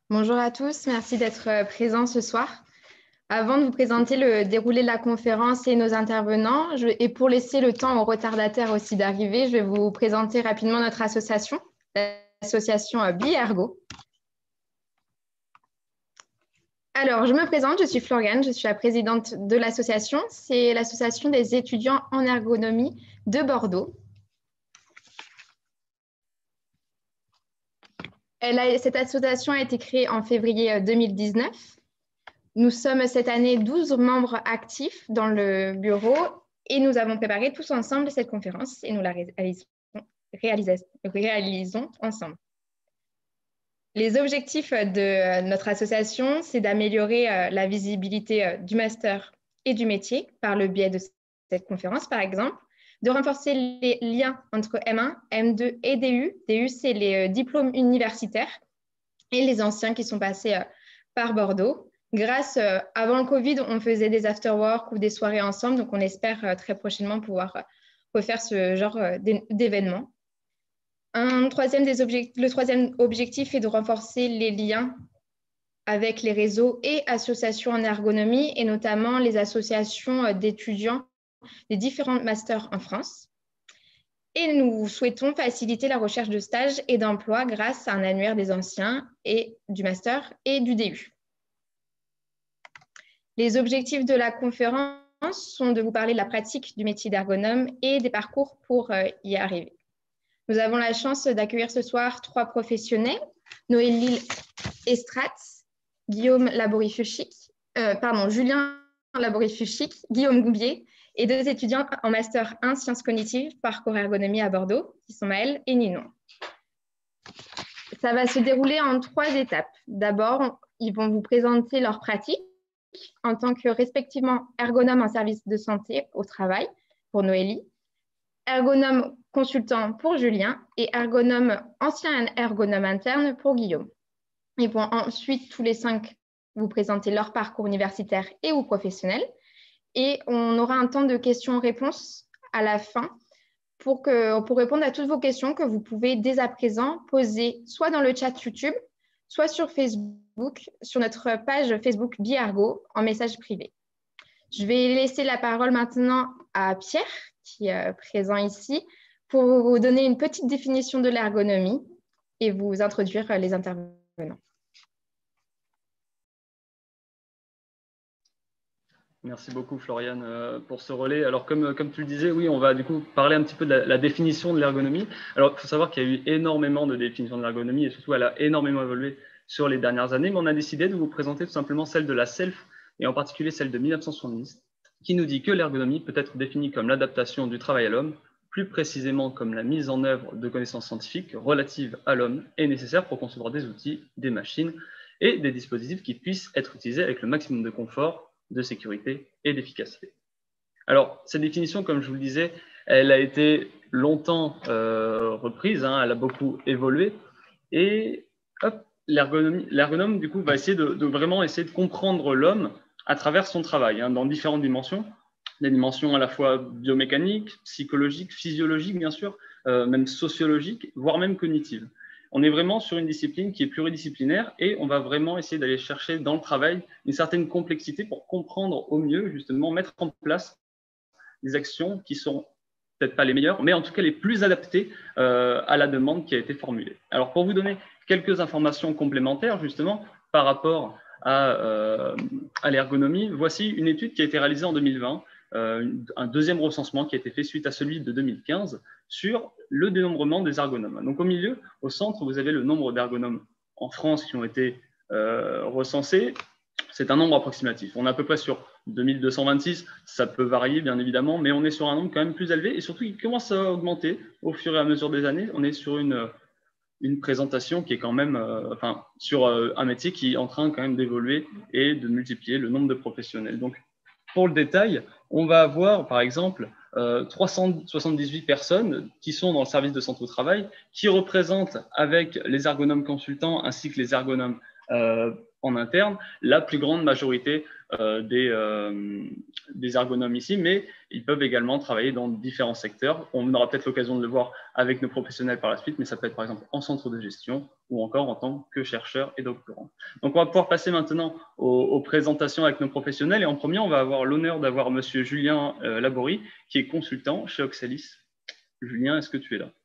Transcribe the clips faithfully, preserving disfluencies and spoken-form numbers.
Bonjour à tous, merci d'être présents ce soir. Avant de vous présenter le déroulé de la conférence et nos intervenants, je- et pour laisser le temps aux retardataires aussi d'arriver, je vais vous présenter rapidement notre association, l'association Bi-Ergo. Alors, je me présente, je suis Floriane, je suis la présidente de l'association. C'est l'association des étudiants en ergonomie de Bordeaux. Elle a- cette association a été créée en février deux mille dix-neuf. Nous sommes cette année douze membres actifs dans le bureau et nous avons préparé tous ensemble cette conférence et nous la réalisons, réalisons, réalisons ensemble. Les objectifs de notre association, c'est d'améliorer la visibilité du master et du métier par le biais de cette conférence, par exemple, de renforcer les liens entre M un, M deux et D U. D U, c'est les diplômes universitaires et les anciens qui sont passés par Bordeaux. Grâce, euh, avant le Covid, on faisait des after-work ou des soirées ensemble, donc on espère euh, très prochainement pouvoir euh, refaire ce genre euh, d'événements. Un troisième des objectifs, le troisième objectif est de renforcer les liens avec les réseaux et associations en ergonomie, et notamment les associations d'étudiants des différents masters en France. Et nous souhaitons faciliter la recherche de stages et d'emplois grâce à un annuaire des anciens et du master et du D U. Les objectifs de la conférence sont de vous parler de la pratique du métier d'ergonome et des parcours pour euh, y arriver. Nous avons la chance d'accueillir ce soir trois professionnels, Noélie Estratz, Guillaume Laborie-Fuchic, euh, pardon, Julien Laborie-Fuchic, Guillaume Goubier et deux étudiants en Master un Sciences cognitives, parcours ergonomie à Bordeaux, qui sont Maëlle et Ninon. Ça va se dérouler en trois étapes. D'abord, ils vont vous présenter leur pratique en tant que respectivement ergonome en service de santé au travail pour Noélie, ergonome consultant pour Julien et ergonome ancien ergonome interne pour Guillaume. Ils vont ensuite tous les cinq vous présenter leur parcours universitaire et ou professionnel et on aura un temps de questions-réponses à la fin pour, que, pour répondre à toutes vos questions que vous pouvez dès à présent poser soit dans le chat YouTube, soit sur Facebook, sur notre page Facebook Bi-Ergo en message privé. Je vais laisser la parole maintenant à Pierre, qui est présent ici, pour vous donner une petite définition de l'ergonomie et vous introduire les intervenants. Merci beaucoup Floriane pour ce relais. Alors comme, comme tu le disais, oui, on va du coup parler un petit peu de la, la définition de l'ergonomie. Alors il faut savoir qu'il y a eu énormément de définitions de l'ergonomie et surtout elle a énormément évolué sur les dernières années, mais on a décidé de vous présenter tout simplement celle de la SELF et en particulier celle de mille neuf cent soixante-dix qui nous dit que l'ergonomie peut être définie comme l'adaptation du travail à l'homme, plus précisément comme la mise en œuvre de connaissances scientifiques relatives à l'homme et nécessaires pour concevoir des outils, des machines et des dispositifs qui puissent être utilisés avec le maximum de confort, de sécurité et d'efficacité. Alors, cette définition, comme je vous le disais, elle a été longtemps euh, reprise, hein, elle a beaucoup évolué, et l'ergonome, du coup, va essayer de, de vraiment essayer de comprendre l'homme à travers son travail, hein, dans différentes dimensions, des dimensions à la fois biomécaniques, psychologiques, physiologiques, bien sûr, euh, même sociologiques, voire même cognitives. On est vraiment sur une discipline qui est pluridisciplinaire et on va vraiment essayer d'aller chercher dans le travail une certaine complexité pour comprendre au mieux, justement, mettre en place des actions qui sont peut-être pas les meilleures, mais en tout cas les plus adaptées euh, à la demande qui a été formulée. Alors, pour vous donner quelques informations complémentaires, justement, par rapport à, euh, à l'ergonomie, voici une étude qui a été réalisée en deux mille vingt, euh, un deuxième recensement qui a été fait suite à celui de deux mille quinze sur le dénombrement des ergonomes. Donc, au milieu, au centre, vous avez le nombre d'ergonomes en France qui ont été euh, recensés. C'est un nombre approximatif. On est à peu près sur deux mille deux cent vingt-six, ça peut varier bien évidemment, mais on est sur un nombre quand même plus élevé et surtout qui commence à augmenter au fur et à mesure des années. On est sur une, une présentation qui est quand même, euh, enfin, sur euh, un métier qui est en train quand même d'évoluer et de multiplier le nombre de professionnels. Donc, pour le détail, on va avoir par exemple euh, trois cent soixante-dix-huit personnes qui sont dans le service de santé au travail, qui représentent avec les ergonomes consultants ainsi que les ergonomes euh, en interne la plus grande majorité euh, des, euh, des ergonomes ici, mais ils peuvent également travailler dans différents secteurs. On aura peut-être l'occasion de le voir avec nos professionnels par la suite, mais ça peut être par exemple en centre de gestion ou encore en tant que chercheur et doctorant. Donc, on va pouvoir passer maintenant aux, aux présentations avec nos professionnels. Et en premier, on va avoir l'honneur d'avoir monsieur Julien euh, Laborie, qui est consultant chez Oxalis. Julien, est-ce que tu es là?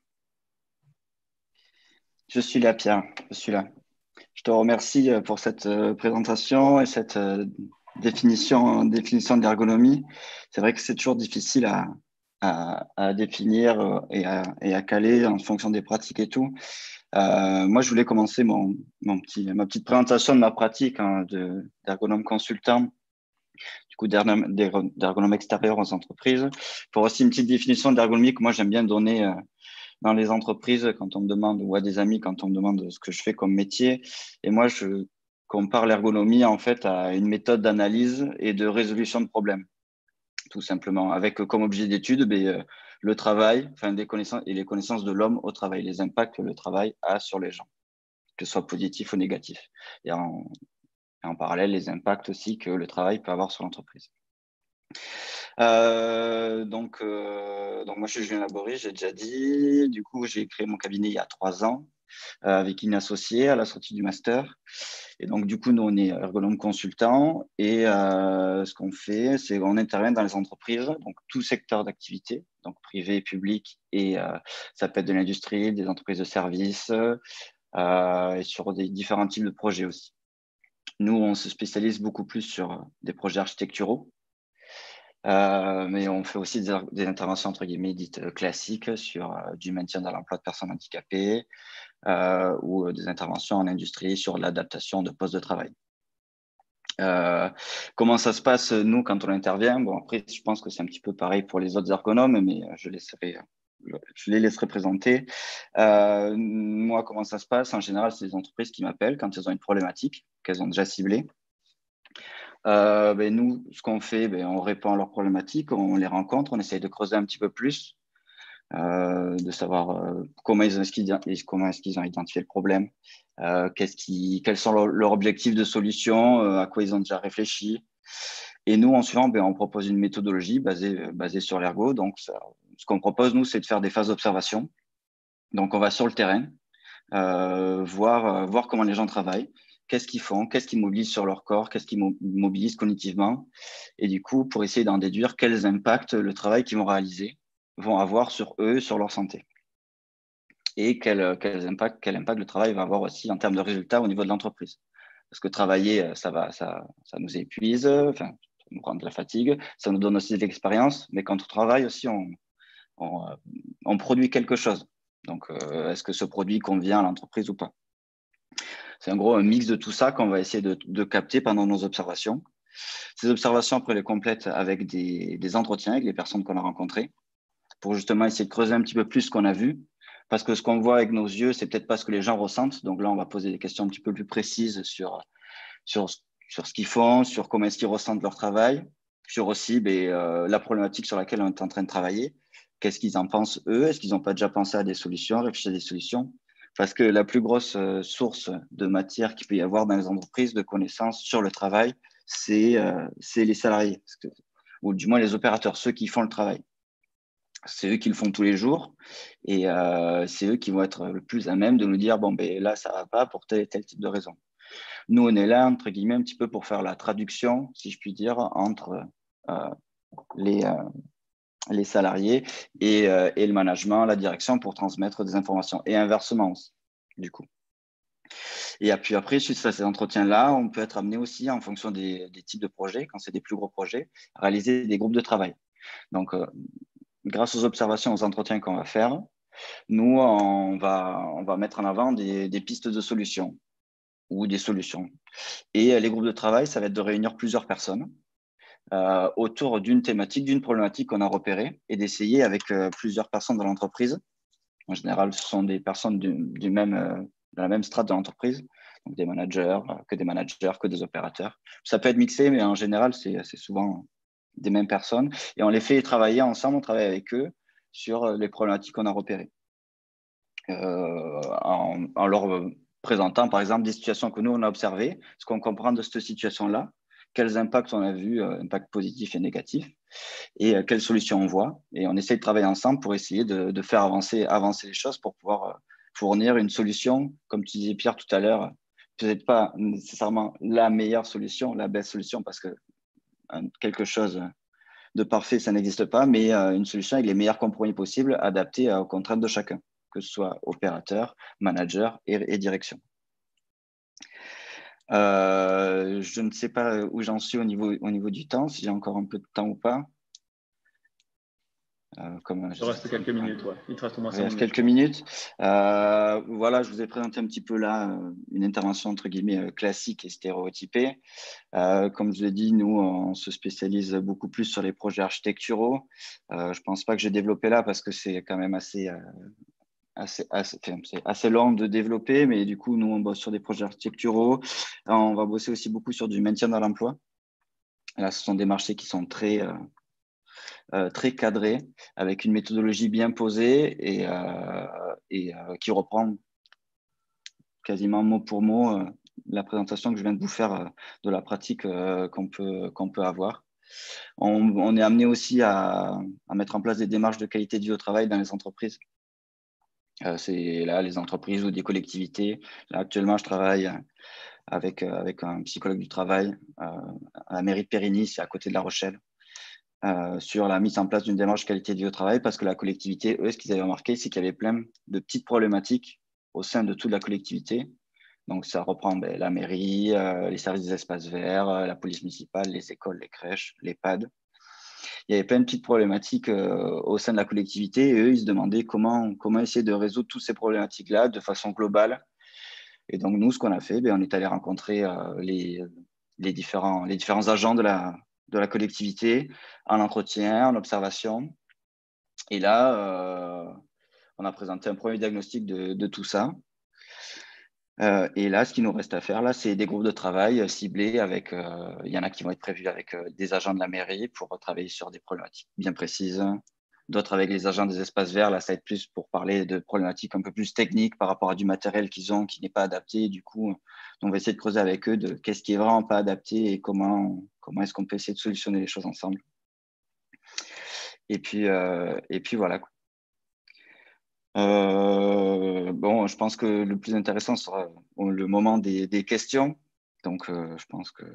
Je suis là, Pierre. Je suis là. Je te remercie pour cette présentation et cette définition, définition de l'ergonomie. C'est vrai que c'est toujours difficile à, à, à définir et à, et à caler en fonction des pratiques et tout. Euh, moi, je voulais commencer mon, mon petit, ma petite présentation de ma pratique hein, d'ergonome consultant, du coup d'ergonome extérieur aux entreprises, pour aussi une petite définition de l'ergonomie que moi j'aime bien donner euh, dans les entreprises quand on me demande, ou à des amis quand on me demande ce que je fais comme métier. Et moi, je compare l'ergonomie en fait à une méthode d'analyse et de résolution de problèmes, tout simplement, avec comme objet d'étude ben, le travail, enfin des connaissances et les connaissances de l'homme au travail, les impacts que le travail a sur les gens, que ce soit positif ou négatif. Et en, et en parallèle, les impacts aussi que le travail peut avoir sur l'entreprise. Euh, donc, euh, donc, moi, je suis Julien Laborie, j'ai déjà dit. Du coup, j'ai créé mon cabinet il y a trois ans euh, avec une associée à la sortie du master. Et donc, du coup, nous, on est ergonome consultant. Et euh, ce qu'on fait, c'est qu'on intervient dans les entreprises, donc tout secteur d'activité, donc privé, public, et euh, ça peut être de l'industrie, des entreprises de services, euh, et sur des différents types de projets aussi. Nous, on se spécialise beaucoup plus sur des projets architecturaux. Euh, mais on fait aussi des, des interventions entre guillemets dites euh, classiques sur euh, du maintien dans l'emploi de personnes handicapées euh, ou euh, des interventions en industrie sur l'adaptation de postes de travail. Euh, comment ça se passe nous quand on intervient? Bon, après, je pense que c'est un petit peu pareil pour les autres ergonomes, mais je laisserai, je les laisserai présenter. Euh, moi, comment ça se passe? En général, c'est les entreprises qui m'appellent quand elles ont une problématique qu'elles ont déjà ciblée. Euh, ben nous, ce qu'on fait, ben, on répond à leurs problématiques, on les rencontre, on essaye de creuser un petit peu plus, euh, de savoir euh, comment ils est-ce qu'ils comment est-ce qu'ils ont identifié le problème, euh, qu'est-ce qui, quels sont leurs leur objectifs de solution, euh, à quoi ils ont déjà réfléchi. Et nous, en suivant, ben, on propose une méthodologie basée, basée sur l'ergo. Donc, ça, ce qu'on propose, nous, c'est de faire des phases d'observation. Donc, on va sur le terrain, euh, voir, euh, voir comment les gens travaillent. Qu'est-ce qu'ils font, qu'est-ce qu'ils mobilisent sur leur corps, qu'est-ce qu'ils mobilisent cognitivement. Et du coup, pour essayer d'en déduire quels impacts le travail qu'ils vont réaliser vont avoir sur eux, sur leur santé. Et quel, quel, impact, quel impact le travail va avoir aussi en termes de résultats au niveau de l'entreprise. Parce que travailler, ça, va, ça, ça nous épuise, enfin, ça nous rend de la fatigue, ça nous donne aussi de l'expérience, mais quand on travaille aussi, on, on, on produit quelque chose. Donc, euh, est-ce que ce produit convient à l'entreprise ou pas? C'est en gros un mix de tout ça qu'on va essayer de, de capter pendant nos observations. Ces observations, après, les complètent avec des, des entretiens avec les personnes qu'on a rencontrées pour justement essayer de creuser un petit peu plus ce qu'on a vu. Parce que ce qu'on voit avec nos yeux, c'est peut-être pas ce que les gens ressentent. Donc là, on va poser des questions un petit peu plus précises sur, sur, sur ce qu'ils font, sur comment est-ce qu'ils ressentent leur travail, sur aussi ben, euh, la problématique sur laquelle on est en train de travailler. Qu'est-ce qu'ils en pensent, eux? Est-ce qu'ils n'ont pas déjà pensé à des solutions, réfléchi à des solutions? Parce que la plus grosse euh, source de matière qu'il peut y avoir dans les entreprises de connaissances sur le travail, c'est euh, les salariés, parce que, ou du moins les opérateurs, ceux qui font le travail. C'est eux qui le font tous les jours et euh, c'est eux qui vont être le plus à même de nous dire bon, ben là, ça ne va pas pour tel et tel type de raison. Nous, on est là, entre guillemets, un petit peu pour faire la traduction, si je puis dire, entre euh, les, euh, les salariés et, euh, et le management, la direction pour transmettre des informations et inversement aussi, du coup. Et puis après, suite à ces entretiens-là, on peut être amené aussi, en fonction des, des types de projets, quand c'est des plus gros projets, à réaliser des groupes de travail. Donc, euh, grâce aux observations, aux entretiens qu'on va faire, nous, on va, on va mettre en avant des, des pistes de solutions ou des solutions. Et les groupes de travail, ça va être de réunir plusieurs personnes euh, autour d'une thématique, d'une problématique qu'on a repérée et d'essayer avec euh, plusieurs personnes de l'entreprise. En général, ce sont des personnes du, du même, euh, de la même strate de l'entreprise, donc des managers, euh, que des managers, que des opérateurs. Ça peut être mixé, mais en général, c'est souvent des mêmes personnes. Et on les fait travailler ensemble, on travaille avec eux sur les problématiques qu'on a repérées. Euh, en, en leur présentant par exemple des situations que nous on a observées, ce qu'on comprend de cette situation-là, quels impacts on a vus, euh, impacts positifs et négatifs, et euh, quelles solutions on voit. Et on essaie de travailler ensemble pour essayer de, de faire avancer, avancer les choses pour pouvoir euh, fournir une solution, comme tu disais Pierre tout à l'heure, peut-être pas nécessairement la meilleure solution, la belle solution, parce que euh, quelque chose de parfait, ça n'existe pas, mais euh, une solution avec les meilleurs compromis possibles, adaptés aux contraintes de chacun, que ce soit opérateur, manager et, et direction. Euh, je ne sais pas où j'en suis au niveau, au niveau du temps, si j'ai encore un peu de temps ou pas. Euh, comme, il te reste quelques minutes, ouais. Il te reste au moins cinq minutes. Quelques minutes. Euh, voilà, je vous ai présenté un petit peu là une intervention entre guillemets classique et stéréotypée. Euh, comme je l'ai dit, nous, on se spécialise beaucoup plus sur les projets architecturaux. Euh, je ne pense pas que j'ai développé là parce que c'est quand même assez, euh, assez, assez, c'est assez long de développer, mais du coup, nous, on bosse sur des projets architecturaux. On va bosser aussi beaucoup sur du maintien dans l'emploi. Là, ce sont des marchés qui sont très... Euh, Euh, très cadré, avec une méthodologie bien posée et, euh, et euh, qui reprend quasiment mot pour mot euh, la présentation que je viens de vous faire euh, de la pratique euh, qu'on peut, qu'on peut avoir. On, on est amené aussi à, à mettre en place des démarches de qualité de vie au travail dans les entreprises. Euh, c'est là les entreprises ou des collectivités. Là, actuellement, je travaille avec, avec un psychologue du travail euh, à la mairie de Périgny, c'est à côté de La Rochelle. Euh, sur la mise en place d'une démarche qualité de vie au travail parce que la collectivité, eux, ce qu'ils avaient remarqué, c'est qu'il y avait plein de petites problématiques au sein de toute la collectivité. Donc, ça reprend ben, la mairie, euh, les services des espaces verts, euh, la police municipale, les écoles, les crèches, les EHPAD. Il y avait plein de petites problématiques euh, au sein de la collectivité et eux, ils se demandaient comment, comment essayer de résoudre toutes ces problématiques-là de façon globale. Et donc, nous, ce qu'on a fait, ben, on est allé rencontrer euh, les, les, différents, les différents agents de la, de la collectivité en entretien, en observation. Et là, euh, on a présenté un premier diagnostic de, de tout ça. Euh, et là, ce qu'il nous reste à faire, là, c'est des groupes de travail ciblés avec, euh, il y en a qui vont être prévus avec euh, des agents de la mairie pour travailler sur des problématiques bien précises. D'autres avec les agents des espaces verts, là, ça va être plus pour parler de problématiques un peu plus techniques par rapport à du matériel qu'ils ont qui n'est pas adapté. Du coup, on va essayer de creuser avec eux de qu'est-ce qui est vraiment pas adapté et comment, comment est-ce qu'on peut essayer de solutionner les choses ensemble. Et puis, euh, et puis voilà. Euh, bon, je pense que le plus intéressant sera le moment des, des questions. Donc, euh, je pense que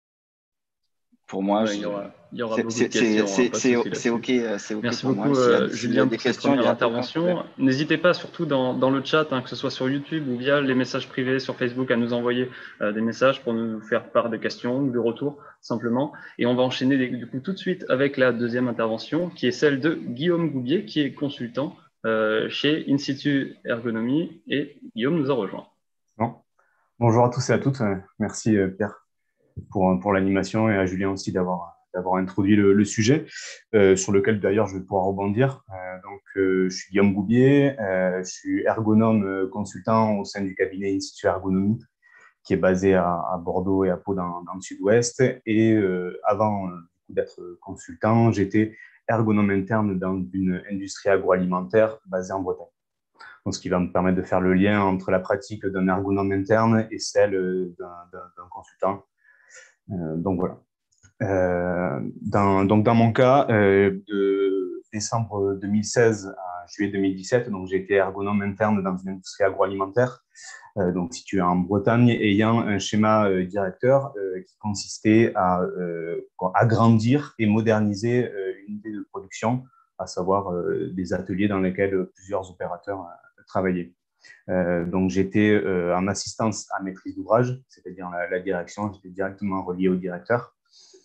pour moi, ouais, il y aura, il y aura beaucoup de questions. C'est hein, OK, c'est OK Merci pour beaucoup, moi. euh, Si Julien, pour cette première intervention. Il N'hésitez pas, surtout dans, dans le chat, hein, que ce soit sur YouTube ou via les messages privés sur Facebook, à nous envoyer euh, des messages pour nous faire part des questions ou de retours, simplement. Et on va enchaîner du coup tout de suite avec la deuxième intervention, qui est celle de Guillaume Goubier, qui est consultant euh, chez Institut Ergonomie. Et Guillaume nous a rejoint. Bon. Bonjour à tous et à toutes. Merci Pierre pour, pour l'animation et à Julien aussi d'avoir d'avoir introduit le, le sujet, euh, sur lequel d'ailleurs je vais pouvoir rebondir. Euh, donc, euh, je suis Guillaume Goubier, euh, je suis ergonome euh, consultant au sein du cabinet Institut Ergonomie, qui est basé à, à Bordeaux et à Pau dans, dans le sud-ouest. Et euh, avant euh, d'être consultant, j'étais ergonome interne dans une industrie agroalimentaire basée en Bretagne. Donc, ce qui va me permettre de faire le lien entre la pratique d'un ergonome interne et celle d'un consultant. Euh, donc, voilà. Euh, dans, donc dans mon cas, euh, de décembre deux mille seize à juillet deux mille dix-sept, donc j'ai été ergonome interne dans une industrie agroalimentaire, euh, donc située en Bretagne, ayant un schéma euh, directeur euh, qui consistait à euh, agrandir et moderniser euh, une unité de production, à savoir euh, des ateliers dans lesquels plusieurs opérateurs euh, travaillaient. Euh, donc j'étais euh, en assistance à maîtrise d'ouvrage, c'est-à-dire la, la direction, j'étais directement relié au directeur,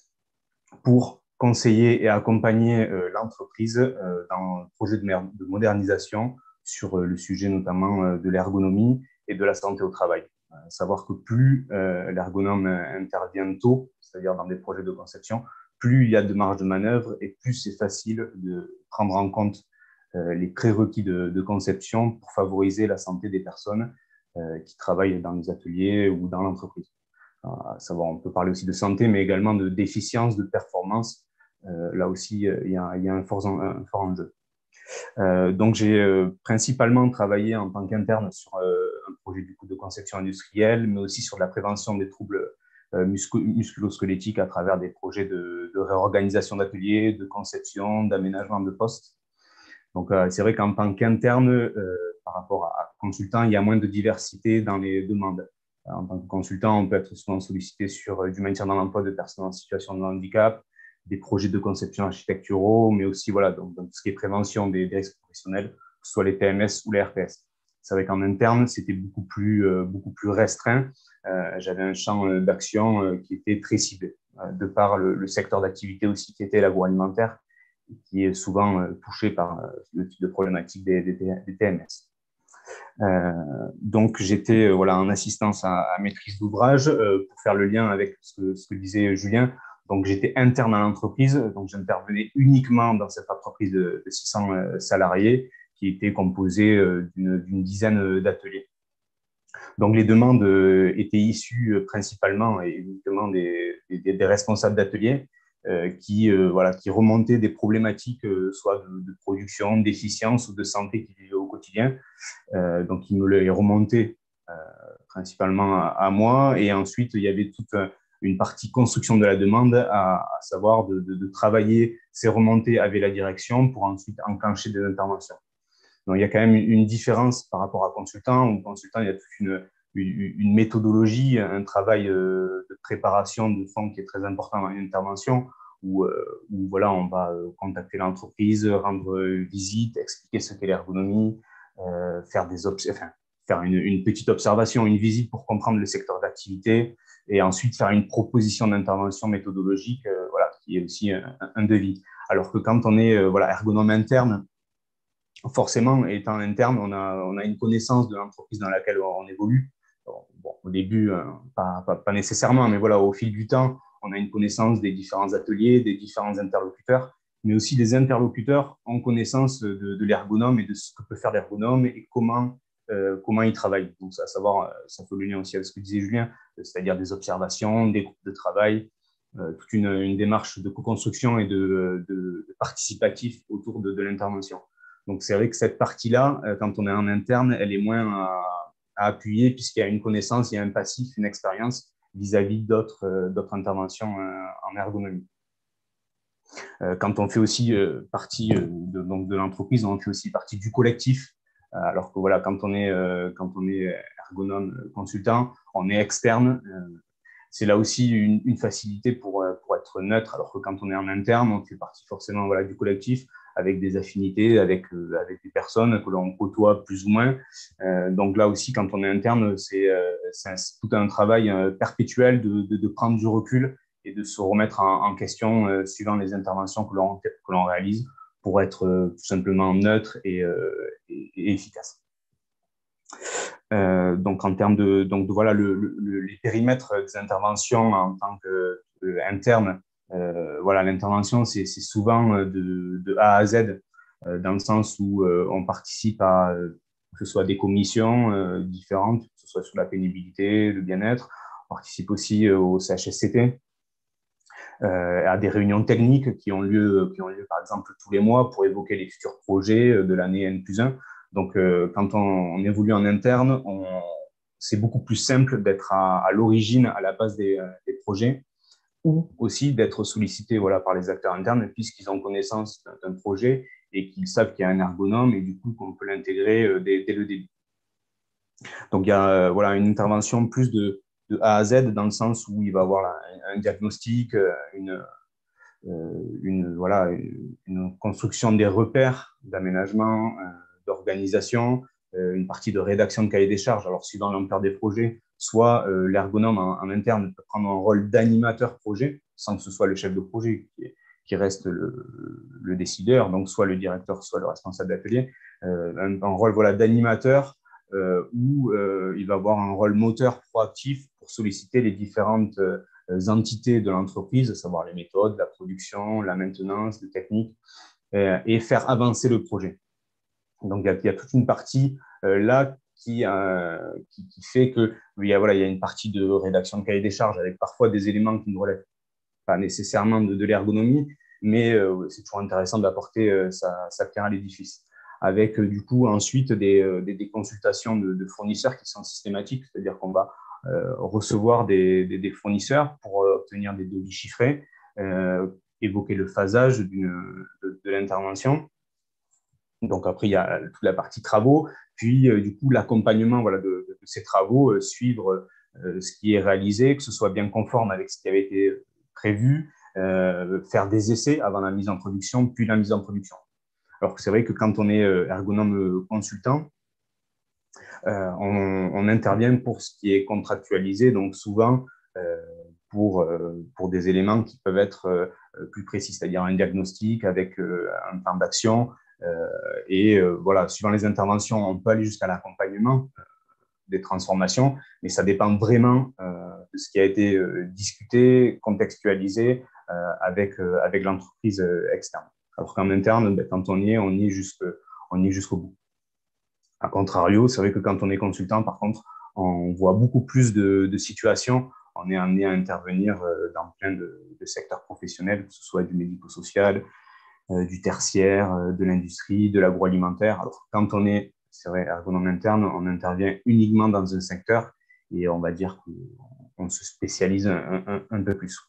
pour conseiller et accompagner euh, l'entreprise euh, dans un projet de, de modernisation sur euh, le sujet notamment euh, de l'ergonomie et de la santé au travail. Euh, savoir que plus euh, l'ergonome intervient tôt, c'est-à-dire dans des projets de conception, plus il y a de marge de manœuvre et plus c'est facile de prendre en compte euh, les prérequis de, de conception pour favoriser la santé des personnes euh, qui travaillent dans les ateliers ou dans l'entreprise. À savoir, on peut parler aussi de santé, mais également de d'efficience, de performance. Euh, là aussi, il y a, il y a un, fort, un fort enjeu. Euh, donc, j'ai euh, principalement travaillé en tant qu'interne sur euh, un projets du coup, de conception industrielle, mais aussi sur la prévention des troubles euh, muscu musculo-squelettiques à travers des projets de, de réorganisation d'ateliers, de conception, d'aménagement de postes. Donc, euh, c'est vrai qu'en tant qu'interne, euh, par rapport à consultant, il y a moins de diversité dans les demandes. En tant que consultant, on peut être souvent sollicité sur euh, du maintien dans l'emploi de personnes en situation de handicap, des projets de conception architecturaux, mais aussi voilà, donc, donc, tout ce qui est prévention des, des risques professionnels, que ce soit les P M S ou les R P S. C'est vrai qu'en interne, c'était beaucoup plus, euh, beaucoup plus restreint. Euh, J'avais un champ euh, d'action euh, qui était très ciblé, euh, de par le, le secteur d'activité aussi qui était l'agroalimentaire, qui est souvent euh, touché par euh, le type de problématique des, des, des T M S. Euh, donc, j'étais euh, voilà, en assistance à, à maîtrise d'ouvrage euh, pour faire le lien avec ce que, ce que disait Julien. Donc, j'étais interne à l'entreprise, donc j'intervenais uniquement dans cette entreprise de, de six cents euh, salariés qui était composée euh, d'une dizaine d'ateliers. Donc, les demandes euh, étaient issues euh, principalement et uniquement des, des, des responsables d'ateliers euh, qui, euh, voilà, qui remontaient des problématiques euh, soit de, de production, d'efficience ou de santé qu'ils vivaient au quotidien. Euh, donc, ils me les remontaient euh, principalement à, à moi. Et ensuite, il y avait toute une partie construction de la demande, à, à savoir de, de, de travailler ces remontées avec la direction pour ensuite enclencher des interventions. Donc, il y a quand même une différence par rapport à consultant. Au consultant, il y a toute une, une, une méthodologie, un travail de préparation de fond qui est très important dans une intervention où, où voilà, on va contacter l'entreprise, rendre visite, expliquer ce qu'est l'ergonomie, euh, faire, des enfin, faire une, une petite observation, une visite pour comprendre le secteur d'activité et ensuite faire une proposition d'intervention méthodologique euh, voilà, qui est aussi un, un devis. Alors que quand on est euh, voilà, ergonome interne, forcément, étant interne, on a, on a une connaissance de l'entreprise dans laquelle on évolue. Bon, au début, euh, pas, pas, pas nécessairement, mais voilà, au fil du temps, on a une connaissance des différents ateliers, des différents interlocuteurs, mais aussi des interlocuteurs ont connaissance de, de l'ergonome et de ce que peut faire l'ergonome et comment, euh, comment il travaille. Donc, à savoir, ça fait le lien aussi avec ce que disait Julien, c'est-à-dire des observations, des groupes de travail, euh, toute une, une démarche de co-construction et de, de, de participatif autour de, de l'intervention. Donc, c'est vrai que cette partie-là, quand on est en interne, elle est moins à, à appuyer puisqu'il y a une connaissance, il y a un passif, une expérience vis-à-vis d'autres euh, d'autres interventions euh, en ergonomie. Euh, quand on fait aussi euh, partie euh, de, donc de l'entreprise, on fait aussi partie du collectif. Euh, alors que voilà, quand on est, euh, quand on est ergonome consultant, on est externe. Euh, c'est là aussi une, une facilité pour, pour être neutre, alors que quand on est en interne, on fait partie forcément voilà, du collectif, avec des affinités, avec, euh, avec des personnes que l'on côtoie plus ou moins. Euh, donc là aussi, quand on est interne, c'est euh, tout un travail euh, perpétuel de, de, de prendre du recul et de se remettre en, en question euh, suivant les interventions que l'on que l'on réalise pour être euh, tout simplement neutre et, euh, et, et efficace. Euh, donc, en termes de, donc, de, voilà, le, le, les périmètres des interventions en tant qu'interne, euh, voilà, l'intervention, c'est souvent de, de A à Z, euh, dans le sens où euh, on participe à, euh, que ce soit des commissions euh, différentes, que ce soit sur la pénibilité, le bien-être, on participe aussi euh, au C H S C T, euh, à des réunions techniques qui ont lieu, qui ont lieu, par exemple, tous les mois pour évoquer les futurs projets de l'année N plus un. Donc, euh, quand on, on évolue en interne, c'est beaucoup plus simple d'être à, à l'origine, à la base des, des projets, ou aussi d'être sollicité voilà, par les acteurs internes, puisqu'ils ont connaissance d'un projet et qu'ils savent qu'il y a un ergonome et du coup qu'on peut l'intégrer euh, dès, dès le début. Donc, il y a euh, voilà, une intervention plus de, de A à Z, dans le sens où il va y avoir un, un diagnostic, une, une, voilà, une construction des repères d'aménagement, d'organisation, une partie de rédaction de cahier des charges. Alors, suivant l'ampleur des projets, soit euh, l'ergonome en, en interne peut prendre un rôle d'animateur projet, sans que ce soit le chef de projet qui, qui reste le, le décideur, donc soit le directeur, soit le responsable d'atelier, euh, un, un rôle voilà, d'animateur euh, où euh, il va avoir un rôle moteur proactif pour solliciter les différentes euh, entités de l'entreprise, à savoir les méthodes, la production, la maintenance, les techniques, euh, et faire avancer le projet. Donc, il y a, il y a toute une partie euh, là qui, euh, qui, qui fait qu'il y, a, voilà, il y a une partie de rédaction de cahier des charges avec parfois des éléments qui ne relèvent pas nécessairement de, de l'ergonomie, mais euh, c'est toujours intéressant d'apporter euh, sa, sa pierre à l'édifice. avec du coup ensuite des, des, des consultations de, de fournisseurs qui sont systématiques, c'est-à-dire qu'on va euh, recevoir des, des, des fournisseurs pour obtenir des devis chiffrés, euh, évoquer le phasage d'une, de, de l'intervention. Donc après, il y a toute la partie travaux, puis euh, du coup l'accompagnement voilà, de, de, de ces travaux, euh, suivre euh, ce qui est réalisé, que ce soit bien conforme avec ce qui avait été prévu, euh, faire des essais avant la mise en production, puis la mise en production. Alors que c'est vrai que quand on est ergonome consultant, euh, on, on intervient pour ce qui est contractualisé, donc souvent euh, pour, euh, pour des éléments qui peuvent être euh, plus précis, c'est-à-dire un diagnostic avec euh, un plan d'action. Euh, et euh, voilà, suivant les interventions, on peut aller jusqu'à l'accompagnement euh, des transformations, mais ça dépend vraiment euh, de ce qui a été euh, discuté, contextualisé euh, avec, euh, avec l'entreprise euh, externe. Alors qu'en interne, ben, quand on y est, on y est jusque, on y est jusqu'au bout. A contrario, c'est vrai que quand on est consultant, par contre, on voit beaucoup plus de, de situations. On est amené à intervenir euh, dans plein de, de secteurs professionnels, que ce soit du médico-social, euh, du tertiaire, euh, de l'industrie, de l'agroalimentaire. Alors, quand on est, c'est vrai, ergonome interne, on intervient uniquement dans un secteur et on va dire qu'on se spécialise un, un, un peu plus.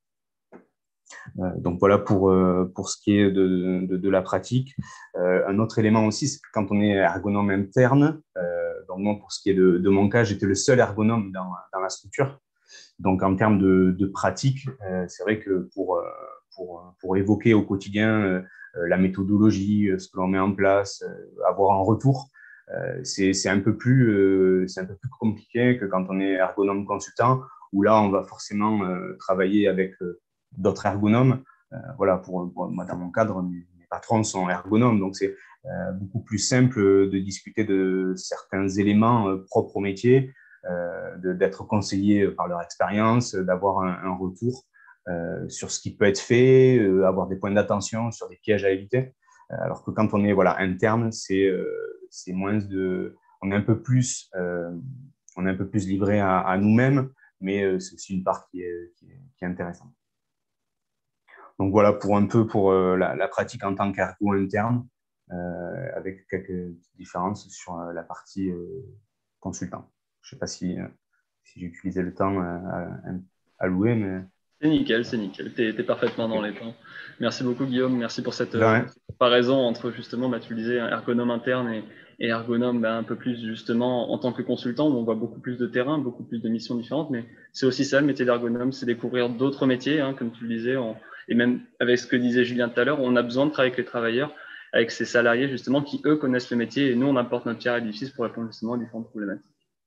Euh, donc voilà pour, euh, pour ce qui est de, de, de la pratique. Euh, un autre élément aussi, c'est que quand on est ergonome interne, euh, donc moi, pour ce qui est de, de mon cas, j'étais le seul ergonome dans, dans la structure. Donc en termes de, de pratique, euh, c'est vrai que pour, euh, pour, pour évoquer au quotidien euh, la méthodologie, ce que l'on met en place, euh, avoir un retour, euh, c'est, c'est, un peu plus, euh, c'est un peu plus compliqué que quand on est ergonome consultant, où là, on va forcément euh, travailler avec euh, d'autres ergonomes. Euh, voilà, pour, pour moi, dans mon cadre, mes, mes patrons sont ergonomes, donc c'est euh, beaucoup plus simple de discuter de certains éléments euh, propres au métier, euh, de, d'être conseillé par leur expérience, d'avoir un, un retour euh, sur ce qui peut être fait, euh, avoir des points d'attention sur des pièges à éviter. Euh, alors que quand on est voilà, interne, c'est, euh, c'est moins de, on est un peu plus, euh, on est un peu plus livré à, à nous-mêmes, mais euh, c'est aussi une part qui est, qui est, qui est intéressante. Donc voilà pour un peu pour euh, la, la pratique en tant qu'ergo interne, euh, avec quelques différences sur euh, la partie euh, consultant. Je ne sais pas si, euh, si j'ai utilisé le temps à, à louer, mais... C'est nickel, c'est nickel. Tu es parfaitement dans les temps. Merci beaucoup, Guillaume. Merci pour cette euh, comparaison entre, justement, bah, tu le disais, ergonome interne et, et ergonome bah, un peu plus, justement, en tant que consultant, où on voit beaucoup plus de terrain, beaucoup plus de missions différentes. Mais c'est aussi ça, le métier d'ergonome, c'est découvrir d'autres métiers, hein, comme tu le disais. On, et même avec ce que disait Julien tout à l'heure, on a besoin de travailler avec les travailleurs, avec ces salariés, justement, qui, eux, connaissent le métier. Et nous, on apporte notre pierre à l'édifice pour répondre, justement, aux différentes problématiques.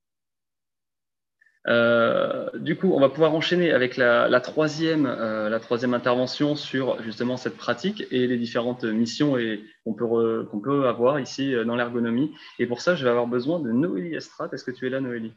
Euh, du coup, on va pouvoir enchaîner avec la, la, troisième, euh, la troisième intervention sur justement cette pratique et les différentes missions et, qu'on, peut qu'on peut avoir ici dans l'ergonomie. Et pour ça, je vais avoir besoin de Noélie Estrade. Est-ce que tu es là, Noélie?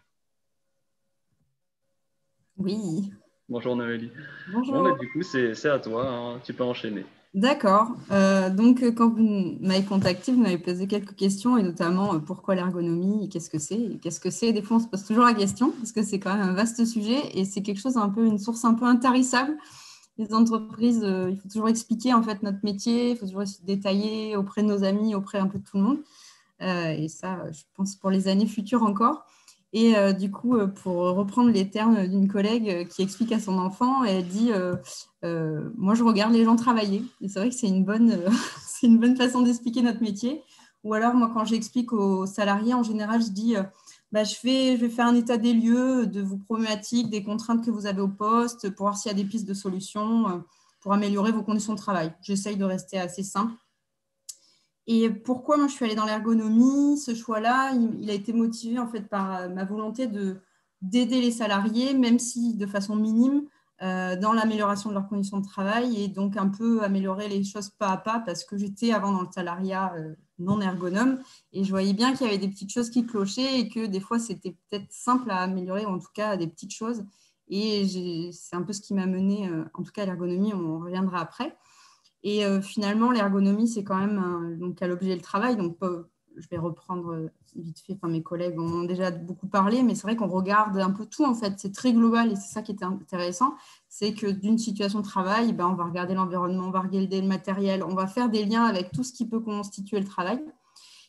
Oui. Bonjour, Noélie. Bonjour. Bon, bah, du coup, c'est, c'est à toi. Hein, tu peux enchaîner. D'accord. Euh, donc, quand vous m'avez contacté, vous m'avez posé quelques questions, et notamment euh, pourquoi l'ergonomie, et qu'est-ce que c'est et Qu'est-ce que c'est Des fois, on se pose toujours la question, parce que c'est quand même un vaste sujet, et c'est quelque chose un peu, une source un peu intarissable. Les entreprises, euh, il faut toujours expliquer en fait notre métier, il faut toujours essayer de détailler auprès de nos amis, auprès un peu de tout le monde. Euh, et ça, je pense pour les années futures encore. Et euh, du coup, euh, pour reprendre les termes d'une collègue euh, qui explique à son enfant, elle dit euh, euh, « Moi, je regarde les gens travailler ». Et c'est vrai que c'est une bonne, euh, c'est une bonne façon d'expliquer notre métier. Ou alors, moi, quand j'explique aux salariés, en général, je dis euh, bah, je, fais, je vais faire un état des lieux de vos problématiques, des contraintes que vous avez au poste, pour voir s'il y a des pistes de solutions euh, pour améliorer vos conditions de travail. J'essaye de rester assez simple. Et pourquoi moi je suis allée dans l'ergonomie? Ce choix-là, il, il a été motivé en fait par ma volonté de, d'aider les salariés, même si de façon minime, euh, dans l'amélioration de leurs conditions de travail et donc un peu améliorer les choses pas à pas parce que j'étais avant dans le salariat euh, non ergonome et je voyais bien qu'il y avait des petites choses qui clochaient et que des fois c'était peut-être simple à améliorer ou en tout cas des petites choses. Et j'ai, c'est un peu ce qui m'a mené, euh, en tout cas à l'ergonomie, on reviendra après. Et euh, finalement, l'ergonomie, c'est quand même un, donc à l'objet le travail. Donc, euh, je vais reprendre vite fait. Enfin, mes collègues en ont déjà beaucoup parlé, mais c'est vrai qu'on regarde un peu tout, en fait. C'est très global et c'est ça qui est intéressant. C'est que d'une situation de travail, ben, on va regarder l'environnement, on va regarder le matériel, on va faire des liens avec tout ce qui peut constituer le travail.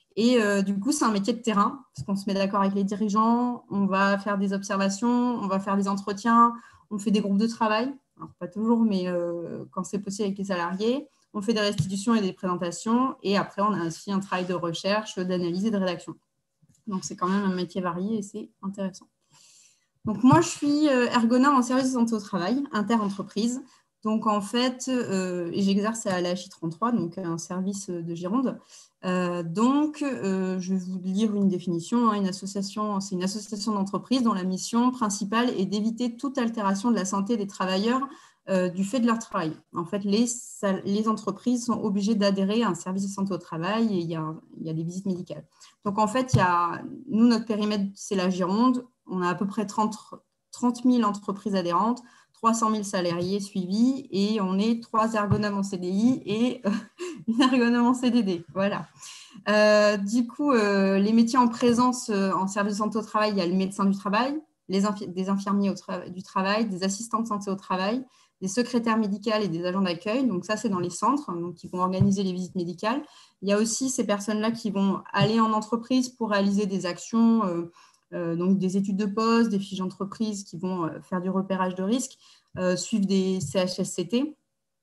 Et euh, du coup, c'est un métier de terrain, parce qu'on se met d'accord avec les dirigeants, on va faire des observations, on va faire des entretiens, on fait des groupes de travail, alors pas toujours, mais euh, quand c'est possible avec les salariés, on fait des restitutions et des présentations, et après, on a aussi un travail de recherche, d'analyse et de rédaction. Donc, c'est quand même un métier varié et c'est intéressant. Donc, moi, je suis ergonome en service de santé au travail, inter-entreprise. Donc, en fait, euh, j'exerce à la H I trente-trois, donc un service de Gironde. Euh, donc, euh, je vais vous lire une définition. Hein, une association, c'est une association d'entreprise dont la mission principale est d'éviter toute altération de la santé des travailleurs euh, du fait de leur travail. En fait, les, les entreprises sont obligées d'adhérer à un service de santé au travail et il y a, il y a des visites médicales. Donc, en fait, il y a, nous, notre périmètre, c'est la Gironde. On a à peu près trente mille entreprises adhérentes, trois cent mille salariés suivis et on est trois ergonomes en C D I et euh, une ergonome en C D D. Voilà. Euh, du coup, euh, les métiers en présence euh, en service de santé au travail, il y a le médecin du travail, les infi- des infirmiers au tra- du travail, des assistants de santé au travail, des secrétaires médicales et des agents d'accueil. Donc ça, c'est dans les centres, donc qui vont organiser les visites médicales. Il y a aussi ces personnes-là qui vont aller en entreprise pour réaliser des actions, euh, euh, donc des études de poste, des fiches d'entreprise qui vont euh, faire du repérage de risques, euh, suivre des C H S C T.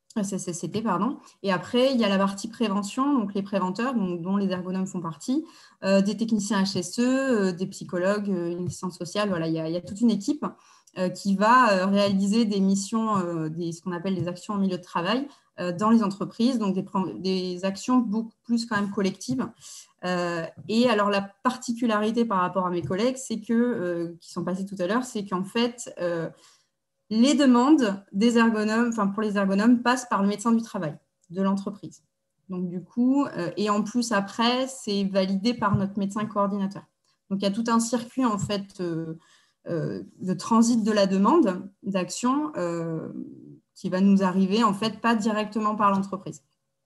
C C C T, pardon. Et après, il y a la partie prévention, donc les préventeurs, donc, dont les ergonomes font partie, euh, des techniciens H S E, euh, des psychologues, euh, une assistante sociale. Voilà, il y a, il y a toute une équipe euh, qui va euh, réaliser des missions, euh, des, ce qu'on appelle des actions en milieu de travail euh, dans les entreprises, donc des, des actions beaucoup plus quand même collectives. Euh, et alors, la particularité par rapport à mes collègues, c'est que, euh, qui sont passés tout à l'heure, c'est qu'en fait, euh, les demandes des ergonomes, enfin pour les ergonomes, passent par le médecin du travail de l'entreprise. Donc du coup, euh, et en plus après, c'est validé par notre médecin coordinateur. Donc il y a tout un circuit en fait euh, euh, de transit de la demande d'action euh, qui va nous arriver en fait pas directement par l'entreprise.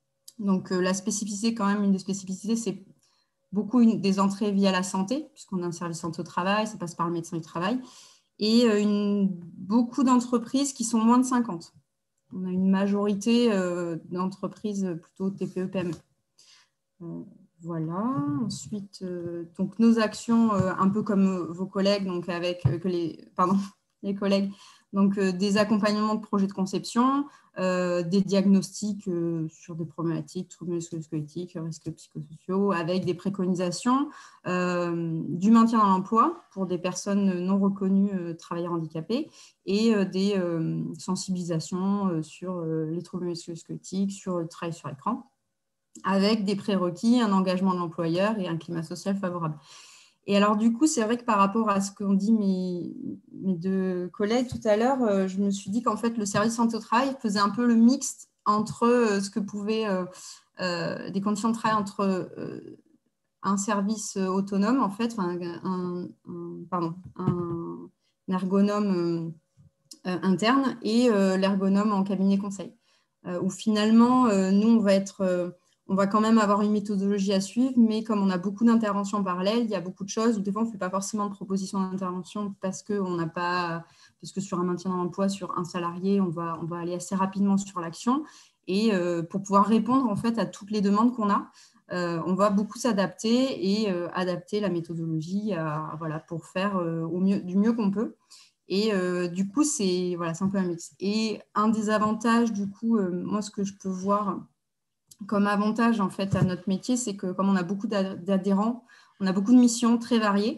Donc euh, la spécificité, quand même, une des spécificités, c'est beaucoup une, des entrées via la santé, puisqu'on a un service santé au travail, ça passe par le médecin du travail. Et une, beaucoup d'entreprises qui sont moins de cinquante. On a une majorité euh, d'entreprises plutôt T P E P M E. Euh, voilà. Ensuite, euh, donc nos actions, euh, un peu comme vos collègues, donc avec euh, que les, pardon, les collègues, donc euh, des accompagnements de projets de conception, euh, des diagnostics euh, sur des problématiques, troubles musculo-squelettiques, risques psychosociaux, avec des préconisations, euh, du maintien dans l'emploi pour des personnes non reconnues euh, travailleurs handicapés et euh, des euh, sensibilisations euh, sur euh, les troubles musculo-squelettiques, sur le travail sur écran, avec des prérequis, un engagement de l'employeur et un climat social favorable. Et alors, du coup, c'est vrai que par rapport à ce qu'ont dit mes, mes deux collègues tout à l'heure, euh, je me suis dit qu'en fait, le service santé au travail faisait un peu le mixte entre euh, ce que pouvaient euh, euh, des conditions de travail entre euh, un service autonome, en fait, un, un, un, pardon, un ergonome euh, interne et euh, l'ergonome en cabinet conseil, euh, où finalement, euh, nous, on va être... Euh, on va quand même avoir une méthodologie à suivre, mais comme on a beaucoup d'interventions en parallèle, il y a beaucoup de choses où des fois on ne fait pas forcément de propositions d'intervention parce que on n'a pas, parce que sur un maintien dans l'emploi, sur un salarié, on va, on va aller assez rapidement sur l'action. Et euh, pour pouvoir répondre en fait à toutes les demandes qu'on a, euh, on va beaucoup s'adapter et euh, adapter la méthodologie à, voilà, pour faire euh, au mieux, du mieux qu'on peut. Et euh, du coup, c'est voilà, c'est un peu un mix. Et un des avantages, du coup, euh, moi, ce que je peux voir comme avantage en fait à notre métier, c'est que comme on a beaucoup d'adhérents, on a beaucoup de missions très variées.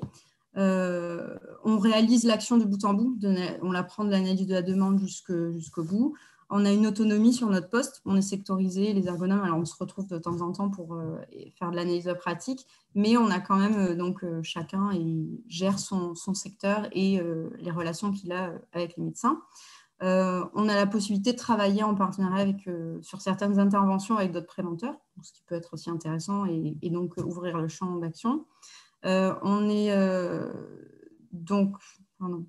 Euh, on réalise l'action de bout en bout, de, on la prend de l'analyse de la demande jusqu'au bout. On a une autonomie sur notre poste, on est sectorisé, les ergonomes, alors on se retrouve de temps en temps pour euh, faire de l'analyse de pratique, mais on a quand même, euh, donc euh, chacun et gère son, son secteur et euh, les relations qu'il a avec les médecins. Euh, on a la possibilité de travailler en partenariat avec, euh, sur certaines interventions avec d'autres préventeurs, ce qui peut être aussi intéressant et, et donc euh, ouvrir le champ d'action. Euh, on est euh, donc, pardon,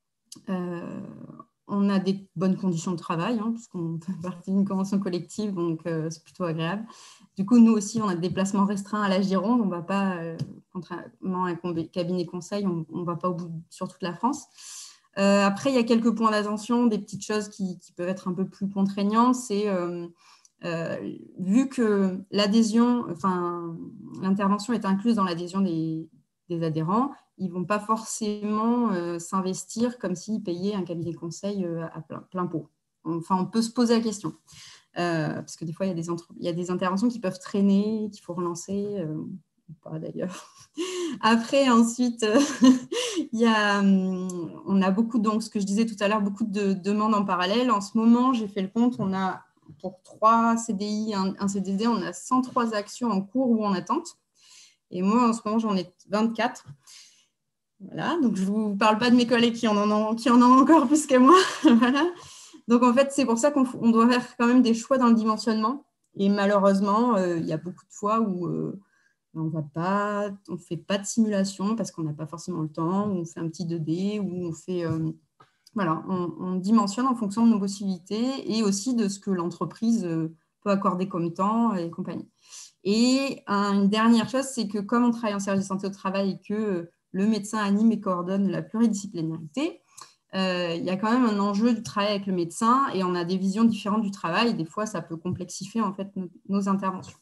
euh, on a des bonnes conditions de travail, hein, puisqu'on fait partie d'une convention collective, donc euh, c'est plutôt agréable. Du coup, nous aussi, on a des déplacements restreints à la Gironde, on ne va pas, euh, contrairement à un cabinet conseil, on ne va pas au bout sur toute la France. Euh, après, il y a quelques points d'attention, des petites choses qui, qui peuvent être un peu plus contraignantes. C'est euh, euh, vu que l'adhésion, enfin, l'intervention est incluse dans l'adhésion des, des adhérents, ils ne vont pas forcément euh, s'investir comme s'ils payaient un cabinet de conseil euh, à plein, plein pot. Enfin, on peut se poser la question. Euh, parce que des fois, il y a des, entre... il y a des interventions qui peuvent traîner, qu'il faut relancer, euh, ou pas d'ailleurs. Après, ensuite, euh, il y a, on a beaucoup, donc ce que je disais tout à l'heure, beaucoup de demandes en parallèle. En ce moment, j'ai fait le compte, on a pour trois C D I, un, un C D D, on a cent trois actions en cours ou en attente. Et moi, en ce moment, j'en ai vingt-quatre. Voilà, donc je ne vous parle pas de mes collègues qui en ont, qui en ont encore plus que moi. Voilà. Donc, en fait, c'est pour ça qu'on on doit faire quand même des choix dans le dimensionnement. Et malheureusement, euh, il y a beaucoup de fois où euh, on va pas, on ne fait pas de simulation parce qu'on n'a pas forcément le temps, ou on fait un petit deux D, ou on fait… Euh, voilà, on, on dimensionne en fonction de nos possibilités et aussi de ce que l'entreprise peut accorder comme temps et compagnie. Et une dernière chose, c'est que comme on travaille en service de santé au travail et que le médecin anime et coordonne la pluridisciplinarité, euh, il y a quand même un enjeu du travail avec le médecin et on a des visions différentes du travail. Des fois, ça peut complexifier en fait nos, nos interventions.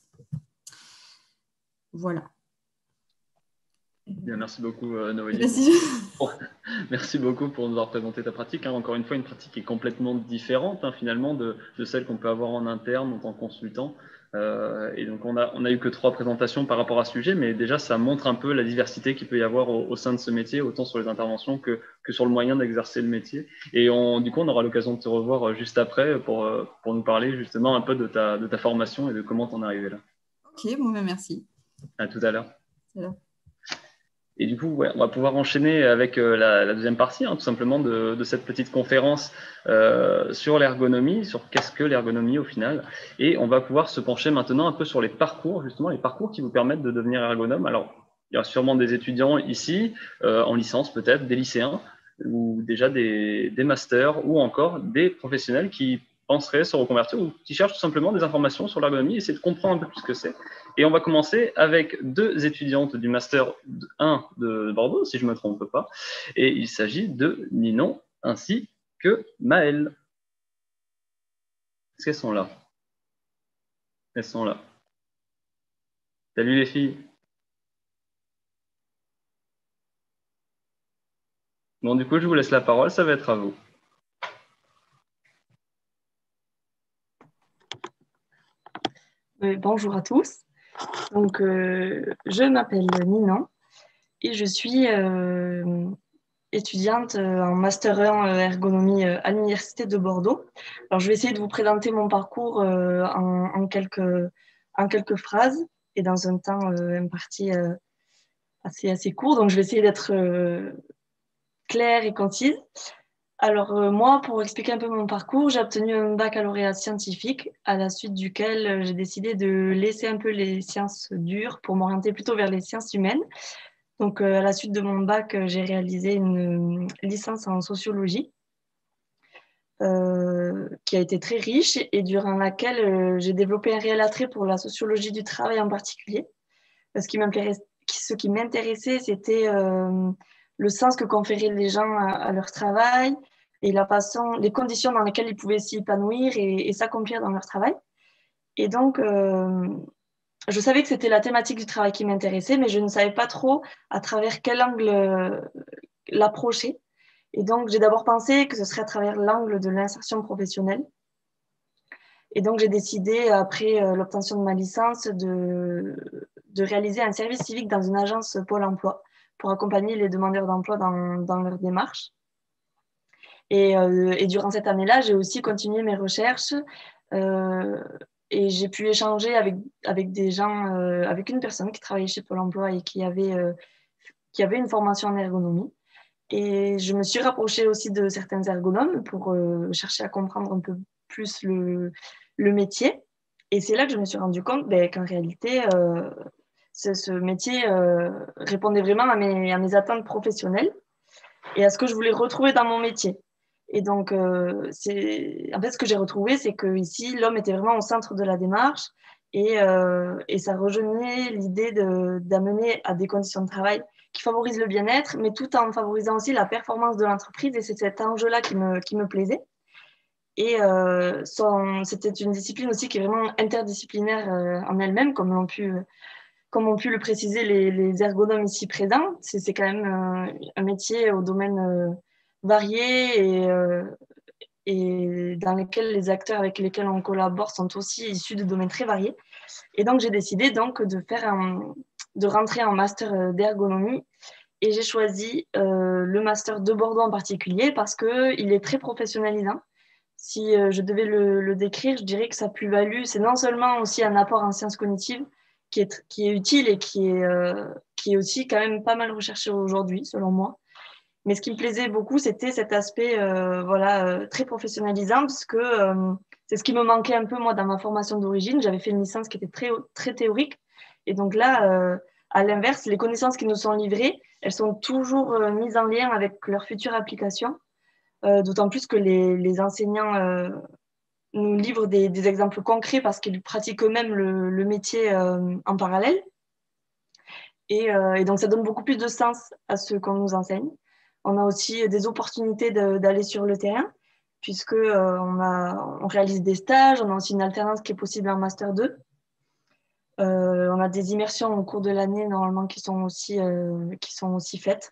Voilà. Bien, merci beaucoup, euh, Noélie. Merci. Pour... merci beaucoup pour nous avoir présenté ta pratique. Hein. Encore une fois, une pratique qui est complètement différente hein, finalement de, de celle qu'on peut avoir en interne en tant que consultant. Euh, et donc, on a, on a eu que trois présentations par rapport à ce sujet, mais déjà, ça montre un peu la diversité qu'il peut y avoir au, au sein de ce métier, autant sur les interventions que, que sur le moyen d'exercer le métier. Et on, du coup, on aura l'occasion de te revoir juste après pour, pour nous parler justement un peu de ta, de ta formation et de comment t'en es arrivé là. Ok, bon, ben merci. À tout à l'heure. À l'heure. Et du coup, ouais, on va pouvoir enchaîner avec euh, la, la deuxième partie, hein, tout simplement, de, de cette petite conférence euh, sur l'ergonomie, sur qu'est-ce que l'ergonomie au final. Et on va pouvoir se pencher maintenant un peu sur les parcours, justement, les parcours qui vous permettent de devenir ergonome. Alors, il y a sûrement des étudiants ici, euh, en licence peut-être, des lycéens, ou déjà des, des masters, ou encore des professionnels qui penseraient se reconvertir ou qui cherchent tout simplement des informations sur l'ergonomie et essayer de comprendre un peu plus ce que c'est. Et on va commencer avec deux étudiantes du Master un de Bordeaux, si je ne me trompe pas. Et il s'agit de Ninon ainsi que Maëlle. Est-ce qu'elles sont là? Elles sont là. Salut les filles. Bon, du coup, je vous laisse la parole, ça va être à vous. Euh, bonjour à tous. Donc, euh, je m'appelle Ninon et je suis euh, étudiante en Master un ergonomie à l'Université de Bordeaux. Alors, je vais essayer de vous présenter mon parcours euh, en, en, quelques, en quelques phrases et dans un temps euh, imparti euh, assez, assez court. Donc, je vais essayer d'être euh, claire et concise. Alors, euh, moi, pour expliquer un peu mon parcours, j'ai obtenu un baccalauréat scientifique à la suite duquel euh, j'ai décidé de laisser un peu les sciences dures pour m'orienter plutôt vers les sciences humaines. Donc, euh, à la suite de mon bac, euh, j'ai réalisé une euh, licence en sociologie euh, qui a été très riche et durant laquelle euh, j'ai développé un réel attrait pour la sociologie du travail en particulier. Parce que ce qui m'intéressait, c'était euh, le sens que conféraient les gens à, à leur travail et la façon, les conditions dans lesquelles ils pouvaient s'y épanouir et, et s'accomplir dans leur travail. Et donc, euh, je savais que c'était la thématique du travail qui m'intéressait, mais je ne savais pas trop à travers quel angle euh, l'approcher. Et donc, j'ai d'abord pensé que ce serait à travers l'angle de l'insertion professionnelle. Et donc, j'ai décidé, après euh, l'obtention de ma licence, de, de réaliser un service civique dans une agence Pôle emploi pour accompagner les demandeurs d'emploi dans, dans leur démarche. Et, euh, et durant cette année-là, j'ai aussi continué mes recherches euh, et j'ai pu échanger avec, avec des gens, euh, avec une personne qui travaillait chez Pôle emploi et qui avait, euh, qui avait une formation en ergonomie. Et je me suis rapprochée aussi de certains ergonomes pour euh, chercher à comprendre un peu plus le, le métier. Et c'est là que je me suis rendu compte ben, qu'en réalité, euh, ce, ce métier euh, répondait vraiment à mes, à mes attentes professionnelles et à ce que je voulais retrouver dans mon métier. Et donc, euh, c'est... en fait, ce que j'ai retrouvé, c'est qu'ici, l'homme était vraiment au centre de la démarche et, euh, et ça rejoignait l'idée de, d'amener à des conditions de travail qui favorisent le bien-être, mais tout en favorisant aussi la performance de l'entreprise. Et c'est cet enjeu-là qui me, qui me plaisait. Et euh, son, c'était une discipline aussi qui est vraiment interdisciplinaire euh, en elle-même, comme l'ont pu comme ont pu le préciser les, les ergonomes ici présents, c'est, c'est quand même euh, un métier au domaine euh, varié et, euh, et dans lesquels les acteurs avec lesquels on collabore sont aussi issus de domaines très variés. Et donc, j'ai décidé donc de, faire un, de rentrer en master d'ergonomie. Et j'ai choisi euh, le master de Bordeaux en particulier parce qu'il est très professionnalisant. Si euh, je devais le, le décrire, je dirais que sa plus-value, c'est non seulement aussi un apport en sciences cognitives qui est, qui est utile et qui est, euh, qui est aussi quand même pas mal recherché aujourd'hui, selon moi. Mais ce qui me plaisait beaucoup, c'était cet aspect euh, voilà, euh, très professionnalisant parce que euh, c'est ce qui me manquait un peu, moi, dans ma formation d'origine. J'avais fait une licence qui était très, très théorique. Et donc là, euh, à l'inverse, les connaissances qui nous sont livrées, elles sont toujours euh, mises en lien avec leur future application. Euh, d'autant plus que les, les enseignants euh, nous livrent des, des, exemples concrets parce qu'ils pratiquent eux-mêmes le, le métier euh, en parallèle. Et, euh, et donc, ça donne beaucoup plus de sens à ce qu'on nous enseigne. On a aussi des opportunités de, d'aller sur le terrain, puisque euh, on, a, on réalise des stages, on a aussi une alternance qui est possible en Master deux. Euh, on a des immersions au cours de l'année, normalement, qui sont aussi, euh, qui sont aussi faites.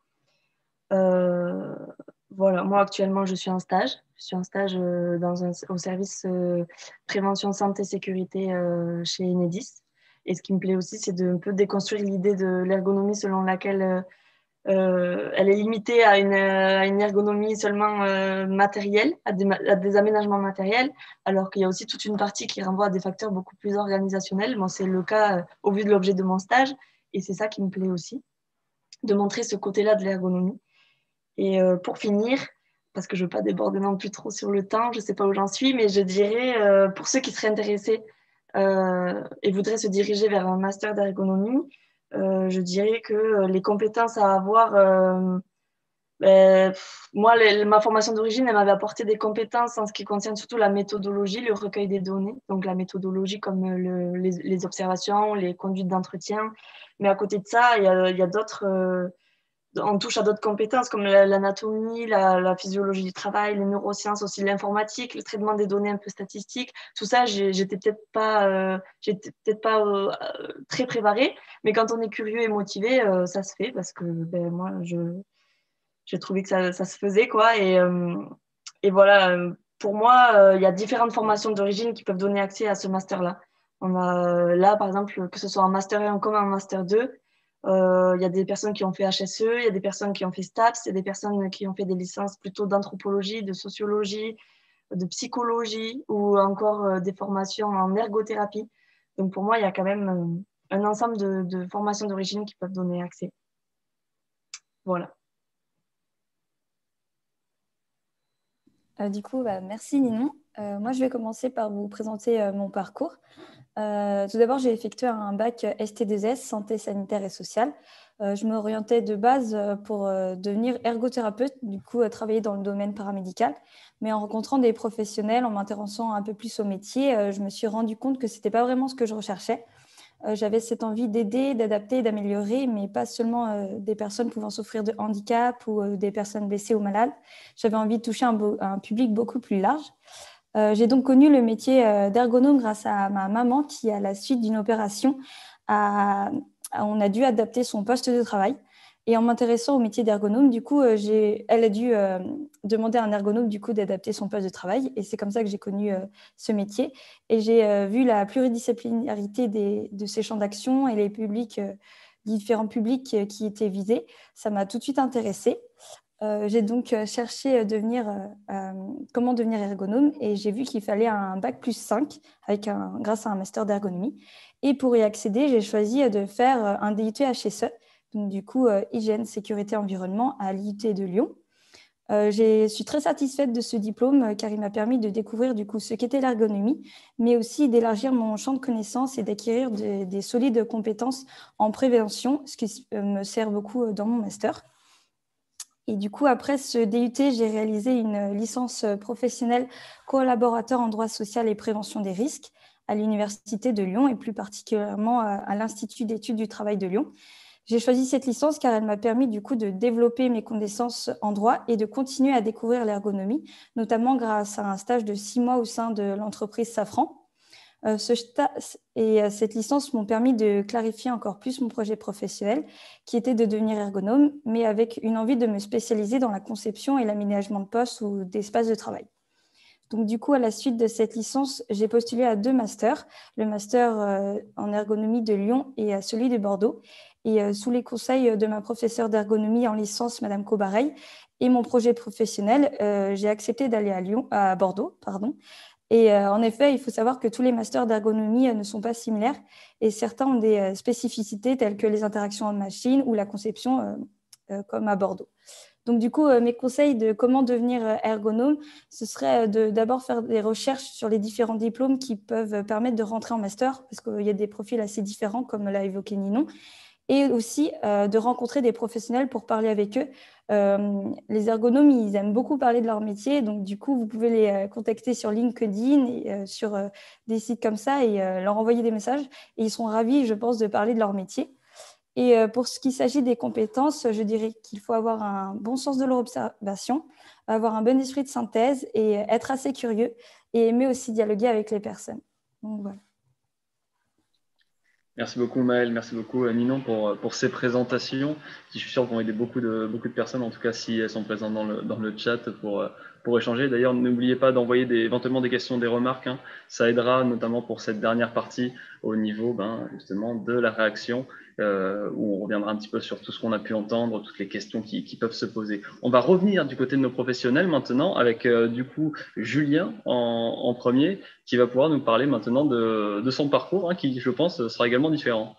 Euh, voilà, moi actuellement je suis en stage. Je suis en stage euh, dans un, au service euh, prévention santé sécurité euh, chez Enedis. Et ce qui me plaît aussi, c'est de un peu déconstruire l'idée de l'ergonomie selon laquelle euh, elle est limitée à une, à une ergonomie seulement euh, matérielle, à des, à des aménagements matériels, alors qu'il y a aussi toute une partie qui renvoie à des facteurs beaucoup plus organisationnels. Bon, c'est le cas euh, au vu de l'objet de mon stage, et c'est ça qui me plaît aussi, de montrer ce côté-là de l'ergonomie. Et euh, pour finir, parce que je ne veux pas déborder non plus trop sur le temps, je ne sais pas où j'en suis, mais je dirais, euh, pour ceux qui seraient intéressés euh, et voudraient se diriger vers un master d'ergonomie, euh, je dirais que les compétences à avoir, euh, ben, moi, les, ma formation d'origine, elle m'avait apporté des compétences en ce qui concerne surtout la méthodologie, le recueil des données, donc la méthodologie comme le, les, les observations, les conduites d'entretien. Mais à côté de ça, il y a, il y a d'autres... Euh, on touche à d'autres compétences comme l'anatomie, la, la physiologie du travail, les neurosciences, aussi l'informatique, le traitement des données un peu statistiques. Tout ça, j'étais peut-être pas, euh, j'étais peut-être pas euh, très préparée, mais quand on est curieux et motivé, euh, ça se fait parce que ben, moi, je, j'ai trouvé que ça, ça se faisait, quoi. Et, euh, et voilà, pour moi, il euh, y a différentes formations d'origine qui peuvent donner accès à ce master-là. On a là, par exemple, que ce soit en master un comme en master deux, il euh, y a des personnes qui ont fait H S E, il y a des personnes qui ont fait STAPS, il y a des personnes qui ont fait des licences plutôt d'anthropologie, de sociologie, de psychologie ou encore euh, des formations en ergothérapie. Donc pour moi, il y a quand même euh, un ensemble de, de formations d'origine qui peuvent donner accès. Voilà. Euh, du coup, bah, merci Ninon. Euh, moi, je vais commencer par vous présenter euh, mon parcours. Euh, tout d'abord, j'ai effectué un bac S T deux S, santé sanitaire et sociale. Euh, je m'orientais de base pour euh, devenir ergothérapeute, du coup, euh, travailler dans le domaine paramédical. Mais en rencontrant des professionnels, en m'intéressant un peu plus au métier, euh, je me suis rendu compte que ce n'était pas vraiment ce que je recherchais. Euh, j'avais cette envie d'aider, d'adapter, d'améliorer, mais pas seulement euh, des personnes pouvant souffrir de handicap ou euh, des personnes blessées ou malades. J'avais envie de toucher un, beau, un public beaucoup plus large. Euh, j'ai donc connu le métier euh, d'ergonome grâce à ma maman qui, à la suite d'une opération, a, a, on a dû adapter son poste de travail. Et en m'intéressant au métier d'ergonome, du coup, euh, j'ai, elle a dû euh, demander à un ergonome du coup, d'adapter son poste de travail. Et c'est comme ça que j'ai connu euh, ce métier. Et j'ai euh, vu la pluridisciplinarité des, de ces champs d'action et les publics, euh, différents publics euh, qui étaient visés. Ça m'a tout de suite intéressée. Euh, j'ai donc cherché devenir, euh, comment devenir ergonome et j'ai vu qu'il fallait un bac plus cinq avec un, grâce à un master d'ergonomie. Et pour y accéder, j'ai choisi de faire un D U T H S E, donc du coup euh, hygiène, sécurité, environnement à l'I U T de Lyon. Euh, je suis très satisfaite de ce diplôme car il m'a permis de découvrir du coup ce qu'était l'ergonomie, mais aussi d'élargir mon champ de connaissances et d'acquérir de, des solides compétences en prévention, ce qui me sert beaucoup dans mon master. Et du coup, après ce D U T, j'ai réalisé une licence professionnelle collaborateur en droit social et prévention des risques à l'Université de Lyon et plus particulièrement à l'Institut d'études du travail de Lyon. J'ai choisi cette licence car elle m'a permis du coup de développer mes connaissances en droit et de continuer à découvrir l'ergonomie, notamment grâce à un stage de six mois au sein de l'entreprise Safran. Euh, ce stage et euh, cette licence m'ont permis de clarifier encore plus mon projet professionnel, qui était de devenir ergonome, mais avec une envie de me spécialiser dans la conception et l'aménagement de postes ou d'espaces de travail. Donc, du coup, à la suite de cette licence, j'ai postulé à deux masters, le master euh, en ergonomie de Lyon et euh, celui de Bordeaux. Et euh, sous les conseils de ma professeure d'ergonomie en licence, Madame Cobareil, et mon projet professionnel, euh, j'ai accepté d'aller à Lyon, à Bordeaux, pardon. Et euh, en effet, il faut savoir que tous les masters d'ergonomie euh, ne sont pas similaires et certains ont des euh, spécificités telles que les interactions en machine ou la conception, euh, euh, comme à Bordeaux. Donc, du coup, euh, mes conseils de comment devenir euh, ergonome, ce serait de d'abord faire des recherches sur les différents diplômes qui peuvent permettre de rentrer en master, parce qu'il y a des profils assez différents, comme l'a évoqué Ninon, et aussi euh, de rencontrer des professionnels pour parler avec eux. Euh, les ergonomes, ils aiment beaucoup parler de leur métier, donc du coup, vous pouvez les euh, contacter sur LinkedIn, et, euh, sur euh, des sites comme ça, et euh, leur envoyer des messages, et ils sont ravis, je pense, de parler de leur métier. Et euh, pour ce qui s'agit des compétences, je dirais qu'il faut avoir un bon sens de l'observation, avoir un bon esprit de synthèse et être assez curieux et aimer aussi dialoguer avec les personnes. Donc, voilà. Merci beaucoup Maëlle, merci beaucoup Ninon pour, pour ces présentations qui je suis sûr vont aider beaucoup de, beaucoup de personnes, en tout cas si elles sont présentes dans le, dans le chat pour, pour échanger. D'ailleurs, n'oubliez pas d'envoyer des, éventuellement des questions, des remarques, hein. Ça aidera notamment pour cette dernière partie au niveau ben, justement de la réaction euh, où on reviendra un petit peu sur tout ce qu'on a pu entendre, toutes les questions qui, qui peuvent se poser. On va revenir du côté de nos professionnels maintenant avec euh, du coup Julien en, en premier qui va pouvoir nous parler maintenant de, de son parcours hein, qui je pense sera également différent.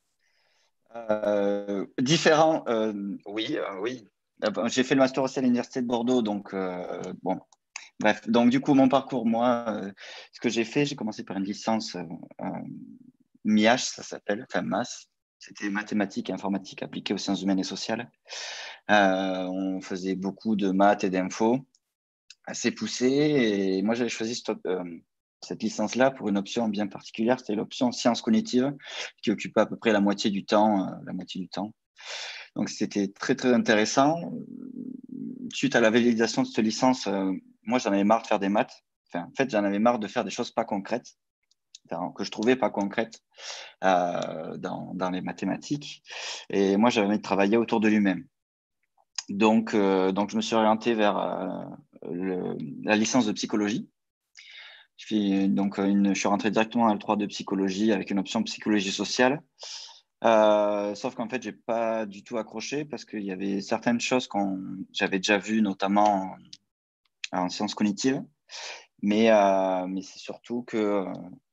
Euh, différent, euh, oui, euh, oui. J'ai fait le master aussi à l'université de Bordeaux, donc euh, bon. Bref, donc du coup, mon parcours, moi, euh, ce que j'ai fait, j'ai commencé par une licence euh, euh, M I H, ça s'appelle, enfin M A S. C'était mathématiques et informatique appliquées aux sciences humaines et sociales. Euh, on faisait beaucoup de maths et d'infos, assez poussé. Et moi, j'avais choisi cette, euh, cette licence-là pour une option bien particulière. C'était l'option sciences cognitives, qui occupait à peu près la moitié du temps, euh, la moitié du temps. Donc, c'était très, très intéressant. Suite à la validation de cette licence, euh, moi, j'en avais marre de faire des maths. Enfin, en fait, j'en avais marre de faire des choses pas concrètes, enfin, que je trouvais pas concrètes euh, dans, dans les mathématiques. Et moi, j'avais envie de travailler autour de lui-même. Donc, euh, donc, je me suis orienté vers euh, le, la licence de psychologie. Je suis, donc, une, je suis rentré directement à L trois de psychologie avec une option psychologie sociale. Euh, sauf qu'en fait, je n'ai pas du tout accroché parce qu'il y avait certaines choses que j'avais déjà vues, notamment en, en sciences cognitives. Mais, euh, mais c'est surtout que,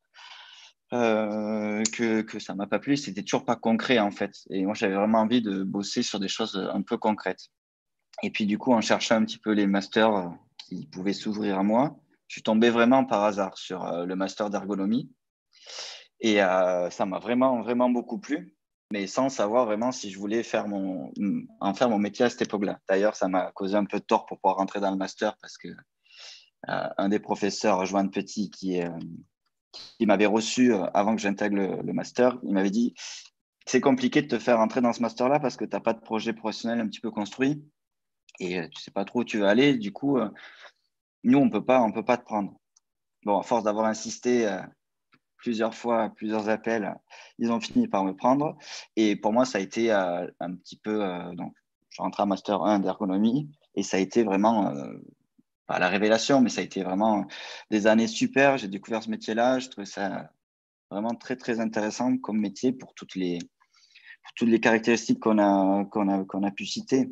euh, que, que ça ne m'a pas plu. C'était toujours pas concret, en fait. Et moi, j'avais vraiment envie de bosser sur des choses un peu concrètes. Et puis, du coup, en cherchant un petit peu les masters qui pouvaient s'ouvrir à moi, je suis tombé vraiment par hasard sur euh, le master d'ergonomie. Et euh, ça m'a vraiment, vraiment beaucoup plu, mais sans savoir vraiment si je voulais faire mon, en faire mon métier à cette époque-là. D'ailleurs, ça m'a causé un peu de tort pour pouvoir rentrer dans le master parce que euh, un des professeurs, Joanne Petit, qui, euh, qui m'avait reçu euh, avant que j'intègre le, le master, il m'avait dit c'est compliqué de te faire rentrer dans ce master-là parce que tu n'as pas de projet professionnel un petit peu construit et euh, tu ne sais pas trop où tu veux aller. Du coup, euh, nous, on ne peut pas, on peut pas te prendre. Bon, à force d'avoir insisté euh, plusieurs fois, plusieurs appels, ils ont fini par me prendre. Et pour moi, ça a été euh, un petit peu… Euh, donc, je suis rentré en Master un d'ergonomie et ça a été vraiment, euh, pas la révélation, mais ça a été vraiment des années super. J'ai découvert ce métier-là. Je trouvais ça vraiment très, très intéressant comme métier pour toutes les, pour toutes les caractéristiques qu'on a, qu'on a, qu'on a pu citer.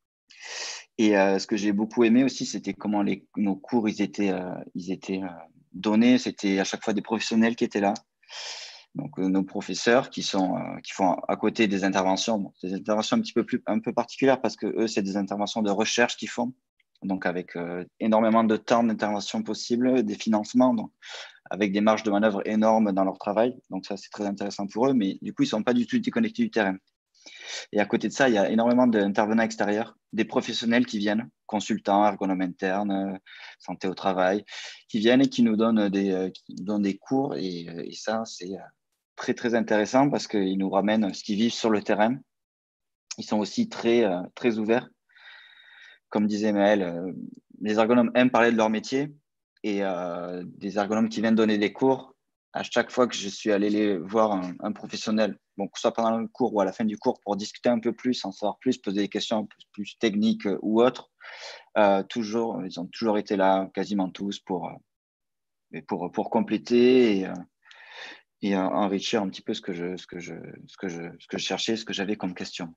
Et euh, ce que j'ai beaucoup aimé aussi, c'était comment les, nos cours, ils étaient, euh, ils étaient euh, donnés. C'était à chaque fois des professionnels qui étaient là. Donc, euh, nos professeurs qui, sont, euh, qui font à côté des interventions, bon, des interventions un petit peu, plus, un peu particulières parce que eux, c'est des interventions de recherche qu'ils font. Donc, avec euh, énormément de temps d'intervention possible, des financements, donc, avec des marges de manœuvre énormes dans leur travail. Donc, ça, c'est très intéressant pour eux. Mais du coup, ils ne sont pas du tout déconnectés du terrain. Et à côté de ça, il y a énormément d'intervenants extérieurs, des professionnels qui viennent, consultants, ergonomes internes, santé au travail, qui viennent et qui nous donnent des, qui nous donnent des cours. Et, et ça, c'est très, très intéressant parce qu'ils nous ramènent ce qu'ils vivent sur le terrain. Ils sont aussi très, très ouverts. Comme disait Maëlle, les ergonomes aiment parler de leur métier et euh, des ergonomes qui viennent donner des cours, à chaque fois que je suis allé les voir un, un professionnel, bon, que ce soit pendant le cours ou à la fin du cours, pour discuter un peu plus, en savoir plus, poser des questions un peu plus techniques ou autres, euh, toujours, ils ont toujours été là, quasiment tous, pour, euh, pour, pour compléter et, euh, et euh, enrichir un petit peu ce que je, ce que je, ce que je, ce que je cherchais, ce que j'avais comme question.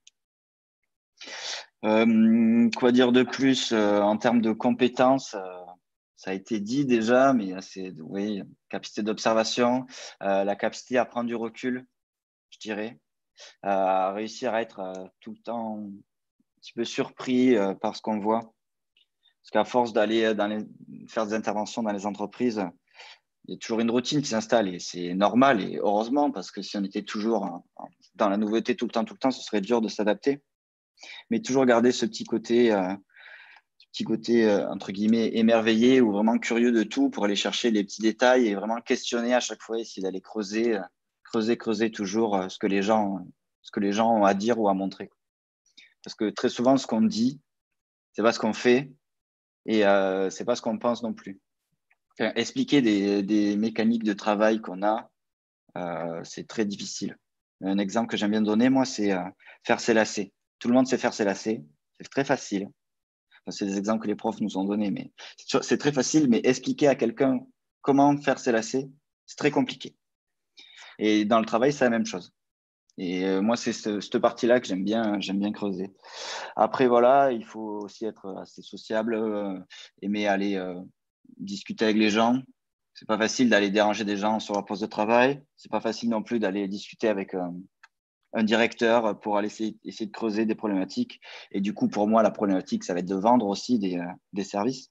Euh, quoi dire de plus euh, en termes de compétences euh, ça a été dit déjà, mais c'est, oui, capacité d'observation, euh, la capacité à prendre du recul, je dirais, euh, à réussir à être euh, tout le temps un petit peu surpris euh, par ce qu'on voit. Parce qu'à force d'aller dans les, faire des interventions dans les entreprises, il y a toujours une routine qui s'installe et c'est normal et heureusement parce que si on était toujours dans la nouveauté tout le temps, tout le temps, ce serait dur de s'adapter. Mais toujours garder ce petit côté... Euh, petit côté, euh, entre guillemets, émerveillé ou vraiment curieux de tout pour aller chercher les petits détails et vraiment questionner à chaque fois, essayer d'aller creuser, euh, creuser, creuser toujours euh, ce que les gens, ce que les gens ont à dire ou à montrer. Parce que très souvent, ce qu'on dit, c'est pas ce qu'on fait et euh, c'est pas ce qu'on pense non plus. Enfin, expliquer des, des mécaniques de travail qu'on a, euh, c'est très difficile. Un exemple que j'aime bien donner, moi, c'est euh, faire ses lacets. Tout le monde sait faire ses lacets. C'est très facile. C'est des exemples que les profs nous ont donnés, mais c'est très facile, mais expliquer à quelqu'un comment faire ses lacets, c'est très compliqué. Et dans le travail, c'est la même chose. Et euh, moi, c'est ce, cette partie-là que j'aime bien, j'aime bien creuser. Après, voilà, il faut aussi être assez sociable, euh, aimer aller euh, discuter avec les gens. C'est pas facile d'aller déranger des gens sur leur poste de travail. C'est pas facile non plus d'aller discuter avec euh, un directeur pour aller essayer, essayer de creuser des problématiques. Et du coup, pour moi, la problématique, ça va être de vendre aussi des, des services.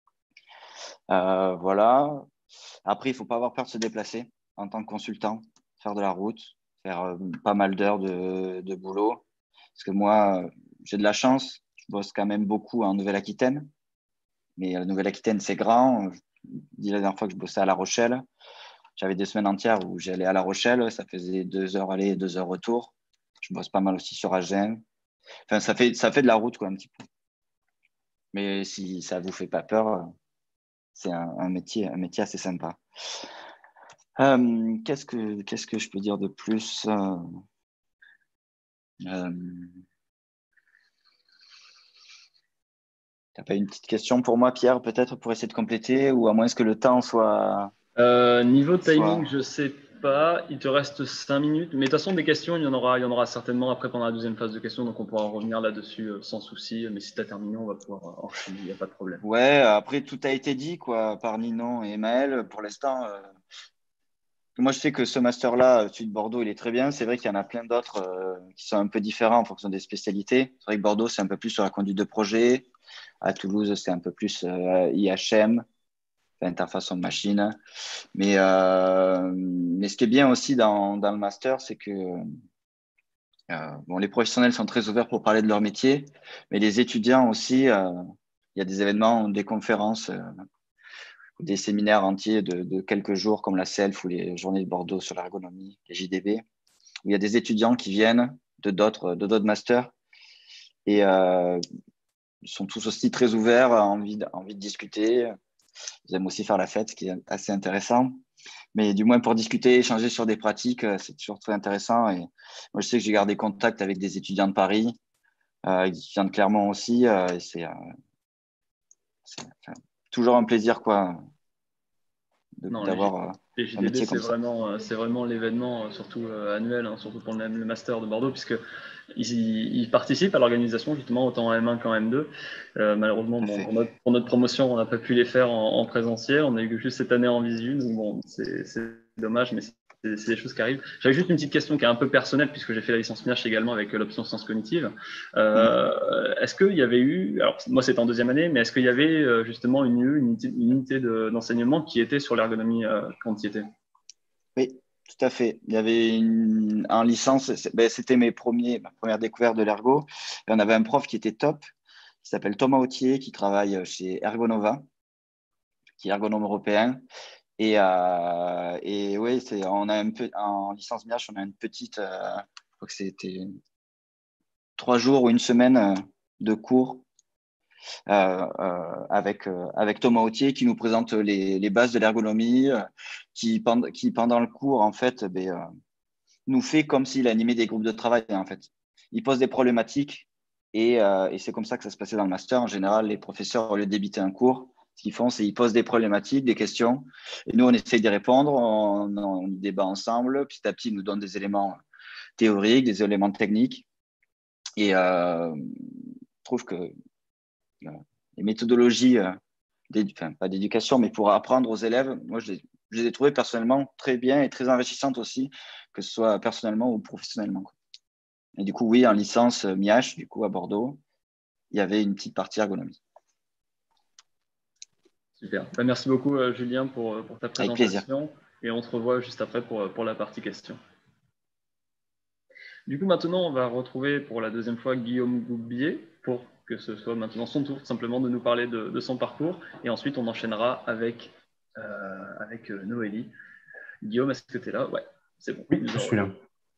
Euh, voilà. Après, il ne faut pas avoir peur de se déplacer en tant que consultant, faire de la route, faire euh, pas mal d'heures de, de boulot. Parce que moi, j'ai de la chance, je bosse quand même beaucoup en Nouvelle-Aquitaine. Mais la Nouvelle-Aquitaine, c'est grand. Je dis la dernière fois que je bossais à La Rochelle. J'avais des semaines entières où j'allais à La Rochelle. Ça faisait deux heures aller, deux heures retour. Je bosse pas mal aussi sur Agen. Enfin, ça fait, ça fait de la route, quoi, un petit peu. Mais si ça vous fait pas peur, c'est un, un métier, un métier assez sympa. Euh, qu'est-ce que, qu'est-ce que je peux dire de plus euh, euh, T'as pas une petite question pour moi, Pierre, peut-être pour essayer de compléter, ou à moins que le temps soit... Euh, niveau timing, soit... je sais pas. Il te reste cinq minutes. Mais de toute façon, des questions, il y en aura, il y en aura certainement après pendant la deuxième phase de questions. Donc, on pourra revenir là-dessus euh, sans souci. Mais si tu as terminé, on va pouvoir euh, enchaîner. Il n'y a pas de problème. Ouais, après, tout a été dit quoi, par Ninon et Maël. Pour l'instant, euh, moi, je sais que ce master-là, celui de Bordeaux, il est très bien. C'est vrai qu'il y en a plein d'autres euh, qui sont un peu différents en fonction des spécialités. C'est vrai que Bordeaux, c'est un peu plus sur la conduite de projet. À Toulouse, c'est un peu plus euh, I H M, interface homme-machine. Mais, euh, mais ce qui est bien aussi dans, dans le master, c'est que euh, bon, les professionnels sont très ouverts pour parler de leur métier, mais les étudiants aussi, euh, il y a des événements, des conférences, euh, des séminaires entiers de, de quelques jours comme la S E L F ou les journées de Bordeaux sur l'ergonomie, les J D B, où il y a des étudiants qui viennent de d'autres de d'autres masters et euh, ils sont tous aussi très ouverts, envie, envie de discuter. Ils aiment aussi faire la fête, ce qui est assez intéressant. Mais du moins pour discuter, échanger sur des pratiques, c'est toujours très intéressant. Et moi, je sais que j'ai gardé contact avec des étudiants de Paris, euh, avec des étudiants de Clermont aussi. Euh, et c'est, euh, c'est enfin, toujours un plaisir quoi, de, Non, les, d'avoir les euh, un J D B, métier c'est comme ça. vraiment, c'est vraiment l'événement, surtout euh, annuel, hein, surtout pour le, le master de Bordeaux, puisque ils, ils participent à l'organisation justement autant en M un qu'en M deux. Euh, malheureusement, bon, pour, notre, pour notre promotion, on n'a pas pu les faire en, en présentiel. On a eu juste cette année en visu, donc bon, c'est, c'est dommage, mais c'est, c'est des choses qui arrivent. J'avais juste une petite question qui est un peu personnelle, puisque j'ai fait la licence M I H également avec l'option sciences cognitives. Euh, mmh. Est-ce qu'il y avait eu, alors moi c'était en deuxième année, mais est-ce qu'il y avait euh, justement une, une unité, une unité de, d'enseignement qui était sur l'ergonomie euh, quand tu y étais? Oui, tout à fait. Il y avait une, en licence, ben, c'était mes premiers, ma première découverte de l'ergo. Et on avait un prof qui était top, qui s'appelle Thomas Autier, qui travaille chez Ergonova, qui est ergonome européen. Et, euh, et oui, c'est, on a un peu, en licence M I H, on a une petite, euh, je crois que c'était trois jours ou une semaine de cours euh, euh, avec, euh, avec Thomas Autier qui nous présente les, les bases de l'ergonomie, euh, qui, pend- qui pendant le cours, en fait, ben, euh, nous fait comme s'il animait des groupes de travail, en fait. Il pose des problématiques et, euh, et c'est comme ça que ça se passait dans le master. En général, les professeurs, au lieu de débiter un cours, ce qu'ils font, c'est qu'ils posent des problématiques, des questions, et nous, on essaye d'y répondre, on, on débat ensemble, petit à petit, ils nous donnent des éléments théoriques, des éléments techniques, et euh, je trouve que euh, les méthodologies, euh, enfin, pas d'éducation, mais pour apprendre aux élèves, moi, je les, je les ai trouvées personnellement très bien et très enrichissantes aussi, que ce soit personnellement ou professionnellement, quoi. Et du coup, oui, en licence M I H, du coup, à Bordeaux, il y avait une petite partie ergonomie. Super. Ben, merci beaucoup, euh, Julien, pour, pour ta Avec plaisir. présentation. Et on se revoit juste après pour, pour la partie questions. Du coup, maintenant, on va retrouver pour la deuxième fois Guillaume Goubier pour que ce soit maintenant son tour simplement de nous parler de, de son parcours. Et ensuite, on enchaînera avec, euh, avec euh, Noélie. Guillaume, est-ce que tu es là? Ouais, c'est bon. Oui, je suis là.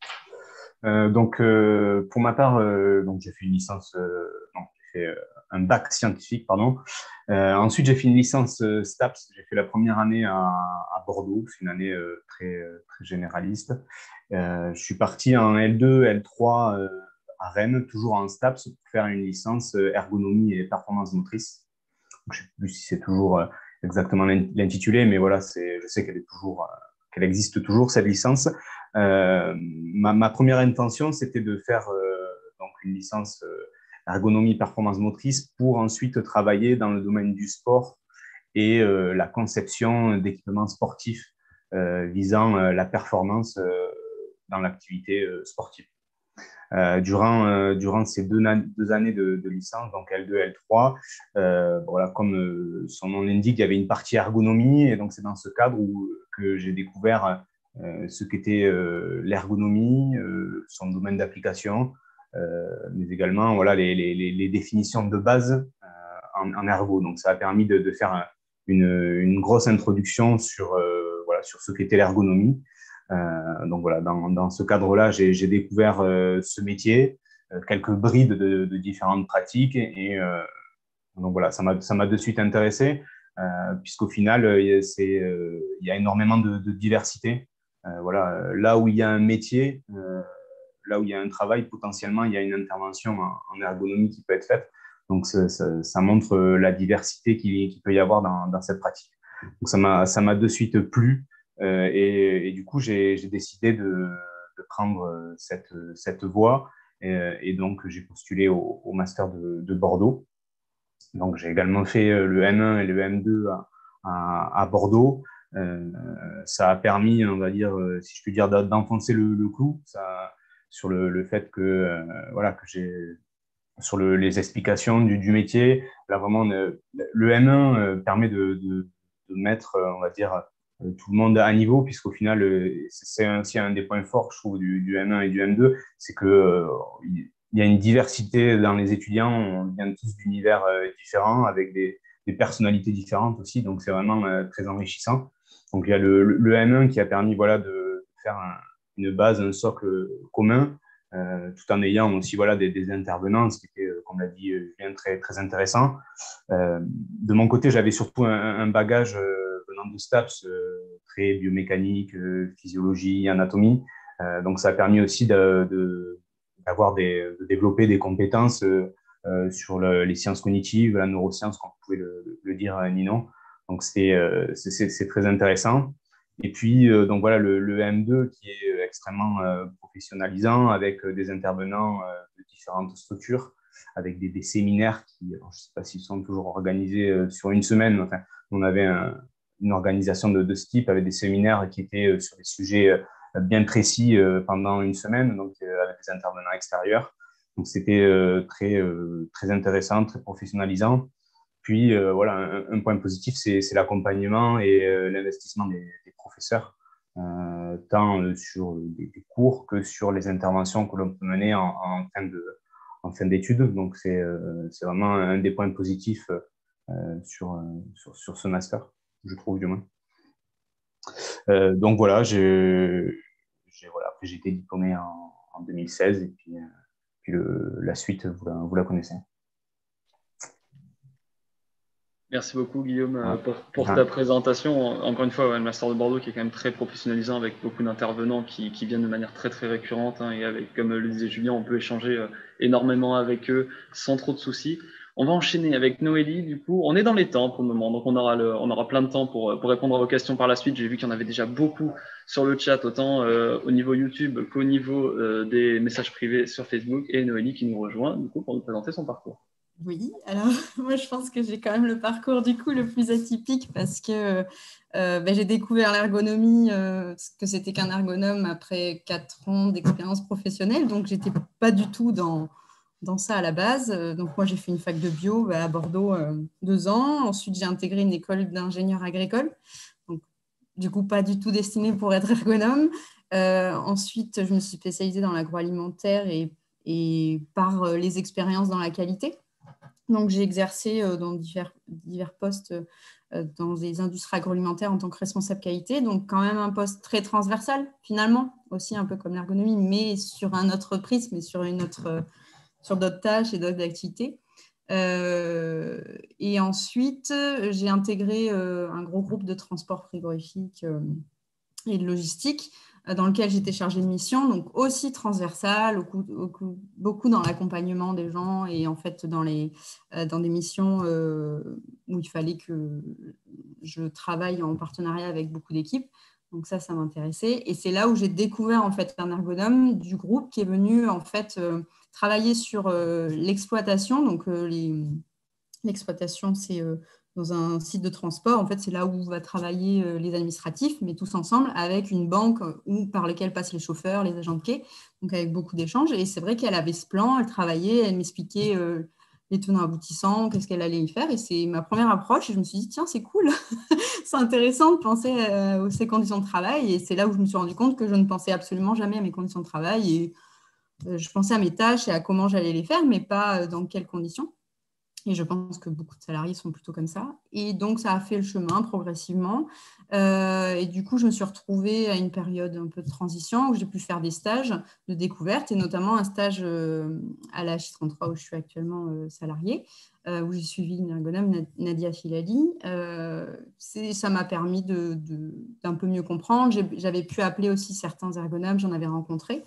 Euh, donc, euh, pour ma part, euh, donc j'ai fait une licence, euh, non, j'ai fait euh, un bac scientifique, pardon. Euh, ensuite, j'ai fait une licence euh, STAPS. J'ai fait la première année à, à Bordeaux. C'est une année euh, très, euh, très généraliste. Euh, je suis parti en L deux, L trois euh, à Rennes, toujours en STAPS, pour faire une licence euh, ergonomie et performance motrice. Donc, je ne sais plus si c'est toujours euh, exactement l'intitulé, mais voilà, c'est, je sais qu'elle est toujours, euh, qu'elle existe toujours, cette licence. Euh, ma, ma première intention, c'était de faire euh, donc une licence euh, ergonomie performance motrice pour ensuite travailler dans le domaine du sport et euh, la conception d'équipements sportifs euh, visant euh, la performance euh, dans l'activité euh, sportive. Euh, durant, euh, durant ces deux, deux années de, de licence, donc L deux, L trois, euh, voilà, comme euh, son nom l'indique, il y avait une partie ergonomie, et donc c'est dans ce cadre où, que j'ai découvert euh, ce qu'était euh, l'ergonomie, euh, son domaine d'application, euh, mais également voilà, les, les, les définitions de base euh, en, en ergo. Donc ça a permis de, de faire une, une grosse introduction sur, euh, voilà, sur ce qu'était l'ergonomie. Euh, donc voilà, dans, dans ce cadre-là, j'ai, j'ai découvert euh, ce métier, euh, quelques brides de, de différentes pratiques, et, et euh, donc voilà, ça m'a, ça m'a de suite intéressé, euh, puisqu'au final, euh, c'est, euh, il y a énormément de, de diversité. Euh, voilà, là où il y a un métier, euh, là où il y a un travail, potentiellement, il y a une intervention en, en ergonomie qui peut être faite. Donc ça, ça, ça montre la diversité qu'il, qu'il peut y avoir dans, dans cette pratique. Donc ça m'a, ça m'a de suite plu. Euh, et, et du coup, j'ai, j'ai décidé de, de prendre cette, cette voie. Et, et donc, j'ai postulé au, au master de, de Bordeaux. Donc, j'ai également fait le M un et le M deux à, à, à Bordeaux. Euh, ça a permis, on va dire, si je puis dire, d'enfoncer le, le clou ça, sur le, le fait que, euh, voilà, que j'ai sur le, les explications du, du métier. Là, vraiment, le, le M un permet de, de, de mettre, on va dire, tout le monde à niveau, puisqu'au final, c'est aussi un des points forts, je trouve, du, du M un et du M deux, c'est que euh, il y a une diversité dans les étudiants, on vient tous d'univers euh, différents, avec des, des personnalités différentes aussi, donc c'est vraiment euh, très enrichissant. Donc il y a le, le M un qui a permis voilà, de faire un, une base, un socle commun, euh, tout en ayant aussi voilà, des, des intervenants, ce qui était, comme l'a dit Julien, très, très intéressant. Euh, de mon côté, j'avais surtout un, un bagage euh, venant de STAPS, euh, très biomécanique, euh, physiologie, anatomie. Euh, donc ça a permis aussi de, de d'avoir des, de développer des compétences euh, euh, sur le, les sciences cognitives, la neuroscience, comme vous pouvez le, le dire, Ninon. Donc, c'est, euh, c'est, c'est très intéressant. Et puis, euh, donc voilà, le, le M deux qui est extrêmement euh, professionnalisant avec euh, des intervenants euh, de différentes structures, avec des, des séminaires qui, alors, je ne sais pas s'ils sont toujours organisés euh, sur une semaine. Enfin, on avait un, une organisation de, de ce type avec des séminaires qui étaient euh, sur des sujets euh, bien précis euh, pendant une semaine, donc euh, avec des intervenants extérieurs. Donc c'était euh, très, euh, très intéressant, très professionnalisant. Puis euh, voilà, un, un point positif, c'est, c'est l'accompagnement et euh, l'investissement des, des professeurs, euh, tant euh, sur des, des cours que sur les interventions que l'on peut mener en, en fin de, en fin d'études. Donc c'est, euh, c'est vraiment un des points positifs euh, sur, sur, sur ce master, je trouve du moins. Euh, donc voilà, j'ai, j'ai, voilà, après j'ai été diplômé en, en deux mille seize et puis, euh, puis le, la suite, vous la, vous la connaissez. Merci beaucoup Guillaume Ah. pour, pour Ah. ta présentation. Encore une fois, ouais, le Master de Bordeaux qui est quand même très professionnalisant avec beaucoup d'intervenants qui, qui viennent de manière très très récurrente hein, et avec, comme le disait Julien, on peut échanger euh, énormément avec eux sans trop de soucis. On va enchaîner avec Noélie, du coup. On est dans les temps pour le moment, donc on aura, le, on aura plein de temps pour, pour répondre à vos questions par la suite. J'ai vu qu'il y en avait déjà beaucoup sur le chat, autant euh, au niveau YouTube qu'au niveau euh, des messages privés sur Facebook. Et Noélie qui nous rejoint, du coup, pour nous présenter son parcours. Oui, alors moi je pense que j'ai quand même le parcours du coup le plus atypique parce que euh, ben, j'ai découvert l'ergonomie, euh, que c'était qu'un ergonome après quatre ans d'expérience professionnelle, donc j'étais pas du tout dans, dans ça à la base. Donc moi j'ai fait une fac de bio ben, à Bordeaux euh, deux ans, ensuite j'ai intégré une école d'ingénieur agricole, donc du coup pas du tout destinée pour être ergonome. Euh, ensuite je me suis spécialisée dans l'agroalimentaire et, et par euh, les expériences dans la qualité. Donc, j'ai exercé euh, dans divers, divers postes euh, dans les industries agroalimentaires en tant que responsable qualité. Donc, quand même un poste très transversal, finalement, aussi un peu comme l'ergonomie, mais sur un autre prisme et sur, une autre, euh, sur d'autres tâches et d'autres activités. Euh, et ensuite, j'ai intégré euh, un gros groupe de transport frigorifique euh, et de logistique dans lequel j'étais chargée de mission, donc aussi transversale, au coup, au coup, beaucoup dans l'accompagnement des gens et en fait dans, les, euh, dans des missions euh, où il fallait que je travaille en partenariat avec beaucoup d'équipes. Donc ça, ça m'intéressait. Et c'est là où j'ai découvert en fait un ergonome du groupe qui est venu en fait euh, travailler sur euh, l'exploitation. Donc euh, les, l'exploitation, c'est euh, dans un site de transport. En fait, c'est là où va travailler euh, les administratifs, mais tous ensemble avec une banque où, par laquelle passent les chauffeurs, les agents de quai, donc avec beaucoup d'échanges. Et c'est vrai qu'elle avait ce plan, elle travaillait, elle m'expliquait euh, les tenants aboutissants, qu'est-ce qu'elle allait y faire. Et c'est ma première approche. Et je me suis dit, tiens, c'est cool, c'est intéressant de penser à ces conditions de travail. Et c'est là où je me suis rendu compte que je ne pensais absolument jamais à mes conditions de travail. Et euh, je pensais à mes tâches et à comment j'allais les faire, mais pas dans quelles conditions. Et je pense que beaucoup de salariés sont plutôt comme ça. Et donc, ça a fait le chemin progressivement. Euh, et du coup, je me suis retrouvée à une période un peu de transition où j'ai pu faire des stages de découverte et notamment un stage euh, à la H trente-trois où je suis actuellement euh, salariée, euh, où j'ai suivi une ergonome, Nadia Filali. Euh, ça m'a permis de, de, d'un peu mieux comprendre. J'ai, j'avais pu appeler aussi certains ergonomes, j'en avais rencontré.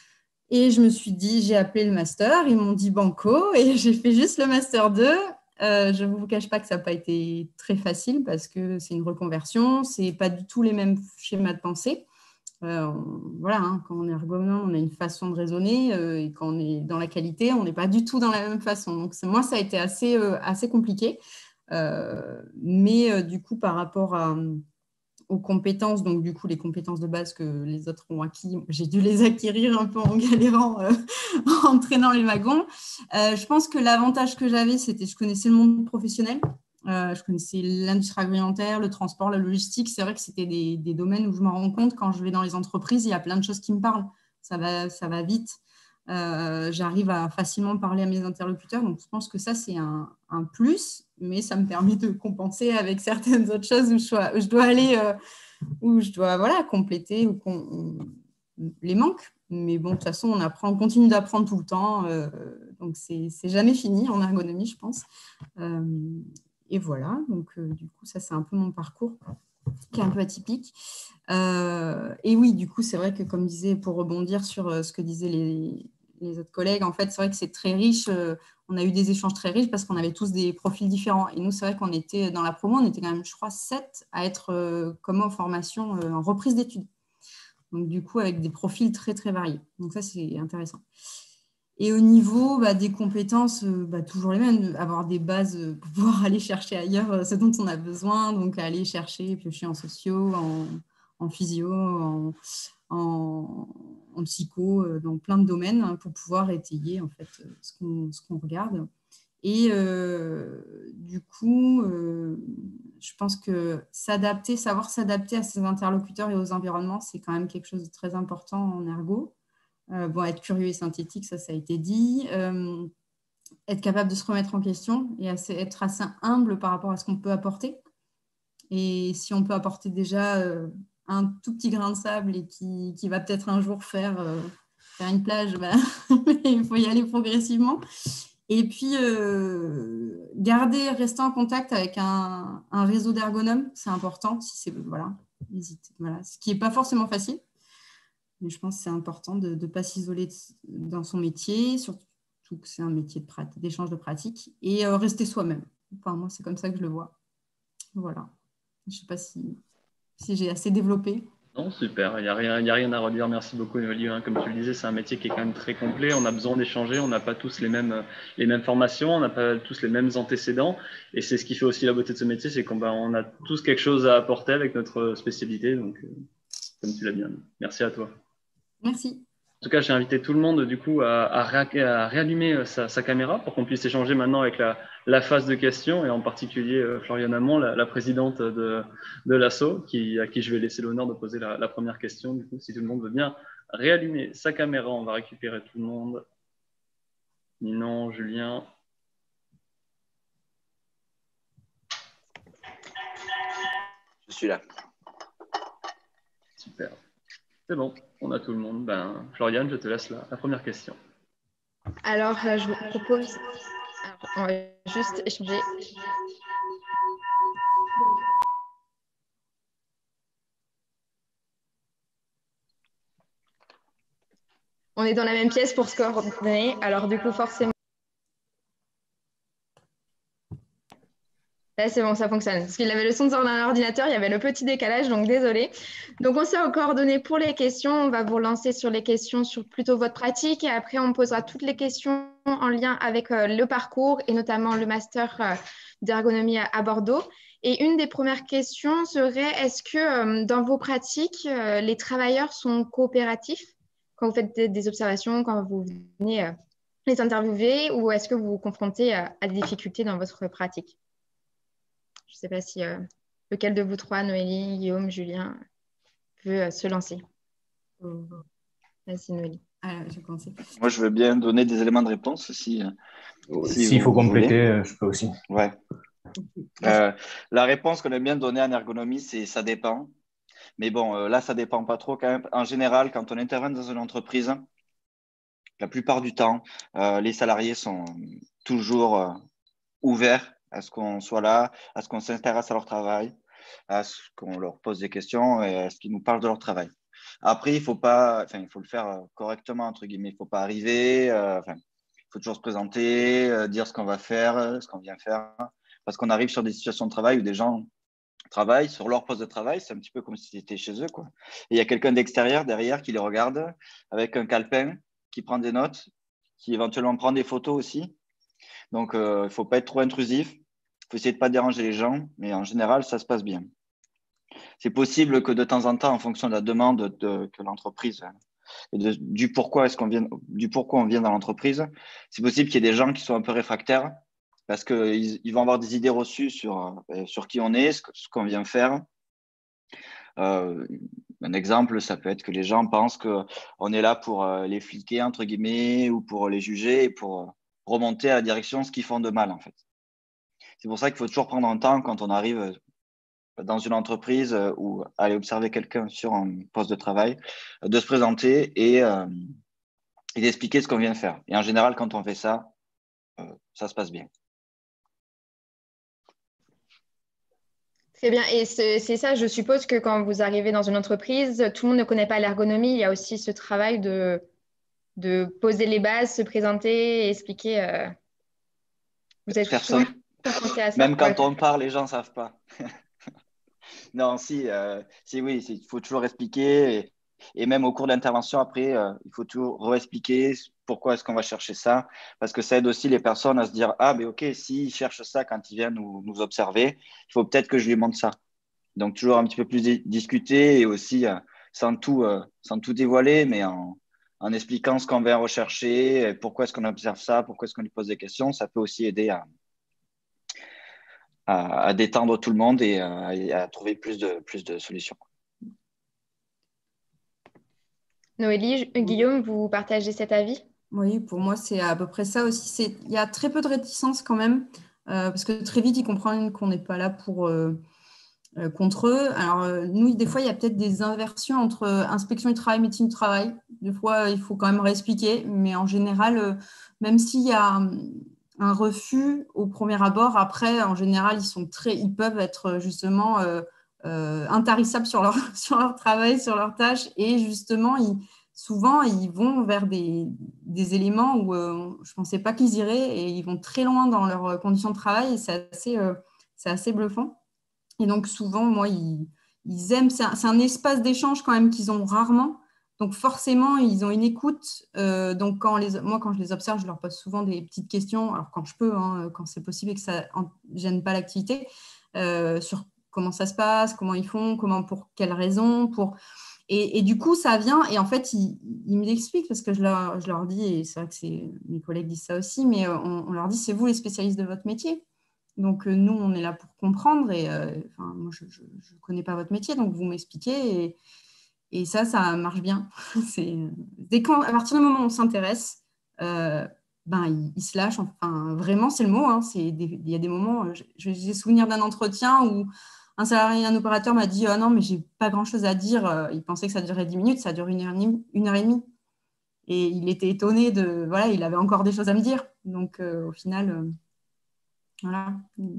Et je me suis dit, j'ai appelé le master, ils m'ont dit banco, et j'ai fait juste le master deux. Euh, je ne vous cache pas que ça n'a pas été très facile parce que c'est une reconversion, ce n'est pas du tout les mêmes schémas de pensée. Euh, on, voilà, hein, quand on est ergonome, on a une façon de raisonner, euh, et quand on est dans la qualité, on n'est pas du tout dans la même façon. Donc, moi, ça a été assez, euh, assez compliqué. Euh, mais euh, du coup, par rapport à... aux compétences, donc du coup les compétences de base que les autres ont acquis, j'ai dû les acquérir un peu en galérant, euh, en traînant les wagons. Euh, je pense que l'avantage que j'avais, c'était que je connaissais le monde professionnel, euh, je connaissais l'industrie agroalimentaire, le transport, la logistique. C'est vrai que c'était des, des domaines où je me rends compte quand je vais dans les entreprises, il y a plein de choses qui me parlent, ça va, ça va vite. Euh, j'arrive à facilement parler à mes interlocuteurs, donc je pense que ça c'est un, un plus, mais ça me permet de compenser avec certaines autres choses où je dois, où je dois aller, euh, où je dois voilà, compléter ou qu'on, les manques. Mais bon, de toute façon, on apprend, on continue d'apprendre tout le temps, euh, donc c'est, c'est jamais fini en ergonomie, je pense. Euh, et voilà, donc euh, du coup, ça c'est un peu mon parcours qui est un peu atypique. Euh, et oui, du coup, c'est vrai que comme disait, pour rebondir sur euh, ce que disaient les, les autres collègues, en fait, c'est vrai que c'est très riche. Euh, on a eu des échanges très riches parce qu'on avait tous des profils différents. Et nous, c'est vrai qu'on était dans la promo, on était quand même, je crois, sept à être euh, comme en formation euh, en reprise d'études. Donc, du coup, avec des profils très, très variés. Donc, ça, c'est intéressant. Et au niveau bah, des compétences, euh, bah, toujours les mêmes, avoir des bases euh, pour pouvoir aller chercher ailleurs euh, ce dont on a besoin, donc aller chercher, piocher en sociaux, en, en physio, en, en, en psycho, euh, dans plein de domaines, hein, pour pouvoir étayer en fait, ce qu'on, ce qu'on regarde. Et euh, du coup, euh, je pense que s'adapter, savoir s'adapter à ses interlocuteurs et aux environnements, c'est quand même quelque chose de très important en ergo. Euh, bon, être curieux et synthétique, ça, ça a été dit. Euh, être capable de se remettre en question et assez, être assez humble par rapport à ce qu'on peut apporter. Et si on peut apporter déjà euh, un tout petit grain de sable et qui, qui va peut-être un jour faire, euh, faire une plage, bah, il faut y aller progressivement. Et puis, euh, garder, rester en contact avec un, un réseau d'ergonomes, c'est important. Si c'est, voilà, hésite, voilà, ce qui n'est pas forcément facile. Mais je pense que c'est important de ne pas s'isoler dans son métier, surtout que c'est un métier de prat- d'échange de pratiques, et euh, rester soi-même. Enfin, moi, c'est comme ça que je le vois. Voilà. Je ne sais pas si, si j'ai assez développé. Non, super, il n'y a, rien- y a rien à redire. Merci beaucoup, Noélie. Hein. Comme tu le disais, c'est un métier qui est quand même très complet. On a besoin d'échanger. On n'a pas tous les mêmes, les mêmes formations. On n'a pas tous les mêmes antécédents. Et c'est ce qui fait aussi la beauté de ce métier, c'est qu'on bah, on a tous quelque chose à apporter avec notre spécialité. Donc, euh, comme tu l'as bien dit. Merci à toi. Merci. En tout cas, j'ai invité tout le monde du coup à, à, ré, à réallumer sa, sa caméra pour qu'on puisse échanger maintenant avec la, la phase de questions et en particulier euh, Floriane Amont, la, la présidente de, de l'asso, qui, à qui je vais laisser l'honneur de poser la, la première question. Du coup, si tout le monde veut bien réallumer sa caméra, on va récupérer tout le monde. Ninon, Julien. Je suis là. Super. C'est bon, on a tout le monde. Ben, Floriane, je te laisse la, la première question. Alors, euh, je vous propose... Alors, on va juste échanger. On est dans la même pièce pour se coordonner. Alors, du coup, forcément... Là, c'est bon, ça fonctionne. Parce qu'il avait le son dans un ordinateur, il y avait le petit décalage, donc désolé. Donc, on s'est coordonné pour les questions. On va vous relancer sur les questions sur plutôt votre pratique. Et après, on posera toutes les questions en lien avec euh, le parcours et notamment le master euh, d'ergonomie à, à Bordeaux. Et une des premières questions serait, est-ce que euh, dans vos pratiques, euh, les travailleurs sont coopératifs quand vous faites des, des observations, quand vous venez euh, les interviewer, ou est-ce que vous vous confrontez à, à des difficultés dans votre pratique ? Je ne sais pas si euh, lequel de vous trois, Noélie, Guillaume, Julien, veut euh, se lancer. Euh, Vas-y, Noélie. ah, je vais commencer. Moi, je veux bien donner des éléments de réponse si, si S'il faut vous compléter, voulez. je peux aussi. Ouais. Euh, la réponse qu'on aime bien donner en ergonomie, c'est ça dépend. Mais bon, euh, là, ça dépend pas trop quand même. En général, quand on intervient dans une entreprise, la plupart du temps, euh, les salariés sont toujours euh, ouverts à ce qu'on soit là, à ce qu'on s'intéresse à leur travail, à ce qu'on leur pose des questions et à ce qu'ils nous parlent de leur travail. Après, il faut pas, enfin, il faut le faire correctement, entre guillemets. Il faut pas arriver, euh, enfin, il faut toujours se présenter, euh, dire ce qu'on va faire, ce qu'on vient faire. Parce qu'on arrive sur des situations de travail où des gens travaillent sur leur poste de travail, c'est un petit peu comme si c'était chez eux, quoi. Et il y a quelqu'un d'extérieur derrière qui les regarde avec un calepin, qui prend des notes, qui éventuellement prend des photos aussi. Donc, euh, il ne faut pas être trop intrusif. Il faut essayer de ne pas déranger les gens, mais en général, ça se passe bien. C'est possible que de temps en temps, en fonction de la demande de, que l'entreprise et de, du pourquoi est-ce qu'on vient, du pourquoi on vient dans l'entreprise, c'est possible qu'il y ait des gens qui soient un peu réfractaires parce qu'ils ils vont avoir des idées reçues sur, sur qui on est, ce, ce qu'on vient faire. Euh, un exemple, ça peut être que les gens pensent qu'on est là pour les fliquer, entre guillemets, ou pour les juger et pour remonter à la direction ce qu'ils font de mal, en fait. C'est pour ça qu'il faut toujours prendre un temps quand on arrive dans une entreprise ou aller observer quelqu'un sur un poste de travail, de se présenter et, euh, et d'expliquer ce qu'on vient de faire. Et en général, quand on fait ça, euh, ça se passe bien. Très bien. Et c'est ça, je suppose que quand vous arrivez dans une entreprise, tout le monde ne connaît pas l'ergonomie. Il y a aussi ce travail de, de poser les bases, se présenter et expliquer. Euh... Vous êtes Personne. confronté à ça. Même quand ouais. on parle, les gens ne savent pas. Non, si, euh, si oui, il faut toujours expliquer. Et, et même au cours de l'intervention, après, euh, il faut toujours réexpliquer pourquoi est-ce qu'on va chercher ça. Parce que ça aide aussi les personnes à se dire, ah, mais OK, s'ils cherchent ça quand ils viennent nous, nous observer, il faut peut-être que je lui montre ça. Donc, toujours un petit peu plus discuter et aussi euh, sans, tout, euh, sans tout dévoiler, mais en, en expliquant ce qu'on vient rechercher, pourquoi est-ce qu'on observe ça, pourquoi est-ce qu'on lui pose des questions. Ça peut aussi aider à, à, à détendre tout le monde et à, et à trouver plus de, plus de solutions. Noélie, Guillaume, vous partagez cet avis? Oui, pour moi, c'est à peu près ça aussi. Il y a très peu de réticence quand même, euh, parce que très vite, ils comprennent qu'on n'est pas là pour, euh, euh, contre eux. Alors, euh, nous, des fois, il y a peut-être des inversions entre euh, inspection du travail, médecine du travail. Des fois, il faut quand même réexpliquer, mais en général, euh, même s'il y a, un refus au premier abord. Après, en général, ils, sont très, ils peuvent être justement euh, euh, intarissables sur leur, sur leur travail, sur leurs tâches. Et justement, ils, souvent, ils vont vers des, des éléments où euh, je ne pensais pas qu'ils iraient et ils vont très loin dans leurs conditions de travail. Et c'est assez, euh, c'est assez bluffant. Et donc, souvent, moi, ils, ils aiment… C'est un, c'est un espace d'échange quand même qu'ils ont rarement. Donc, forcément, ils ont une écoute. Euh, donc, quand les, moi, quand je les observe, je leur pose souvent des petites questions, alors quand je peux, hein, quand c'est possible et que ça ne gêne pas l'activité, euh, sur comment ça se passe, comment ils font, comment, pour quelles raisons. Pour... Et, et du coup, ça vient, et en fait, ils, ils me l'expliquent parce que je leur, je leur dis, et c'est vrai que c'est, mes collègues disent ça aussi, mais on, on leur dit, c'est vous les spécialistes de votre métier. Donc, euh, nous, on est là pour comprendre, et euh, enfin, moi, je ne connais pas votre métier, donc vous m'expliquez, et Et ça, ça marche bien. C'est, dès quand, à partir du moment où on s'intéresse, euh, ben, il, il se lâche. Enfin, vraiment, c'est le mot. Hein. C'est des, il y a des moments, j'ai, j'ai souvenir d'un entretien où un salarié, un opérateur m'a dit ah non, mais j'ai pas grand-chose à dire. Il pensait que ça durait dix minutes, ça dure une heure, une heure et demie. Et il était étonné de, voilà, il avait encore des choses à me dire. Donc, euh, au final, euh, voilà.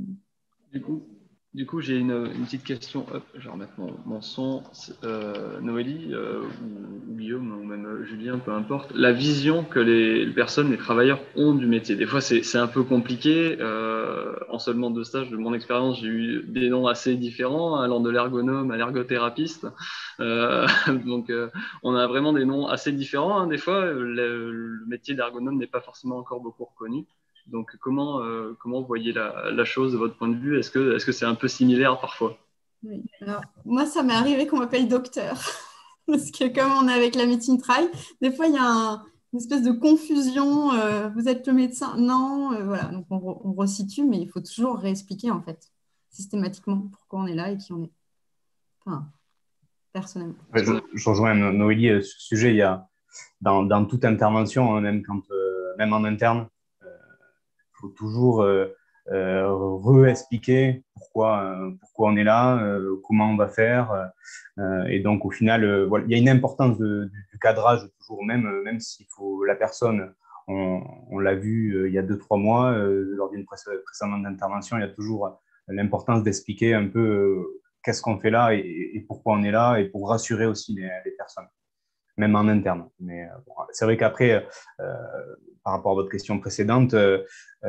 Du coup, Du coup, j'ai une, une petite question. Hop, je vais remettre mon, mon son. Euh, Noélie, euh, ou, ou Guillaume, ou même Julien, peu importe. La vision que les, les personnes, les travailleurs ont du métier. Des fois, c'est, c'est un peu compliqué. Euh, en seulement deux stages, de mon expérience, j'ai eu des noms assez différents, allant de l'ergonome à l'ergothérapeute. Euh, donc, euh, on a vraiment des noms assez différents. Hein. Des fois, le, le métier d'ergonome n'est pas forcément encore beaucoup reconnu. Donc, comment, euh, comment vous voyez la, la chose de votre point de vue? Est-ce que, est-ce que c'est un peu similaire parfois? Oui. Alors, moi, ça m'est arrivé qu'on m'appelle docteur. Parce que comme on est avec la médecine trail, des fois, il y a un, une espèce de confusion. Euh, vous êtes le médecin? Non. Euh, voilà. Donc, on, re, on resitue, mais il faut toujours réexpliquer, en fait, systématiquement, pourquoi on est là et qui on est. Enfin, personnellement. Ouais, je, je rejoins Noélie euh, sur ce sujet. Il y a, dans, dans toute intervention, hein, même, quand, euh, même en interne, il euh, faut toujours euh, euh, re-expliquer pourquoi, euh, pourquoi on est là, euh, comment on va faire. Euh, et donc, au final, euh, voilà, il y a une importance de, du, du cadrage toujours, même, même s'il faut la personne, on, on l'a vu euh, il y a deux, trois mois, euh, lors d'une précédente intervention, il y a toujours l'importance d'expliquer un peu euh, qu'est-ce qu'on fait là et, et pourquoi on est là, et pour rassurer aussi les, les personnes, même en interne. Mais euh, bon, c'est vrai qu'après, euh, par rapport à votre question précédente, euh,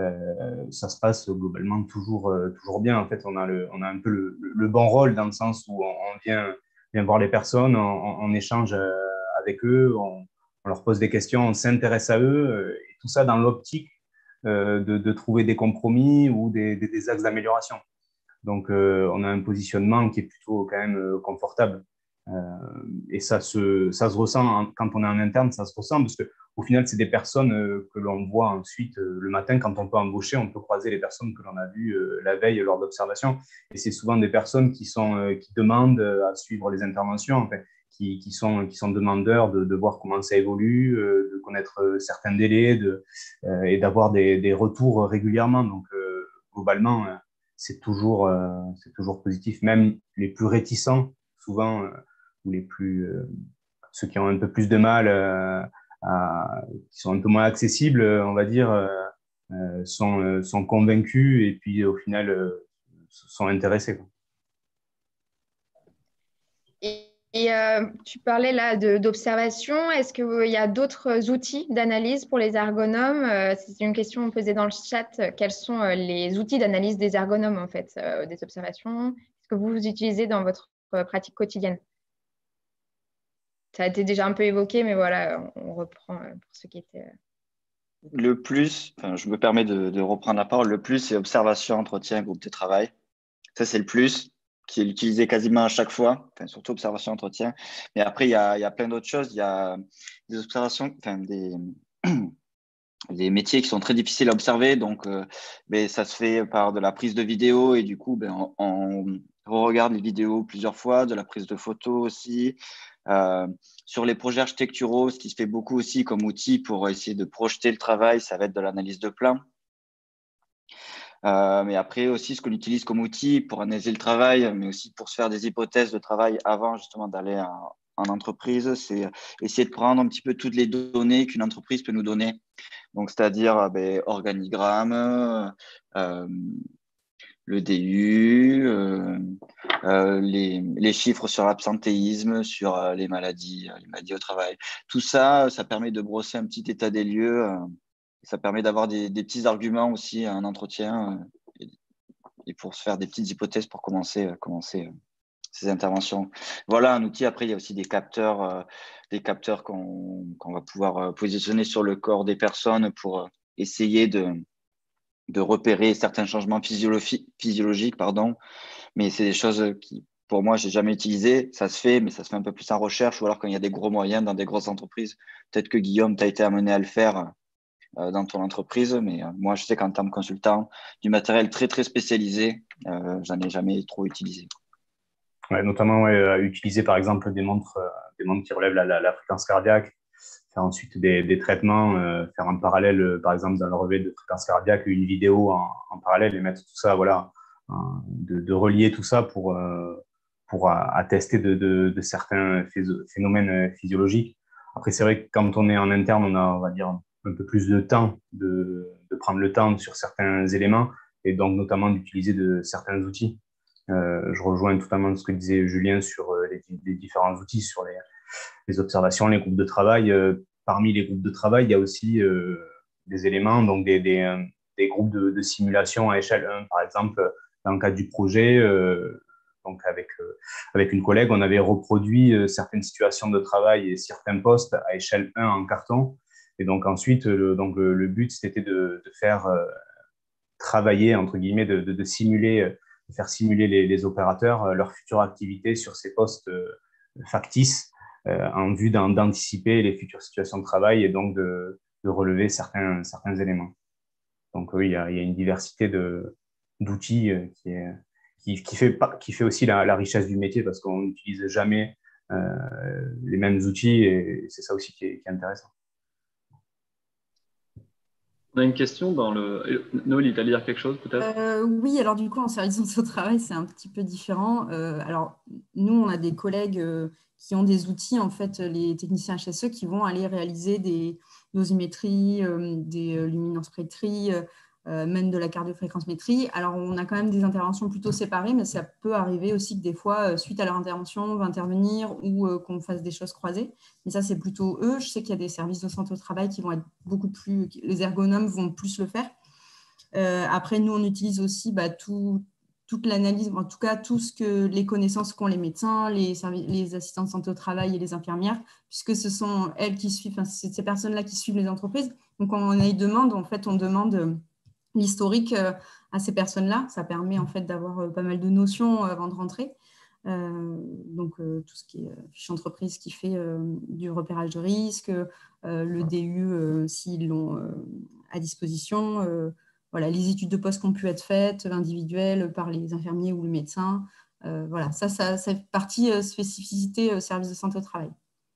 euh, ça se passe globalement toujours, euh, toujours bien. En fait, on a, le, on a un peu le, le bon rôle dans le sens où on, on vient, vient voir les personnes, on, on échange avec eux, on, on leur pose des questions, on s'intéresse à eux, et tout ça dans l'optique euh, de, de trouver des compromis ou des, des, des axes d'amélioration. Donc, euh, on a un positionnement qui est plutôt quand même euh, confortable. Euh, et ça se, ça se ressent en, quand on est en interne, ça se ressent parce qu'au final, c'est des personnes euh, que l'on voit ensuite euh, le matin quand on peut embaucher, on peut croiser les personnes que l'on a vues euh, la veille lors d'observation. Et c'est souvent des personnes qui, sont, euh, qui demandent à suivre les interventions, en fait, qui, qui, sont, qui sont demandeurs de, de voir comment ça évolue, euh, de connaître euh, certains délais de, euh, et d'avoir des, des retours régulièrement. Donc, euh, globalement, euh, c'est toujours, euh, c'est toujours positif. Même les plus réticents, souvent, euh, ou les plus, euh, ceux qui ont un peu plus de mal, euh, à, qui sont un peu moins accessibles, on va dire, euh, euh, sont, euh, sont convaincus et puis au final euh, sont intéressés, quoi. Et, et euh, tu parlais là de, d'observation. Est-ce qu'il y a d'autres outils d'analyse pour les ergonomes? euh, C'est une question posée dans le chat. Quels sont euh, les outils d'analyse des ergonomes, en fait, euh, des observations? Est-ce que vous, vous utilisez dans votre euh, pratique quotidienne? Ça a été déjà un peu évoqué, mais voilà, on reprend euh, pour ceux qui étaient… Le plus, enfin, je me permets de, de reprendre la parole, le plus, c'est observation, entretien, groupe de travail. Ça, c'est le plus, qui est utilisé quasiment à chaque fois, enfin, surtout observation, entretien. Mais après, il y a, il y a plein d'autres choses. Il y a des observations, enfin, des, des métiers qui sont très difficiles à observer. Donc, euh, ben, ça se fait par de la prise de vidéo et du coup, ben, on, on regarde les vidéos plusieurs fois, de la prise de photos aussi. Euh, sur les projets architecturaux, ce qui se fait beaucoup aussi comme outil pour essayer de projeter le travail, ça va être de l'analyse de plan. Euh, mais après aussi, ce qu'on utilise comme outil pour analyser le travail, mais aussi pour se faire des hypothèses de travail avant justement d'aller en, en entreprise, c'est essayer de prendre un petit peu toutes les données qu'une entreprise peut nous donner. Donc, c'est-à-dire ben, organigramme, euh, le D U, euh, euh, les, les chiffres sur l'absentéisme, sur euh, les maladies, les maladies au travail. Tout ça, ça permet de brosser un petit état des lieux. Euh, ça permet d'avoir des, des petits arguments aussi à un entretien euh, et, et pour se faire des petites hypothèses pour commencer, euh, commencer euh, ces interventions. Voilà un outil. Après, il y a aussi des capteurs, euh, des capteurs qu'on qu'on va pouvoir euh, positionner sur le corps des personnes pour euh, essayer de de repérer certains changements physiologiques, physiologiques pardon. Mais c'est des choses qui, pour moi, j'ai jamais utilisées. Ça se fait, mais ça se fait un peu plus en recherche ou alors quand il y a des gros moyens dans des grosses entreprises. Peut-être que Guillaume, tu as été amené à le faire euh, dans ton entreprise, mais euh, moi, je sais qu'en tant que consultant, du matériel très, très spécialisé, euh, j'en ai jamais trop utilisé. Ouais, notamment, ouais, euh, utiliser par exemple des montres, euh, des montres qui relèvent la, la, la fréquence cardiaque, faire ensuite des, des traitements, euh, faire un parallèle, euh, par exemple, dans le relevé de fréquence cardiaque, une vidéo en, en parallèle et mettre tout ça, voilà, euh, de, de relier tout ça pour, euh, pour attester de, de, de certains phénomènes physiologiques. Après, c'est vrai que quand on est en interne, on a, on va dire, un peu plus de temps, de, de prendre le temps sur certains éléments et donc notamment d'utiliser de certains outils. Euh, je rejoins totalement ce que disait Julien sur euh, les, les différents outils, sur les, les observations, les groupes de travail. Euh, parmi les groupes de travail, il y a aussi euh, des éléments, donc des, des, euh, des groupes de, de simulation à échelle un. Par exemple, dans le cadre du projet, euh, donc avec, euh, avec une collègue, on avait reproduit euh, certaines situations de travail et certains postes à échelle un en carton. Et donc ensuite, le, donc le, le but, c'était de, de faire euh, travailler, entre guillemets, de, de, de simuler, de faire simuler les, les opérateurs euh, leur future activité sur ces postes euh, factices euh, en vue d'anticiper les futures situations de travail et donc de, de relever certains, certains éléments. Donc oui, il y a, il y a une diversité de, d'outils euh, qui, est, qui, qui, fait, qui fait aussi la, la richesse du métier parce qu'on n'utilise jamais euh, les mêmes outils et c'est ça aussi qui est, qui est intéressant. On a une question dans le... Noélie, tu allais dire quelque chose peut-être euh, Oui, alors du coup, en service au travail, c'est un petit peu différent. Euh, alors, nous, on a des collègues euh, qui ont des outils, en fait, les techniciens H S E qui vont aller réaliser des dosimétries, euh, des euh, luminanceprétries, euh, euh, même de la cardiofréquencemétrie. Alors, on a quand même des interventions plutôt séparées, mais ça peut arriver aussi que des fois, euh, suite à leur intervention, on va intervenir ou euh, qu'on fasse des choses croisées. Mais ça, c'est plutôt eux. Je sais qu'il y a des services de santé au travail qui vont être beaucoup plus... Les ergonomes vont plus le faire. Euh, après, nous, on utilise aussi bah, tout, toute l'analyse, en tout cas, tout ce que les connaissances qu'ont les médecins, les, les assistants de santé au travail et les infirmières, puisque ce sont elles qui suivent, enfin, c'est ces personnes-là qui suivent les entreprises. Donc, quand on a une demande, en fait, on demande l'historique à ces personnes-là. Ça permet en fait d'avoir pas mal de notions avant de rentrer. Euh, donc euh, tout ce qui est fiche entreprise qui fait euh, du repérage de risque, euh, le D U euh, s'ils l'ont euh, à disposition, euh, voilà, les études de poste qui ont pu être faites individuelles par les infirmiers ou le médecin. Euh, voilà, ça, ça, ça fait partie euh, spécificité euh, service de santé au travail.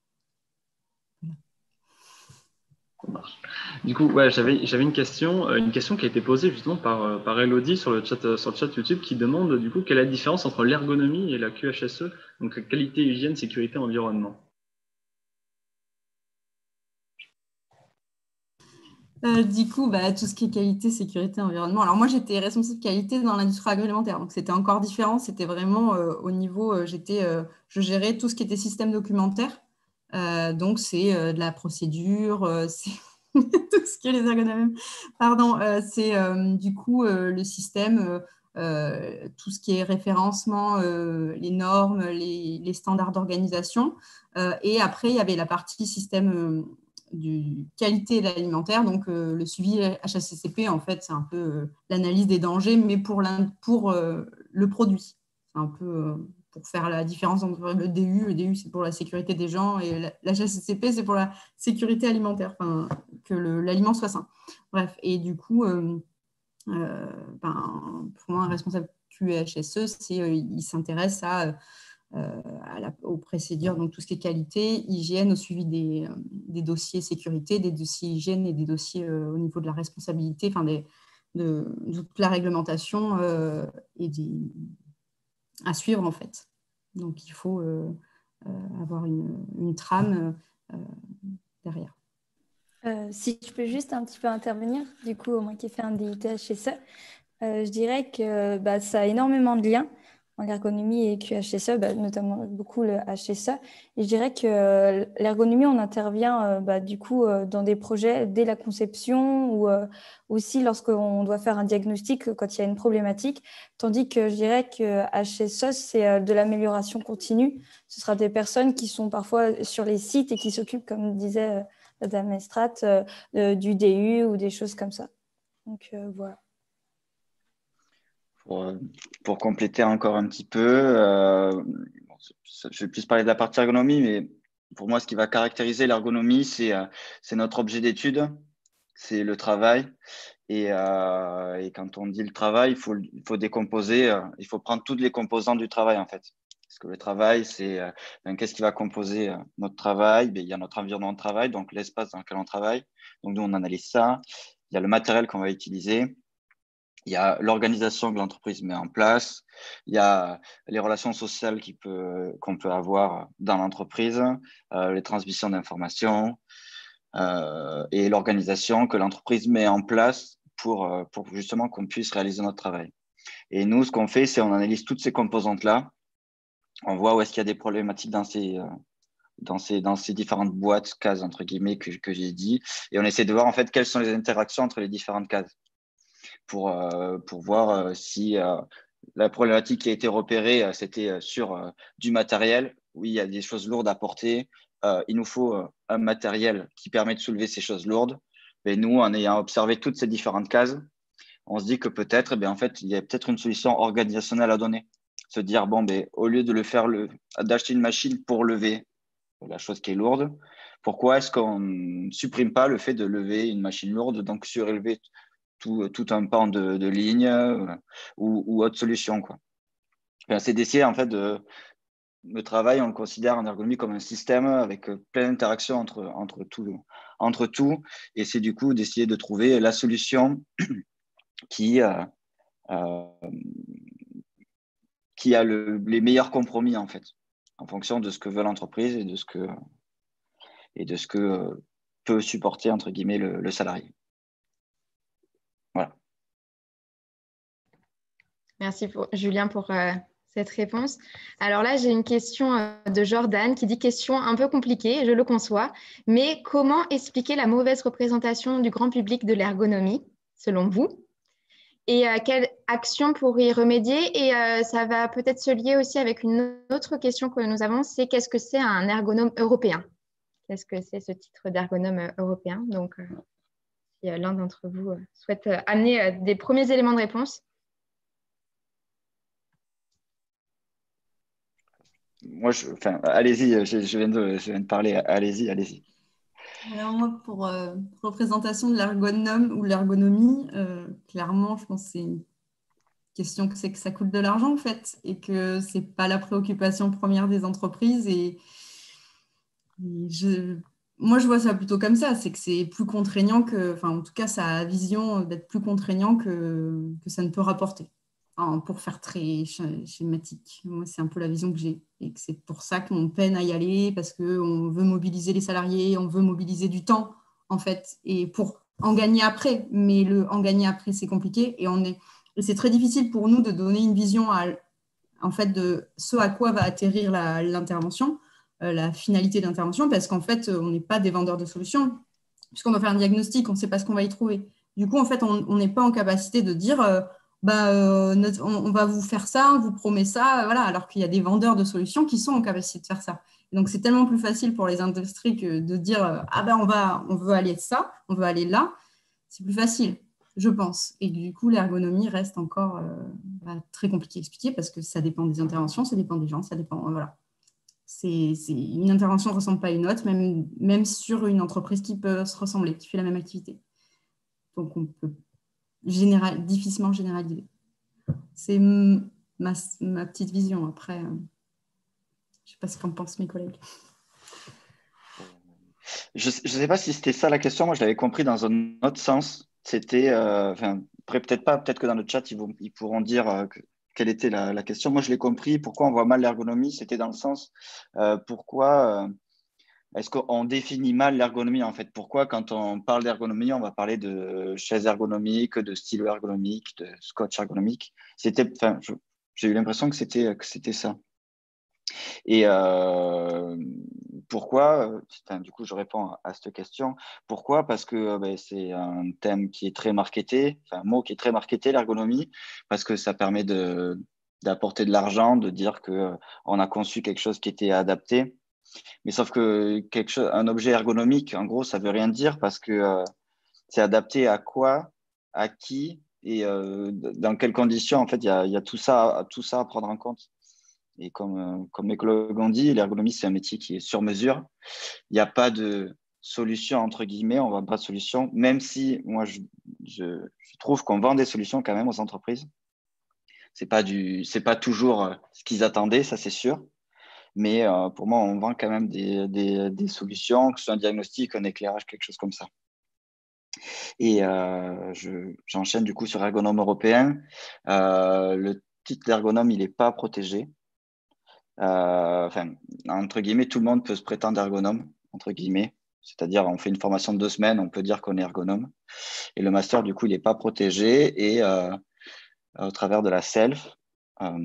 Ça marche. Du coup, ouais, j'avais, j'avais une question, une question qui a été posée justement par, par Elodie sur le chat, sur le chat YouTube qui demande du coup quelle est la différence entre l'ergonomie et la Q H S E, donc qualité, hygiène, sécurité, environnement. Euh, du coup, bah, tout ce qui est qualité, sécurité, environnement. Alors moi, j'étais responsable qualité dans l'industrie agroalimentaire, donc c'était encore différent. C'était vraiment euh, au niveau, euh, j'étais, euh, je gérais tout ce qui était système documentaire. Euh, donc c'est euh, de la procédure, euh, c'est tout ce qui est les ergonomes. Pardon, euh, c'est euh, du coup euh, le système, euh, euh, tout ce qui est référencement, euh, les normes, les, les standards d'organisation. Euh, et après, il y avait la partie système euh, du qualité alimentaire, donc euh, le suivi H A C C P, en fait, c'est un peu euh, l'analyse des dangers, mais pour, pour euh, le produit. C'est un peu euh, pour faire la différence entre le D U. Le D U, c'est pour la sécurité des gens, et l'H A C C P, c'est pour la sécurité alimentaire, enfin, que l'aliment soit sain. Bref, et du coup, euh, euh, ben, pour moi, un responsable Q H S E, c'est, euh, il s'intéresse à... Euh, à la, aux procédures, donc tout ce qui est qualité, hygiène, au suivi des, euh, des dossiers sécurité, des dossiers hygiène et des dossiers euh, au niveau de la responsabilité, enfin des, de, de toute la réglementation euh, et des, à suivre en fait. Donc il faut euh, euh, avoir une, une trame euh, derrière. Euh, si je peux juste un petit peu intervenir, du coup, moi qui ai fait un D U T H S E, euh, je dirais que bah, ça a énormément de liens en l'ergonomie et Q H S E, bah, notamment beaucoup le H S E. Et je dirais que euh, l'ergonomie, on intervient euh, bah, du coup euh, dans des projets dès la conception ou euh, aussi lorsqu'on doit faire un diagnostic quand il y a une problématique. Tandis que je dirais que H S E, c'est euh, de l'amélioration continue. Ce sera des personnes qui sont parfois sur les sites et qui s'occupent, comme disait euh, Madame Estrat, euh, euh, du D U ou des choses comme ça. Donc euh, voilà. Pour, pour compléter encore un petit peu, euh, je vais plus parler de la partie ergonomie, mais pour moi, ce qui va caractériser l'ergonomie, c'est euh, c'est notre objet d'étude, c'est le travail. Et, euh, et quand on dit le travail, il faut, il faut décomposer, euh, il faut prendre toutes les composantes du travail en fait. Parce que le travail, c'est euh, ben, qu'est-ce qui va composer euh, notre travail? Ben, il y a notre environnement de travail, donc l'espace dans lequel on travaille. Donc nous, on analyse ça. Il y a le matériel qu'on va utiliser. Il y a l'organisation que l'entreprise met en place. Il y a les relations sociales qui peut, qu'on peut avoir dans l'entreprise, euh, les transmissions d'informations euh, et l'organisation que l'entreprise met en place pour, euh, pour justement qu'on puisse réaliser notre travail. Et nous, ce qu'on fait, c'est on analyse toutes ces composantes-là. On voit où est-ce qu'il y a des problématiques dans ces, euh, dans ces, dans ces différentes boîtes, cases, entre guillemets, que, que j'ai dit. Et on essaie de voir en fait quelles sont les interactions entre les différentes cases. Pour, euh, pour voir euh, si euh, la problématique qui a été repérée, euh, c'était euh, sur euh, du matériel. Oui, il y a des choses lourdes à porter. Euh, il nous faut euh, un matériel qui permet de soulever ces choses lourdes. Et nous, en ayant observé toutes ces différentes cases, on se dit que peut-être, eh en fait, il y a peut-être une solution organisationnelle à donner. Se dire, bon, ben, au lieu de le faire, le, d'acheter une machine pour lever la chose qui est lourde, pourquoi est-ce qu'on ne supprime pas le fait de lever une machine lourde, donc surélever Tout, tout un pan de, de ligne euh, ou, ou autre solution, quoi. Enfin, c'est d'essayer, en fait, de, le travail, on le considère en ergonomie comme un système avec plein d'interactions entre, entre, tout, entre tout. Et c'est du coup d'essayer de trouver la solution qui, euh, euh, qui a le, les meilleurs compromis, en fait, en fonction de ce que veut l'entreprise et de ce que, et de ce que peut supporter, entre guillemets, le, le salarié. Voilà. Merci pour, Julien pour euh, cette réponse. Alors là, j'ai une question euh, de Jordan qui dit question un peu compliquée, je le conçois, mais comment expliquer la mauvaise représentation du grand public de l'ergonomie, selon vous? Et euh, quelle action pour y remédier? Et euh, ça va peut-être se lier aussi avec une autre question que nous avons, c'est qu'est-ce que c'est un ergonome européen? Qu'est-ce que c'est ce titre d'ergonome euh, européen? Donc, euh, si euh, l'un d'entre vous euh, souhaite euh, amener euh, des premiers éléments de réponse. Moi, je, enfin, allez-y, je, je, viens de, je viens de parler, allez-y, allez-y. Alors moi, pour euh, représentation de l'ergonome ou l'ergonomie, euh, clairement, je pense que c'est une question que c'est que ça coûte de l'argent en fait et que c'est pas la préoccupation première des entreprises. Et, et je, moi, je vois ça plutôt comme ça, c'est que c'est plus contraignant que, enfin, en tout cas, ça a vision d'être plus contraignant que, que ça ne peut rapporter. Enfin, pour faire très schématique, moi, c'est un peu la vision que j'ai et que c'est pour ça qu'on peine à y aller parce qu'on veut mobiliser les salariés, on veut mobiliser du temps en fait et pour en gagner après. Mais le en gagner après, c'est compliqué et on est et c'est très difficile pour nous de donner une vision à, en fait, de ce à quoi va atterrir la, l'intervention, euh, la finalité de l'intervention, parce qu'en fait, on n'est pas des vendeurs de solutions. Puisqu'on va faire un diagnostic, on ne sait pas ce qu'on va y trouver. Du coup, en fait, on n'est pas en capacité de dire euh, bah, euh, notre, on, on va vous faire ça, on vous promet ça, voilà, alors qu'il y a des vendeurs de solutions qui sont en capacité de faire ça. Et donc, c'est tellement plus facile pour les industries que de dire euh, ah ben, on, va, on veut aller de ça, on veut aller là. C'est plus facile, je pense. Et du coup, l'ergonomie reste encore euh, bah, très compliquée à expliquer parce que ça dépend des interventions, ça dépend des gens, ça dépend. Euh, voilà. C'est, c'est, une intervention ne ressemble pas à une autre, même, même sur une entreprise qui peut se ressembler, qui fait la même activité. Donc, on peut général, difficilement généraliser. C'est ma, ma petite vision. Après, euh, je ne sais pas ce qu'en pensent mes collègues. Je ne sais pas si c'était ça la question. Moi, je l'avais compris dans un autre sens. C'était, euh, enfin, après, peut-être pas, peut-être que dans le chat, ils, vont, ils pourront dire euh, que, quelle était la, la question. Moi, je l'ai compris. Pourquoi on voit mal l'ergonomie? C'était dans le sens, euh, pourquoi euh, est-ce qu'on définit mal l'ergonomie en fait? Pourquoi, quand on parle d'ergonomie, on va parler de chaise ergonomique, de stylo ergonomique, de scotch ergonomique? C'était, enfin, je- j'ai eu l'impression que c'était que c'était ça. Et euh, pourquoi, euh, enfin, du coup, je réponds à, à cette question. Pourquoi? Parce que euh, ben, c'est un thème qui est très marketé, enfin, un mot qui est très marketé, l'ergonomie, parce que ça permet de, d'apporter de l'argent, de dire que euh, on a conçu quelque chose qui était adapté. Mais sauf que quelque chose, un objet ergonomique, en gros, ça veut rien dire parce que euh, c'est adapté à quoi, à qui et euh, dans quelles conditions. En fait, il y a, il y a tout ça, tout ça à prendre en compte. Et comme, euh, comme mes collègues ont dit, l'ergonomie, c'est un métier qui est sur mesure. Il n'y a pas de solution, entre guillemets, on ne vend pas de solution, même si moi, je, je, je trouve qu'on vend des solutions quand même aux entreprises. Ce n'est pas, du, c'est pas toujours ce qu'ils attendaient, ça c'est sûr. Mais euh, pour moi, on vend quand même des, des, des solutions, que ce soit un diagnostic, un éclairage, quelque chose comme ça. Et euh, je, j'enchaîne du coup sur ergonome européen. Euh, le titre d'ergonome, il n'est pas protégé. Euh, enfin, entre guillemets, tout le monde peut se prétendre ergonome, entre guillemets. C'est-à-dire, on fait une formation de deux semaines, on peut dire qu'on est ergonome. Et le master, du coup, il n'est pas protégé. Et euh, au travers de la self, euh,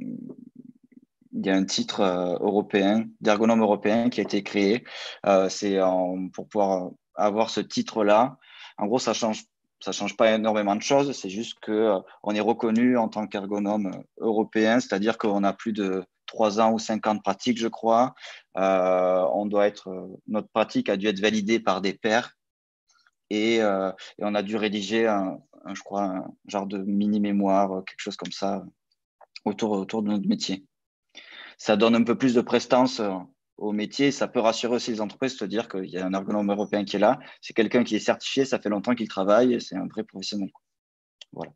il y a un titre euh, européen, d'ergonome européen qui a été créé. Euh, c'est en, pour pouvoir avoir ce titre-là. En gros, ça change, ça change pas énormément de choses. C'est juste que euh, on est reconnu en tant qu'ergonome européen, c'est-à-dire qu'on a plus de trois ans ou cinq ans de pratique, je crois. Euh, on doit être, notre pratique a dû être validée par des pairs et, euh, et on a dû rédiger un, un, je crois, un genre de mini-mémoire, quelque chose comme ça, autour, autour de notre métier. Ça donne un peu plus de prestance au métier. Ça peut rassurer aussi les entreprises, se dire qu'il y a un ergonome européen qui est là. C'est quelqu'un qui est certifié, ça fait longtemps qu'il travaille, et c'est un vrai professionnel. Voilà.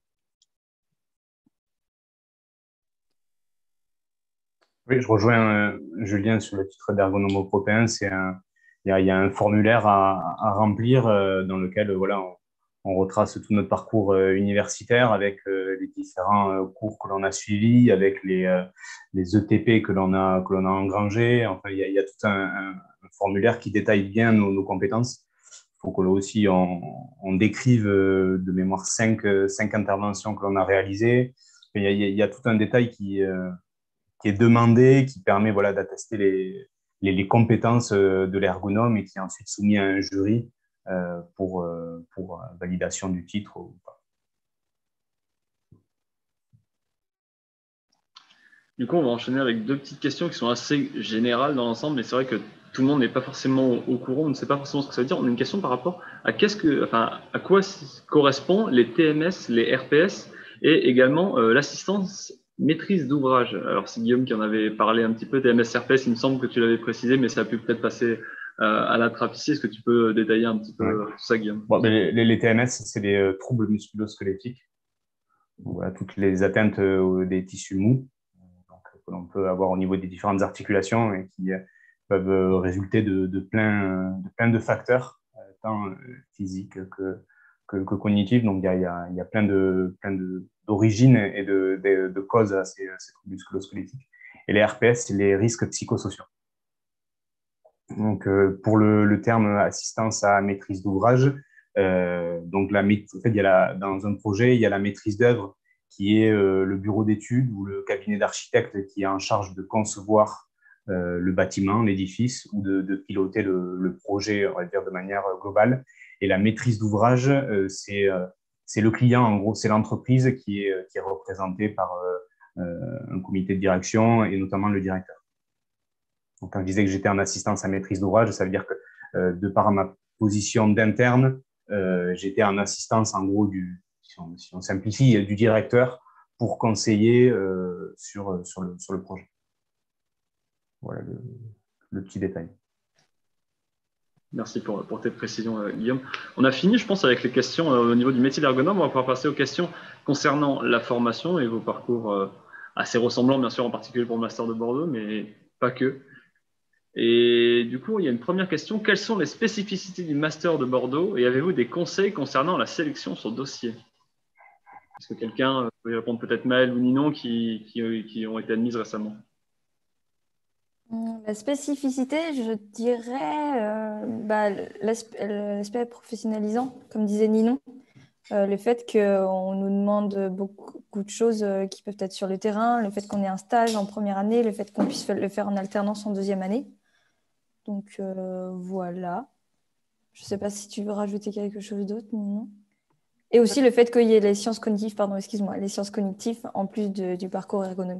Oui, je rejoins euh, Julien sur le titre d'ergonome européen. C'est un, il y a, il y a un formulaire à, à remplir euh, dans lequel euh, voilà, on, on retrace tout notre parcours euh, universitaire avec euh, les différents euh, cours que l'on a suivis, avec les, euh, les E T P que l'on a, que l'on a engrangés. Enfin, il y a, il y a tout un, un, un formulaire qui détaille bien nos, nos compétences. Il faut que là aussi on, on décrive euh, de mémoire cinq, euh, cinq interventions que l'on a réalisées. Il y a, il y a tout un détail qui, euh, qui est demandé, qui permet voilà, d'attester les, les, les compétences de l'ergonome et qui est ensuite soumis à un jury euh, pour, euh, pour validation du titre ou pas. Du coup, on va enchaîner avec deux petites questions qui sont assez générales dans l'ensemble, mais c'est vrai que tout le monde n'est pas forcément au courant, on ne sait pas forcément ce que ça veut dire. On a une question par rapport à, qu'est-ce que, enfin, à quoi correspondent les T M S, les R P S et également euh, l'assistance maîtrise d'ouvrage. Alors, c'est Guillaume qui en avait parlé un petit peu, T M S, R P S, il me semble que tu l'avais précisé, mais ça a pu peut-être passer euh, à la trappe ici. Est-ce que tu peux détailler un petit peu ouais. tout ça, Guillaume? Bon, les, les, les T M S, c'est les euh, troubles musculo-squelettiques. Voilà, toutes les atteintes euh, des tissus mous donc, que l'on peut avoir au niveau des différentes articulations et qui euh, peuvent euh, résulter de, de, plein, de plein de facteurs, euh, tant euh, physiques que, que, que cognitifs. Donc, il y a, il y a, il y a plein de, plein de, d'origines et de, de, de causes à ces, ces troubles musculo-squelettiques. Et les R P S, c'est les risques psychosociaux. Donc, euh, pour le, le terme assistance à maîtrise d'ouvrage, euh, donc la, en fait, il y a la, dans un projet, il y a la maîtrise d'œuvre qui est euh, le bureau d'études ou le cabinet d'architecte qui est en charge de concevoir euh, le bâtiment, l'édifice ou de, de piloter le, le projet, on va dire, de manière globale. Et la maîtrise d'ouvrage, euh, c'est euh, c'est le client, en gros, c'est l'entreprise qui est, qui est représentée par euh, un comité de direction et notamment le directeur. Donc, quand je disais que j'étais en assistance à maîtrise d'ouvrage, ça veut dire que euh, de par ma position d'interne, euh, j'étais en assistance, en gros, du, si on, si on simplifie, du directeur pour conseiller euh, sur, sur, le, sur le projet. Voilà le, le petit détail. Merci pour, pour tes précisions, euh, Guillaume. On a fini, je pense, avec les questions euh, au niveau du métier d'ergonome. On va pouvoir passer aux questions concernant la formation et vos parcours euh, assez ressemblants, bien sûr, en particulier pour le Master de Bordeaux, mais pas que. Et du coup, il y a une première question. Quelles sont les spécificités du Master de Bordeaux et avez-vous des conseils concernant la sélection sur dossier? Est-ce que quelqu'un Vous pouvez répondre peut-être Maëlle ou Ninon qui, qui, qui ont été admises récemment. La spécificité, je dirais euh, bah, l'aspect professionnalisant, comme disait Ninon. Euh, le fait qu'on nous demande beaucoup, beaucoup de choses euh, qui peuvent être sur le terrain, le fait qu'on ait un stage en première année, le fait qu'on puisse le faire en alternance en deuxième année. Donc euh, voilà. Je ne sais pas si tu veux rajouter quelque chose d'autre, Ninon. Et aussi le fait qu'il y ait les sciences cognitives, pardon, excuse-moi, les sciences cognitives en plus de, du parcours ergonomie.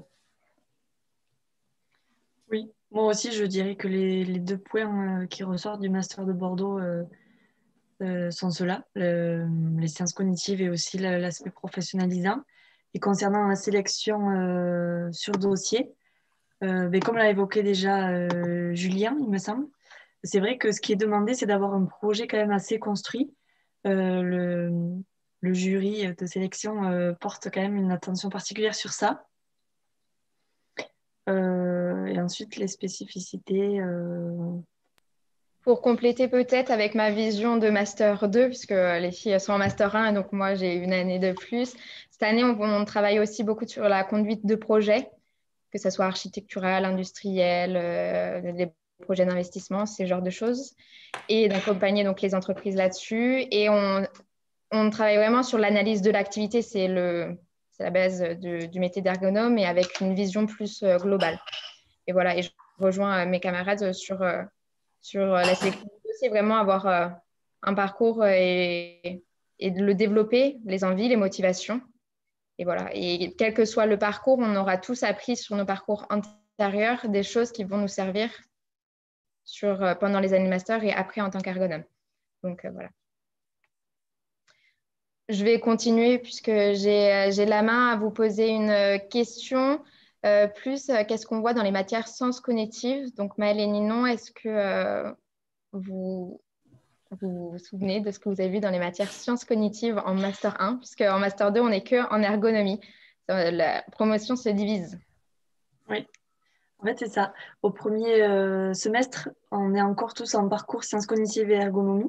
Oui, moi aussi, je dirais que les, les deux points euh, qui ressortent du master de Bordeaux euh, euh, sont ceux-là, le, les sciences cognitives et aussi l'aspect professionnalisant. Et concernant la sélection euh, sur dossier, euh, ben, comme l'a évoqué déjà euh, Julien, il me semble, c'est vrai que ce qui est demandé, c'est d'avoir un projet quand même assez construit. Euh, le, le jury de sélection euh, porte quand même une attention particulière sur ça. Euh, et ensuite, les spécificités. Euh... Pour compléter peut-être avec ma vision de Master deux, puisque les filles sont en Master un, et donc moi j'ai une année de plus. Cette année, on, on travaille aussi beaucoup sur la conduite de projet, que ce soit architectural, industriel, euh, les projets d'investissement, ces genres de choses, et d'accompagner donc les entreprises là-dessus. Et on, on travaille vraiment sur l'analyse de l'activité, c'est le, c'est la base de, du métier d'ergonome, et avec une vision plus euh, globale. Et voilà, et je rejoins euh, mes camarades sur, euh, sur euh, la sélection. C'est vraiment avoir euh, un parcours euh, et, et de le développer, les envies, les motivations. Et voilà, et quel que soit le parcours, on aura tous appris sur nos parcours antérieurs des choses qui vont nous servir sur, euh, pendant les années master et après en tant qu'ergonome. Donc euh, voilà. Je vais continuer puisque j'ai, j'ai la main à vous poser une question. Euh, plus, euh, qu'est-ce qu'on voit dans les matières sciences cognitives? Donc, Maëlle et Ninon, est-ce que euh, vous, vous vous souvenez de ce que vous avez vu dans les matières sciences cognitives en Master un? Puisque en Master deux, on n'est qu'en ergonomie. Euh, la promotion se divise. Oui, en fait, c'est ça. Au premier euh, semestre, on est encore tous en parcours sciences cognitives et ergonomie.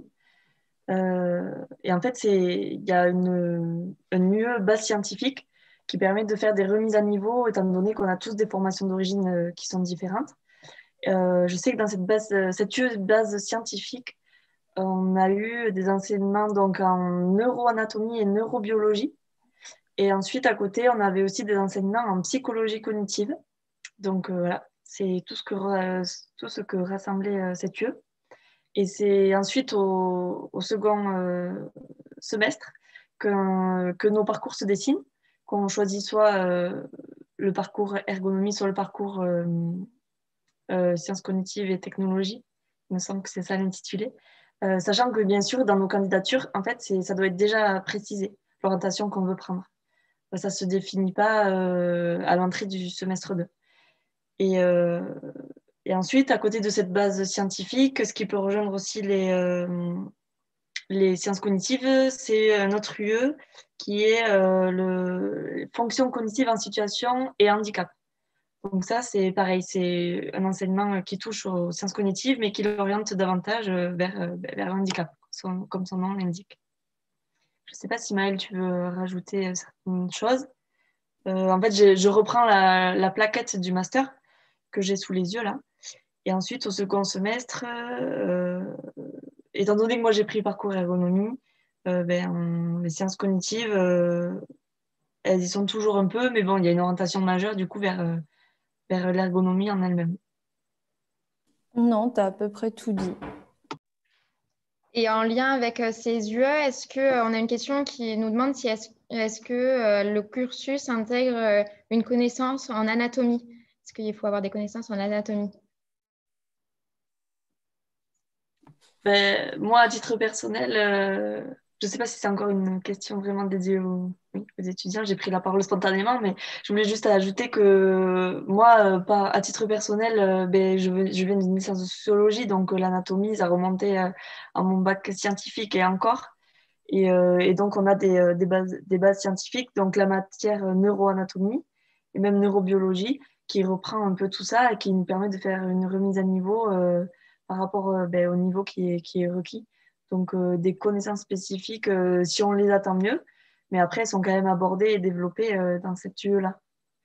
Euh, et en fait, il y a une, une U E base scientifique qui permet de faire des remises à niveau, étant donné qu'on a tous des formations d'origine euh, qui sont différentes. Euh, je sais que dans cette, base, cette U E base scientifique, on a eu des enseignements donc, en neuroanatomie et neurobiologie. Et ensuite, à côté, on avait aussi des enseignements en psychologie cognitive. Donc euh, voilà, c'est tout ce que, euh, tout ce que rassemblait euh, cette U E. Et c'est ensuite au, au second euh, semestre que, que nos parcours se dessinent, qu'on choisit soit euh, le parcours ergonomie, soit le parcours euh, euh, sciences cognitives et technologies. Il me semble que c'est ça l'intitulé. Euh, sachant que bien sûr, dans nos candidatures, en fait, ça doit être déjà précisé, l'orientation qu'on veut prendre. Ça ne se définit pas euh, à l'entrée du semestre deux. Et, euh, et ensuite, à côté de cette base scientifique, ce qui peut rejoindre aussi les, euh, les sciences cognitives, c'est notre U E qui est euh, le fonction cognitive en situation et handicap. Donc ça, c'est pareil, c'est un enseignement qui touche aux sciences cognitives, mais qui l'oriente davantage vers, vers le handicap, comme son nom l'indique. Je ne sais pas si Maëlle, tu veux rajouter certaines choses. Euh, en fait, je, je reprends la, la plaquette du master que j'ai sous les yeux là. Et ensuite, au second semestre, euh, étant donné que moi j'ai pris le parcours ergonomie, euh, ben, on, les sciences cognitives, euh, elles y sont toujours un peu, mais bon, il y a une orientation majeure du coup vers, euh, vers l'ergonomie en elle-même. Non, tu as à peu près tout dit. Et en lien avec euh, ces U E, est-ce que, euh, on a une question qui nous demande si est-ce, est-ce que euh, le cursus intègre euh, une connaissance en anatomie? Est-ce qu'il faut avoir des connaissances en anatomie? Ben, moi, à titre personnel, euh, je ne sais pas si c'est encore une question vraiment dédiée aux, oui, aux étudiants. J'ai pris la parole spontanément, mais je voulais juste ajouter que moi, euh, pas, à titre personnel, euh, ben, je, je viens d'une licence de sociologie, donc euh, l'anatomie, ça remontait euh, à mon bac scientifique et encore. Et, euh, et donc, on a des, euh, des, bases, des bases scientifiques, donc la matière neuroanatomie et même neurobiologie, qui reprend un peu tout ça et qui nous permet de faire une remise à niveau euh, par rapport euh, ben, au niveau qui est, qui est requis. Donc, euh, des connaissances spécifiques, euh, si on les a, tant mieux. mais après, elles sont quand même abordées et développées euh, dans cette U E-là.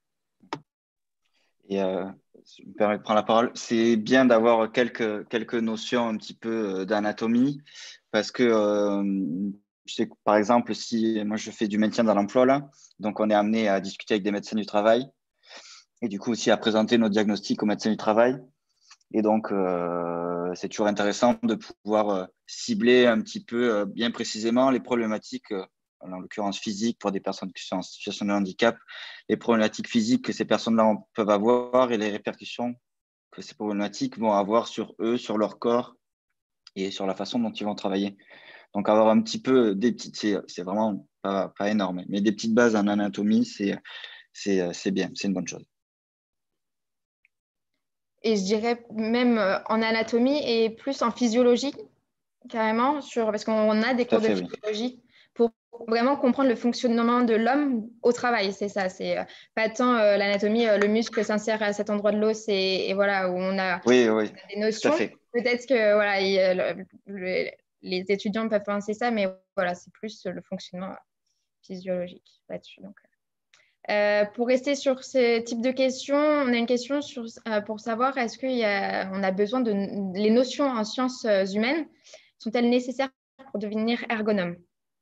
Et euh, je me permets de prendre la parole. C'est bien d'avoir quelques, quelques notions un petit peu d'anatomie parce que euh, je sais que, par exemple, si moi je fais du maintien dans l'emploi, là, donc on est amené à discuter avec des médecins du travail et du coup aussi à présenter nos diagnostics aux médecins du travail. Et donc, euh, c'est toujours intéressant de pouvoir euh, cibler un petit peu euh, bien précisément les problématiques, euh, en l'occurrence physiques pour des personnes qui sont en situation de handicap, les problématiques physiques que ces personnes-là peuvent avoir et les répercussions que ces problématiques vont avoir sur eux, sur leur corps et sur la façon dont ils vont travailler. Donc, avoir un petit peu des petites, c'est, c'est vraiment pas, pas énorme, mais des petites bases en anatomie, c'est, c'est, c'est bien, c'est une bonne chose. Et je dirais même en anatomie et plus en physiologie, carrément, sur, parce qu'on a des cours fait, de physiologie oui. pour vraiment comprendre le fonctionnement de l'homme au travail. C'est ça, c'est pas tant euh, l'anatomie, euh, le muscle s'insère à cet endroit de l'os et, et voilà, où on a, oui, oui, on a des notions. Peut-être que voilà, il, le, le, les étudiants peuvent penser ça, mais voilà, c'est plus le fonctionnement physiologique là-dessus. Donc. Euh, pour rester sur ce type de questions, on a une question sur, euh, pour savoir est-ce qu'on a, a besoin de les notions en sciences humaines sont-elles nécessaires pour devenir ergonome?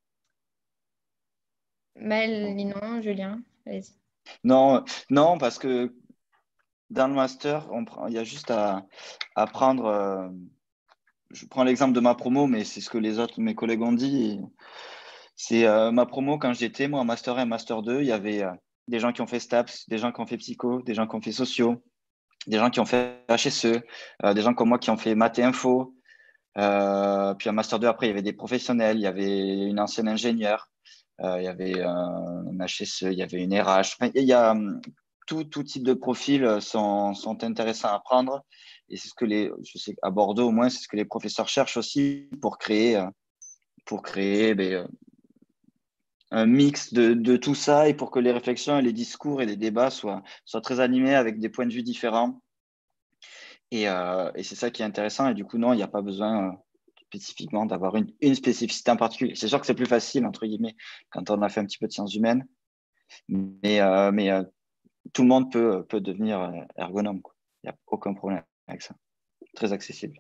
Mel, Ninon, Julien, allez-y. Non, non, parce que dans le master, on prend, il y a juste à, à prendre. Euh, je prends l'exemple de ma promo, mais c'est ce que les autres, mes collègues ont dit. C'est euh, ma promo quand j'étais, moi, en master un, master deux, il y avait euh, des gens qui ont fait STAPS, des gens qui ont fait psycho, des gens qui ont fait sociaux, des gens qui ont fait H S E, euh, des gens comme moi qui ont fait maths et info. Euh, puis en master deux, après, il y avait des professionnels, il y avait une ancienne ingénieure, euh, il y avait un H S E, il y avait une R H. Enfin, il y a tout, tout type de profils sont, sont intéressants à prendre. Et c'est ce que les, je sais qu'à Bordeaux, au moins, c'est ce que les professeurs cherchent aussi pour créer, pour créer ben, un mix de, de tout ça et pour que les réflexions et les discours et les débats soient, soient très animés avec des points de vue différents. Et, euh, et c'est ça qui est intéressant. Et du coup, non, il n'y a pas besoin euh, spécifiquement d'avoir une, une spécificité en particulier. C'est sûr que c'est plus facile, entre guillemets, quand on a fait un petit peu de sciences humaines. Mais, euh, mais euh, tout le monde peut, peut devenir ergonome, quoi. Il n'y a aucun problème avec ça. Très accessible.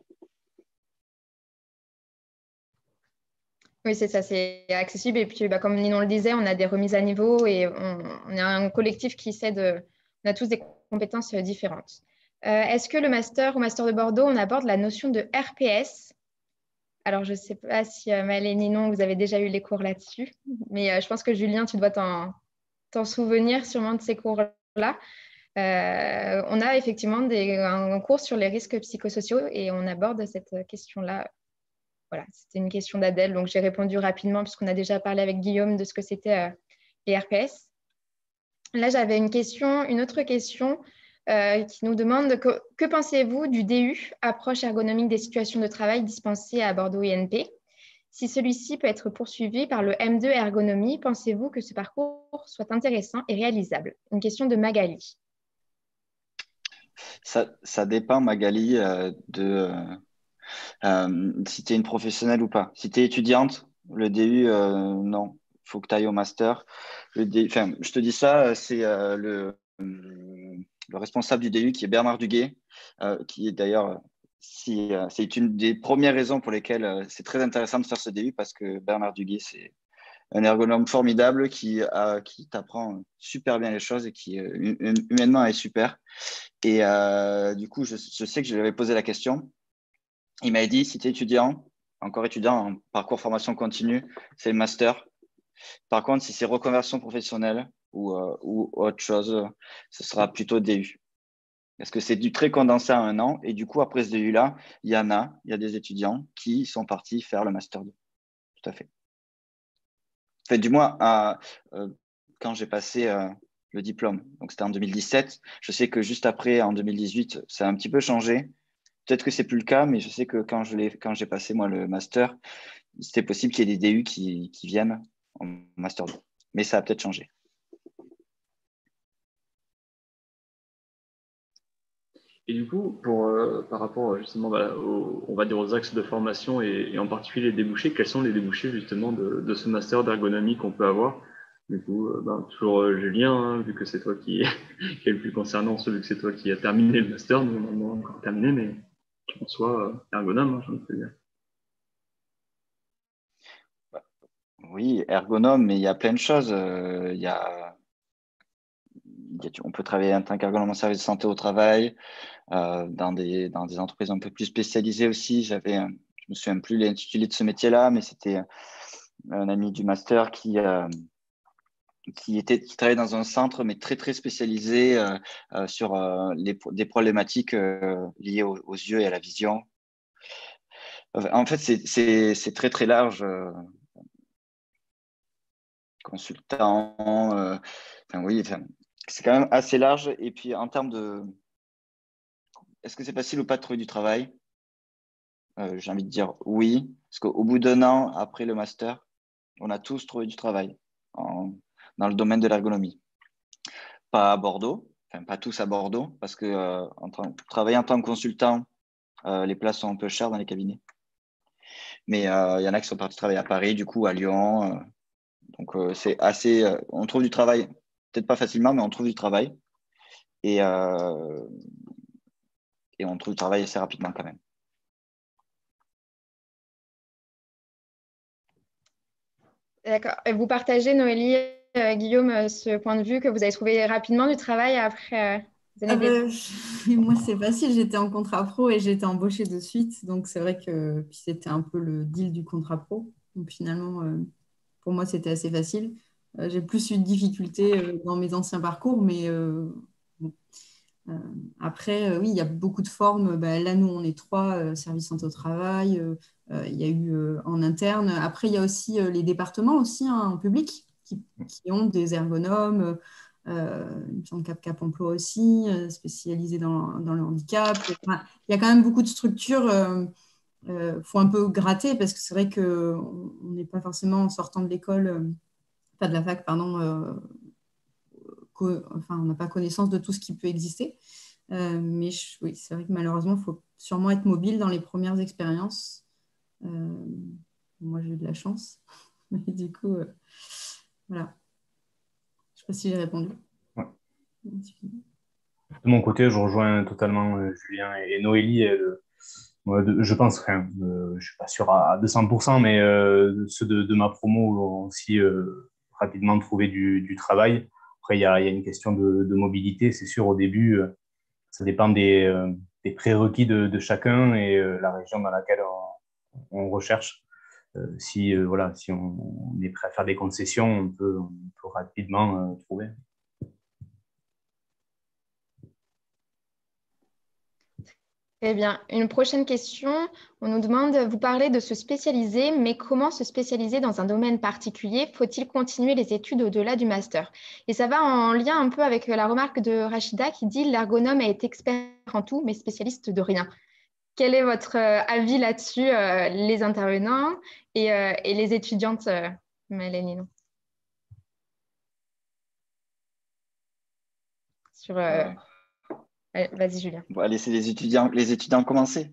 Oui, c'est ça, c'est accessible. Et puis, bah, comme Ninon le disait, on a des remises à niveau et on, on est un collectif qui s'aide. On a tous des compétences différentes. Euh, est-ce que le master ou master de Bordeaux, on aborde la notion de R P S? Alors, je ne sais pas si euh, Maëlle et Ninon, vous avez déjà eu les cours là-dessus, mais euh, je pense que Julien, tu dois t'en, t'en souvenir sûrement de ces cours-là. Euh, on a effectivement des, un cours sur les risques psychosociaux et on aborde cette question-là. Voilà, c'était une question d'Adèle, donc j'ai répondu rapidement puisqu'on a déjà parlé avec Guillaume de ce que c'était euh, les R P S. Là, j'avais une question, une autre question euh, qui nous demande que, que pensez-vous du D U, approche ergonomique des situations de travail dispensée à Bordeaux I N P? Si celui-ci peut être poursuivi par le M deux ergonomie, pensez-vous que ce parcours soit intéressant et réalisable? Une question de Magali. Ça, ça dépend, Magali, euh, de euh, si tu es une professionnelle ou pas. Si tu es étudiante, le D U, euh, non. Il faut que tu ailles au master. Le D U, enfin, je te dis ça, c'est euh, le, le responsable du D U qui est Bernard Duguet, euh, qui est d'ailleurs, si, euh, c'est une des premières raisons pour lesquelles euh, c'est très intéressant de faire ce D U parce que Bernard Duguet, c'est un ergonome formidable qui, a, qui t'apprend super bien les choses et qui euh, humainement est super. Et euh, du coup, je, je sais que je lui avais posé la question. Il m'avait dit, si tu es étudiant, encore étudiant en parcours formation continue, c'est le master. Par contre, si c'est reconversion professionnelle ou, euh, ou autre chose, ce sera plutôt D U. Parce que c'est du très condensé à un an. Et du coup, après ce D U-là, il y en a, il y a des étudiants qui sont partis faire le master deux. Tout à fait. Enfin, du moins, à, euh, quand j'ai passé euh, le diplôme, donc c'était en deux mille dix-sept, je sais que juste après, en deux mille dix-huit, ça a un petit peu changé. Peut-être que c'est plus le cas, mais je sais que quand je l'ai, quand j'ai passé moi le master, c'était possible qu'il y ait des D U qui, qui viennent en master deux. Mais ça a peut-être changé. Et du coup, pour, euh, par rapport justement bah, aux, on va dire aux axes de formation et, et en particulier les débouchés, quels sont les débouchés justement de, de ce master d'ergonomie qu'on peut avoir? Du coup, euh, ben, toujours euh, Julien, hein, vu que c'est toi qui, qui est le plus concernant, vu que c'est toi qui a terminé le master, nous on n'a encore terminé, mais en soi, euh, ergonome, hein, j'ai envie de te dire. Oui, ergonome, mais il y a plein de choses. Euh, il y a, il y a- on peut travailler en tant qu'ergonome en service de santé au travail, euh, dans des, dans des entreprises un peu plus spécialisées aussi. J'avais, un- je me souviens plus l'intitulé de ce métier-là, mais c'était un ami du master qui, euh, qui était, qui travaillait dans un centre, mais très, très spécialisé euh, euh, sur euh, les, des problématiques euh, liées aux, aux yeux et à la vision. En fait, c'est, c'est, c'est très, très large. Euh, consultant, euh, enfin, oui, enfin, c'est quand même assez large. Et puis, en termes de, est-ce que c'est facile ou pas de trouver du travail? Euh, j'ai envie de dire oui, parce qu'au bout d'un an, après le master, on a tous trouvé du travail en, dans le domaine de l'ergonomie. Pas à Bordeaux, enfin pas tous à Bordeaux, parce que euh, en tant, travailler en tant que consultant, euh, les places sont un peu chères dans les cabinets. Mais euh, il y en a qui sont partis travailler à Paris, du coup à Lyon. Euh, donc euh, c'est assez, euh, on trouve du travail, peut-être pas facilement, mais on trouve du travail. Et, euh, et on trouve du travail assez rapidement quand même. D'accord. Et vous partagez, Noélie, euh, Guillaume, euh, ce point de vue que vous avez trouvé rapidement du travail après euh, des Ah années d'études? ben, je- moi, c'est facile. J'étais en contrat pro et j'ai été embauchée de suite. Donc, c'est vrai que puis c'était un peu le deal du contrat pro. Donc, finalement, euh, pour moi, c'était assez facile. Euh, j'ai plus eu de difficultés euh, dans mes anciens parcours, mais euh, bon. Euh, après, euh, oui, il y a beaucoup de formes. Ben, là, nous, on est trois, euh, services santé au travail. Euh, euh, il y a eu euh, en interne. Après, il y a aussi euh, les départements aussi, hein, en public qui, qui ont des ergonomes. Euh, il me semble Cap Cap Emploi aussi, euh, spécialisé dans, dans le handicap. Enfin, il y a quand même beaucoup de structures. Il euh, euh, faut un peu gratter parce que c'est vrai qu'on n'est pas forcément en sortant de l'école, euh, pas de la fac, pardon, euh, co- enfin, on n'a pas connaissance de tout ce qui peut exister. Euh, mais je- oui, c'est vrai que malheureusement, il faut sûrement être mobile dans les premières expériences. Euh, moi, j'ai eu de la chance. Mais du coup, euh, voilà. Je ne sais pas si j'ai répondu. Ouais. De mon côté, je rejoins totalement euh, Julien et, et Noélie. euh, moi, de- je pense, enfin, euh, je ne suis pas sûr à, à deux cents pour cent, mais euh, ceux de, de ma promo ont aussi euh, rapidement trouvé du, du travail. Après, il y a, il y a une question de, de mobilité, c'est sûr, au début, euh, ça dépend des, euh, des prérequis de, de chacun et euh, la région dans laquelle on, on recherche. Euh, si, euh, voilà, si on, on est prêt à faire des concessions, on peut, on peut rapidement euh, trouver. Très bien. Une prochaine question. On nous demande, vous parlez de se spécialiser, mais comment se spécialiser dans un domaine particulier? Faut-il continuer les études au-delà du master? Et ça va en lien un peu avec la remarque de Rachida qui dit l'ergonome est expert en tout, mais spécialiste de rien. Quel est votre euh, avis là-dessus, euh, les intervenants et, euh, et les étudiantes, euh, Mélanie, non Sur, euh, Euh, allez, vas-y, Julien. on va laisser les étudiants, les étudiants commencer.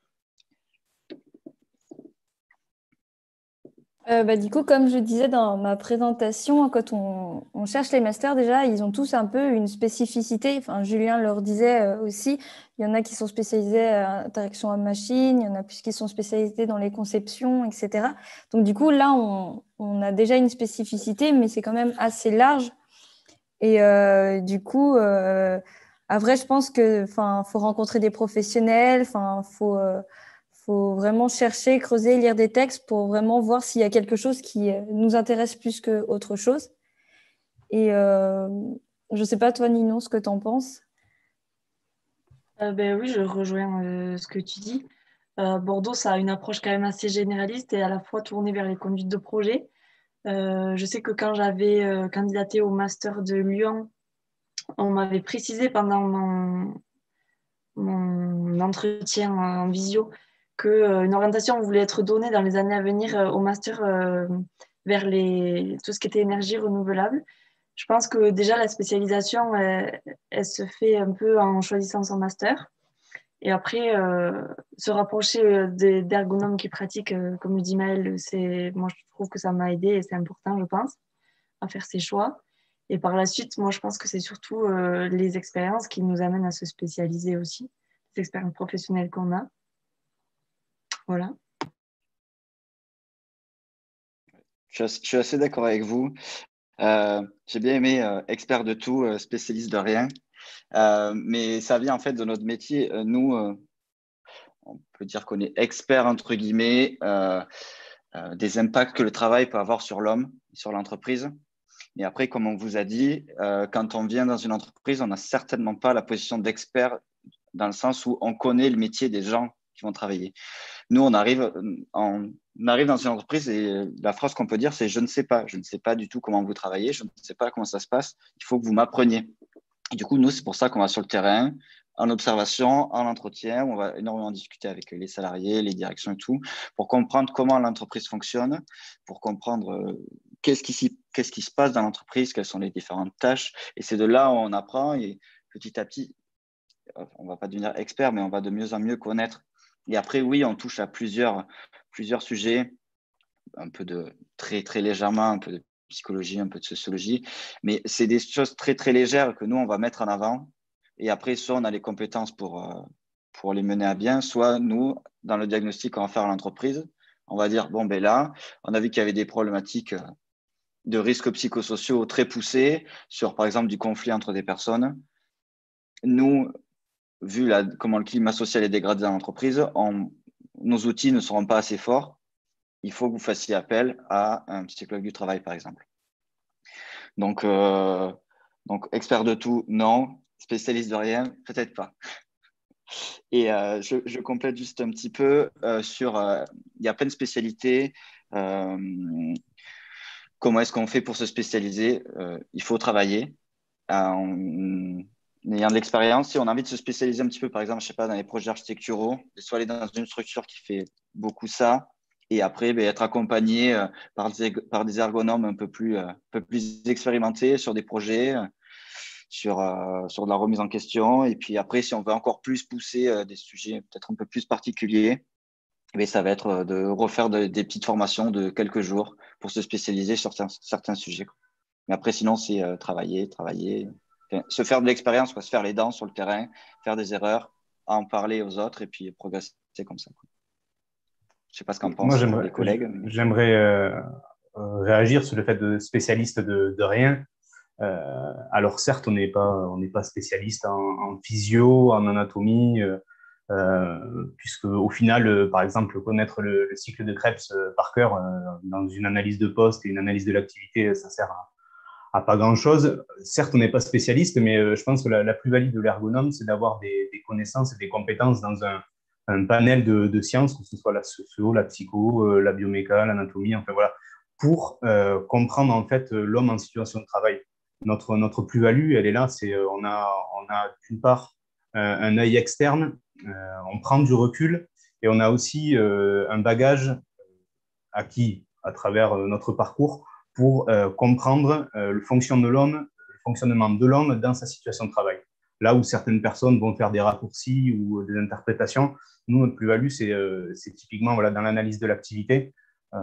Euh, bah, du coup, comme je disais dans ma présentation, quand on, on cherche les masters, déjà, ils ont tous un peu une spécificité. Enfin, Julien leur disait euh, aussi, il y en a qui sont spécialisés à interaction à machine, il y en a plus qui sont spécialisés dans les conceptions, et cetera. Donc, du coup, là, on, on a déjà une spécificité, mais c'est quand même assez large. Et euh, du coup, euh, à vrai, je pense que, enfin, faut rencontrer des professionnels, enfin, faut euh, faut vraiment chercher, creuser, lire des textes pour vraiment voir s'il y a quelque chose qui euh, nous intéresse plus qu'autre chose. Et euh, je ne sais pas, toi, Ninon, ce que tu en penses. Euh, ben oui, je rejoins euh, ce que tu dis. Euh, Bordeaux, ça a une approche quand même assez généraliste et à la fois tournée vers les conduites de projet. Euh, je sais que quand j'avais euh, candidaté au master de Lyon, on m'avait précisé pendant mon, mon entretien en visio qu'une euh, orientation voulait être donnée dans les années à venir euh, au master euh, vers les, tout ce qui était énergie renouvelable. Je pense que déjà la spécialisation, elle, elle se fait un peu en choisissant son master. Et après, euh, se rapprocher euh, des- d'ergonomes qui pratiquent, euh, comme le dit Maëlle, c'est, moi je trouve que ça m'a aidé et c'est important, je pense. à faire ses choix. Et par la suite, moi, je pense que c'est surtout euh, les expériences qui nous amènent à se spécialiser aussi, les expériences professionnelles qu'on a. Voilà. Je suis assez, je suis assez d'accord avec vous. Euh, j'ai bien aimé euh, expert de tout, euh, spécialiste de rien. Euh, mais ça vient en fait de notre métier. Euh, nous, euh, on peut dire qu'on est expert, entre guillemets, euh, euh, des impacts que le travail peut avoir sur l'homme, sur l'entreprise. Et après, comme on vous a dit, euh, quand on vient dans une entreprise, on n'a certainement pas la position d'expert dans le sens où on connaît le métier des gens qui vont travailler. Nous, on arrive, on arrive dans une entreprise et la phrase qu'on peut dire, c'est « je ne sais pas, je ne sais pas du tout comment vous travaillez, je ne sais pas comment ça se passe, il faut que vous m'appreniez ». Et du coup, nous, c'est pour ça qu'on va sur le terrain, en observation, en entretien, on va énormément discuter avec les salariés, les directions et tout, pour comprendre comment l'entreprise fonctionne, pour comprendre euh, qu'est-ce qui, qu'est-ce qui se passe dans l'entreprise, quelles sont les différentes tâches. Et c'est de là où on apprend et petit à petit, on ne va pas devenir expert, mais on va de mieux en mieux connaître. Et après, oui, on touche à plusieurs, plusieurs sujets, un peu de très, très légèrement, un peu de psychologie, un peu de sociologie, mais c'est des choses très, très légères que nous, on va mettre en avant. Et après, soit on a les compétences pour, euh, pour les mener à bien, soit nous, dans le diagnostic qu'on va faire à l'entreprise, on va dire, bon, ben là, on a vu qu'il y avait des problématiques de risques psychosociaux très poussés sur, par exemple, du conflit entre des personnes. Nous, vu la, comment le climat social est dégradé dans l'entreprise, on, nos outils ne seront pas assez forts. Il faut que vous fassiez appel à un psychologue du travail, par exemple. Donc, euh, donc expert de tout, non. Spécialiste de rien, peut-être pas. Et euh, je, je complète juste un petit peu euh, sur… Euh, il y a plein de spécialités. Euh, comment est-ce qu'on fait pour se spécialiser? euh, Il faut travailler. Euh, en ayant de l'expérience, si on a envie de se spécialiser un petit peu, par exemple, je sais pas, dans les projets architecturaux, soit aller dans une structure qui fait beaucoup ça, et après ben, être accompagné euh, par, des, par des ergonomes un peu plus, euh, un peu plus expérimentés sur des projets, euh, sur, euh, sur de la remise en question. Et puis après, si on veut encore plus pousser euh, des sujets peut-être un peu plus particuliers, ben, ça va être euh, de refaire de, des petites formations de quelques jours pour se spécialiser sur certains, certains sujets. Mais après, sinon, c'est euh, travailler, travailler, enfin, se faire de l'expérience, quoi, se faire les dents sur le terrain, faire des erreurs, en parler aux autres et puis progresser comme ça, quoi. Je ne sais pas ce qu'en Moi, pensent euh, j'aimerais, les collègues. Mais… j'aimerais euh, euh, réagir sur le fait de spécialiste de, de rien. Euh, alors certes, on n'est pas, on n'est pas spécialiste en, en physio, en anatomie, euh, euh, puisque au final, euh, par exemple, connaître le, le cycle de Krebs euh, par cœur euh, dans une analyse de poste et une analyse de l'activité, ça sert à, à pas grand-chose. Certes, on n'est pas spécialiste, mais euh, je pense que la, la plus-value de l'ergonome, c'est d'avoir des, des connaissances et des compétences dans un, un panel de, de sciences, que ce soit la socio, la psycho, euh, la bioméca, l'anatomie, enfin voilà, pour euh, comprendre en fait l'homme en situation de travail. Notre, notre plus-value, elle est là, c'est euh, on a, on a d'une part euh, un œil externe, euh, on prend du recul et on a aussi euh, un bagage acquis à travers euh, notre parcours pour euh, comprendre euh, le, fonction de l'homme, le fonctionnement de l'homme dans sa situation de travail. Là où certaines personnes vont faire des raccourcis ou des interprétations, nous, notre plus-value, c'est euh, typiquement voilà, dans l'analyse de l'activité. Euh,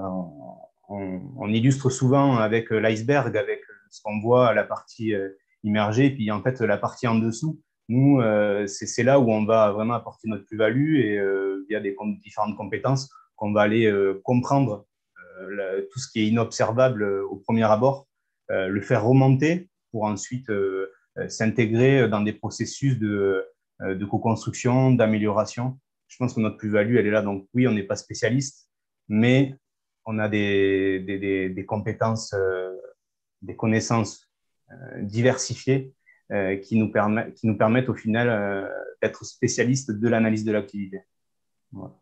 on, on illustre souvent avec l'iceberg, avec ce qu'on voit à la partie euh, immergée, puis en fait, la partie en dessous, nous, euh, c'est là où on va vraiment apporter notre plus-value et euh, via des com différentes compétences qu'on va aller euh, comprendre euh, la, tout ce qui est inobservable euh, au premier abord, euh, le faire remonter pour ensuite euh, s'intégrer dans des processus de, de co-construction, d'amélioration. Je pense que notre plus-value, elle est là. Donc oui, on n'est pas spécialiste, mais on a des, des, des, des compétences, euh, des connaissances euh, diversifiées euh, qui, nous permet, qui nous permettent au final euh, d'être spécialistes de l'analyse de l'activité. Voilà.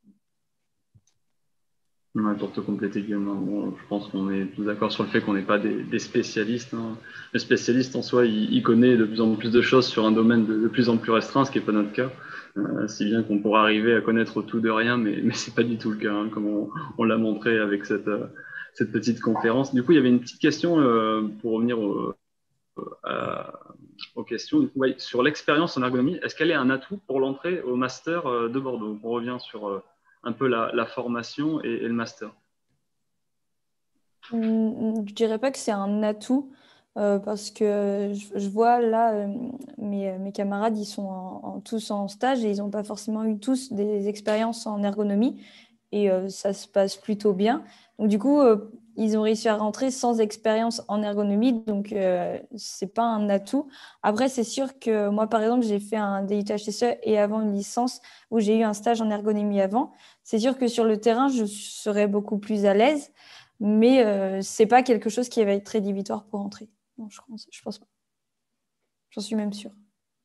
Ouais, pour te compléter, Guillaume, bon, je pense qu'on est tous d'accord sur le fait qu'on n'est pas des, des spécialistes. Hein. Le spécialiste, en soi, il, il connaît de plus en plus de choses sur un domaine de, de plus en plus restreint, ce qui n'est pas notre cas. Euh, si bien qu'on pourra arriver à connaître tout de rien, mais, mais ce n'est pas du tout le cas, hein, comme on, on l'a montré avec cette, euh, cette petite conférence. Du coup, il y avait une petite question euh, pour revenir au, à, aux questions. Du coup, ouais, sur l'expérience en ergonomie, est-ce qu'elle est un atout pour l'entrée au master euh, de Bordeaux? On revient sur… Euh, un peu la, la formation et, et le master. Je ne dirais pas que c'est un atout euh, parce que je, je vois là, euh, mes, mes camarades, ils sont en- en- tous en stage et ils n'ont pas forcément eu tous des expériences en ergonomie et euh, ça se passe plutôt bien. Donc du coup, euh, ils ont réussi à rentrer sans expérience en ergonomie, donc euh, c'est pas un atout. Après, c'est sûr que moi, par exemple, j'ai fait un D U T H S E et avant une licence où j'ai eu un stage en ergonomie avant. C'est sûr que sur le terrain, je serais beaucoup plus à l'aise. Mais euh, c'est pas quelque chose qui va être rédhibitoire pour entrer. Non, je pense, je pense pas. J'en suis même sûre.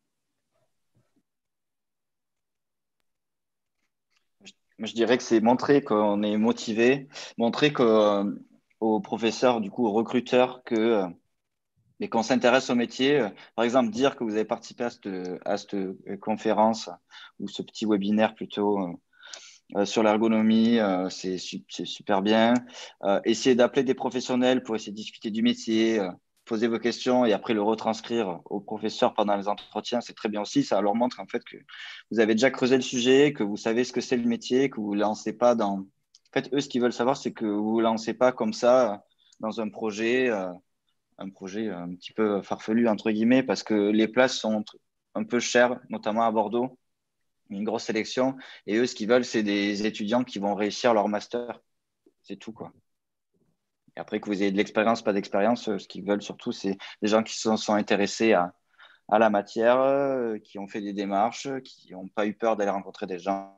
Moi, je dirais que c'est montrer qu'on est motivé, montrer que, euh, aux professeurs, du coup, aux recruteurs, que, euh, mais qu'on s'intéresse au métier. Par exemple, dire que vous avez participé à cette, à cette conférence ou ce petit webinaire plutôt euh, sur l'ergonomie, euh, c'est, c'est super bien. Euh, essayez d'appeler des professionnels pour essayer de discuter du métier, euh, poser vos questions et après le retranscrire aux professeurs pendant les entretiens, c'est très bien aussi. Ça leur montre en fait que vous avez déjà creusé le sujet, que vous savez ce que c'est le métier, que vous ne vous lancez pas dans… En fait, eux, ce qu'ils veulent savoir, c'est que vous ne vous lancez pas comme ça dans un projet… Euh, un projet un petit peu farfelu, entre guillemets, parce que les places sont un peu chères, notamment à Bordeaux, une grosse sélection. Et eux, ce qu'ils veulent, c'est des étudiants qui vont réussir leur master. C'est tout, quoi. Et après, que vous ayez de l'expérience, pas d'expérience, ce qu'ils veulent surtout, c'est des gens qui se sont intéressés à, à la matière, euh, qui ont fait des démarches, qui n'ont pas eu peur d'aller rencontrer des gens.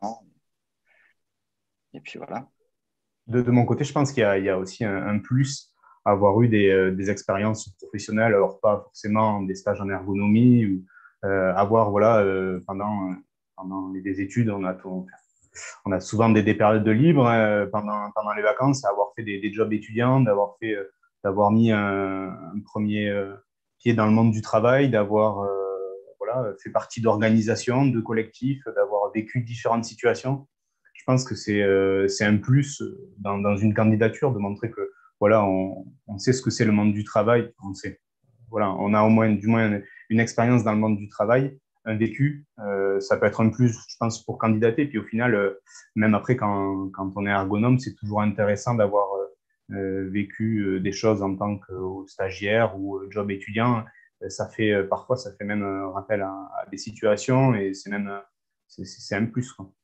Et puis voilà. De, de mon côté, je pense qu'il y a, il y a aussi un, un plus à avoir eu des, euh, des expériences professionnelles, alors pas forcément des stages en ergonomie, ou euh, avoir, voilà, euh, pendant, pendant les études, on a, tout, on a souvent des, des périodes de libre euh, pendant, pendant les vacances, avoir fait des, des jobs étudiants, d'avoir fait, euh, d'avoir mis un, un premier euh, pied dans le monde du travail, d'avoir euh, voilà, fait partie d'organisations, de collectifs, d'avoir vécu différentes situations. Je pense que c'est euh, c'est un plus dans, dans une candidature de montrer que voilà, on, on sait ce que c'est le monde du travail, on sait, voilà, on a au moins du moins une, une expérience dans le monde du travail, un vécu, euh, ça peut être un plus, je pense, pour candidater. Puis au final, euh, même après, quand, quand on est ergonome, c'est toujours intéressant d'avoir euh, vécu euh, des choses en tant que stagiaire ou euh, job étudiant. Ça fait euh, parfois, ça fait même un rappel à, à des situations et c'est même c'est, c'est un plus, quoi.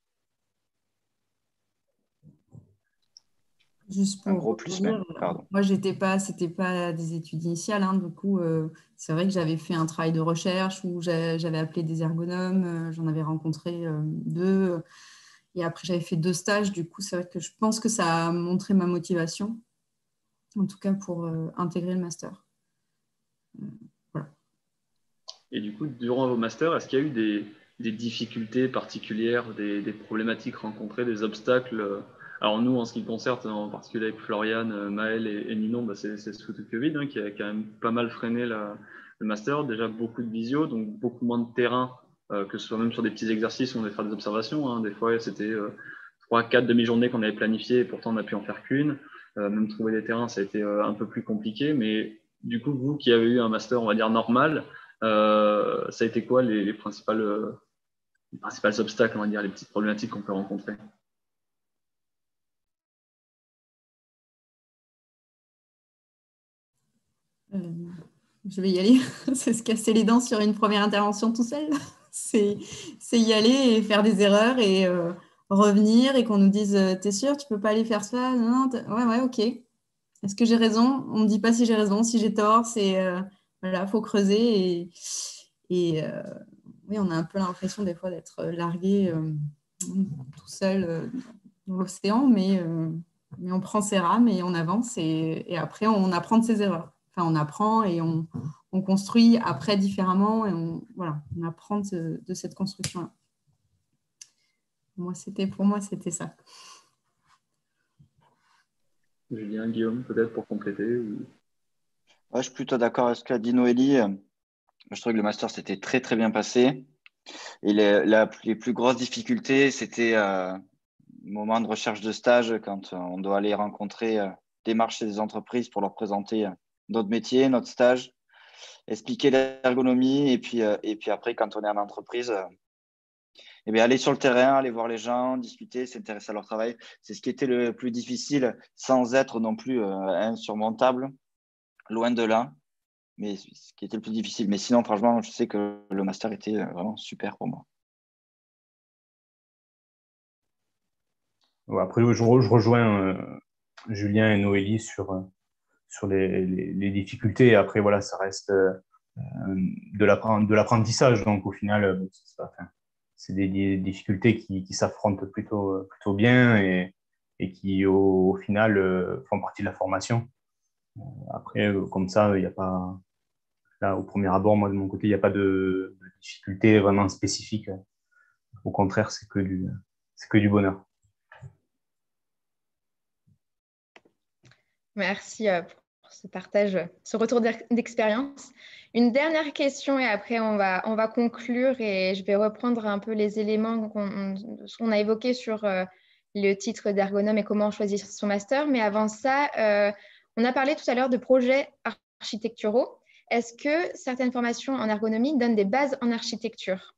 Juste Un pour gros plus revenir, même, pardon. moi, j'étais pas, c'était pas des études initiales, hein, du coup, euh, c'est vrai que j'avais fait un travail de recherche où j'a- j'avais appelé des ergonomes, euh, j'en avais rencontré euh, deux, et après j'avais fait deux stages, du coup, c'est vrai que je pense que ça a montré ma motivation, en tout cas pour euh, intégrer le master. Euh, voilà. Et du coup, durant vos masters, est-ce qu'il y a eu des, des difficultés particulières, des, des problématiques rencontrées, des obstacles? Alors nous, en ce qui concerne, en particulier avec Floriane, Maël et, et Ninon, bah c'est ce foutu de Covid hein, qui a quand même pas mal freiné la, le master. Déjà beaucoup de visio, donc beaucoup moins de terrain, euh, que ce soit même sur des petits exercices où on devait faire des observations. Hein. Des fois, c'était euh, trois, quatre demi-journées qu'on avait planifiées et pourtant on n'a pu en faire qu'une. Euh, même trouver des terrains, ça a été euh, un peu plus compliqué. Mais du coup, vous qui avez eu un master, on va dire, normal, euh, ça a été quoi les, les, principales, euh, les principales obstacles, on va dire, les petites problématiques qu'on peut rencontrer? Euh, je vais y aller. C'est se casser les dents sur une première intervention tout seul. C'est y aller et faire des erreurs et euh, revenir et qu'on nous dise t'es sûr, tu peux pas aller faire ça? Non, non, ouais, ouais, ok. Est-ce que j'ai raison? On ne me dit pas si j'ai raison, si j'ai tort. C'est euh, voilà, faut creuser et, et euh, oui, on a un peu l'impression des fois d'être largué euh, tout seul euh, dans l'océan, mais, euh, mais on prend ses rames et on avance et, et après on apprend de ses erreurs. Enfin, on apprend et on, on construit après différemment et on, voilà, on apprend de, de cette construction-là. Moi, c'était, pour moi, c'était ça. Julien, Guillaume, peut-être pour compléter ou... Ouais, je suis plutôt d'accord avec ce qu'a dit Noélie. Je trouve que le master s'était très très bien passé. Et les, la, les plus grosses difficultés, c'était euh, le moment de recherche de stage, quand on doit aller rencontrer, euh, démarcher des entreprises pour leur présenter euh, notre métier, notre stage, expliquer l'ergonomie. Et puis, euh, et puis après, quand on est en entreprise, euh, eh bien, aller sur le terrain, aller voir les gens, discuter, s'intéresser à leur travail. C'est ce qui était le plus difficile sans être non plus euh, insurmontable, loin de là. Mais ce qui était le plus difficile. Mais sinon, franchement, je sais que le master était vraiment super pour moi. Après, je, je rejoins euh, Julien et Noélie sur, euh, sur les, les, les difficultés. Après, voilà, ça reste euh, de l'apprentissage. Donc, au final, c'est des, des difficultés qui, qui s'affrontent plutôt, plutôt bien et, et qui, au, au final, euh, font partie de la formation. Après, euh, comme ça, il n'y a pas... Là, au premier abord, moi, de mon côté, il n'y a pas de, de difficulté vraiment spécifique. Au contraire, c'est que du, c'est que du bonheur. Merci euh, pour ce partage, ce retour d'expérience. Une dernière question et après on va, on va conclure et je vais reprendre un peu les éléments qu'on qu'on a évoqués sur euh, le titre d'ergonome et comment choisir son master. Mais avant ça, euh, on a parlé tout à l'heure de projets architecturaux. Est-ce que certaines formations en ergonomie donnent des bases en architecture?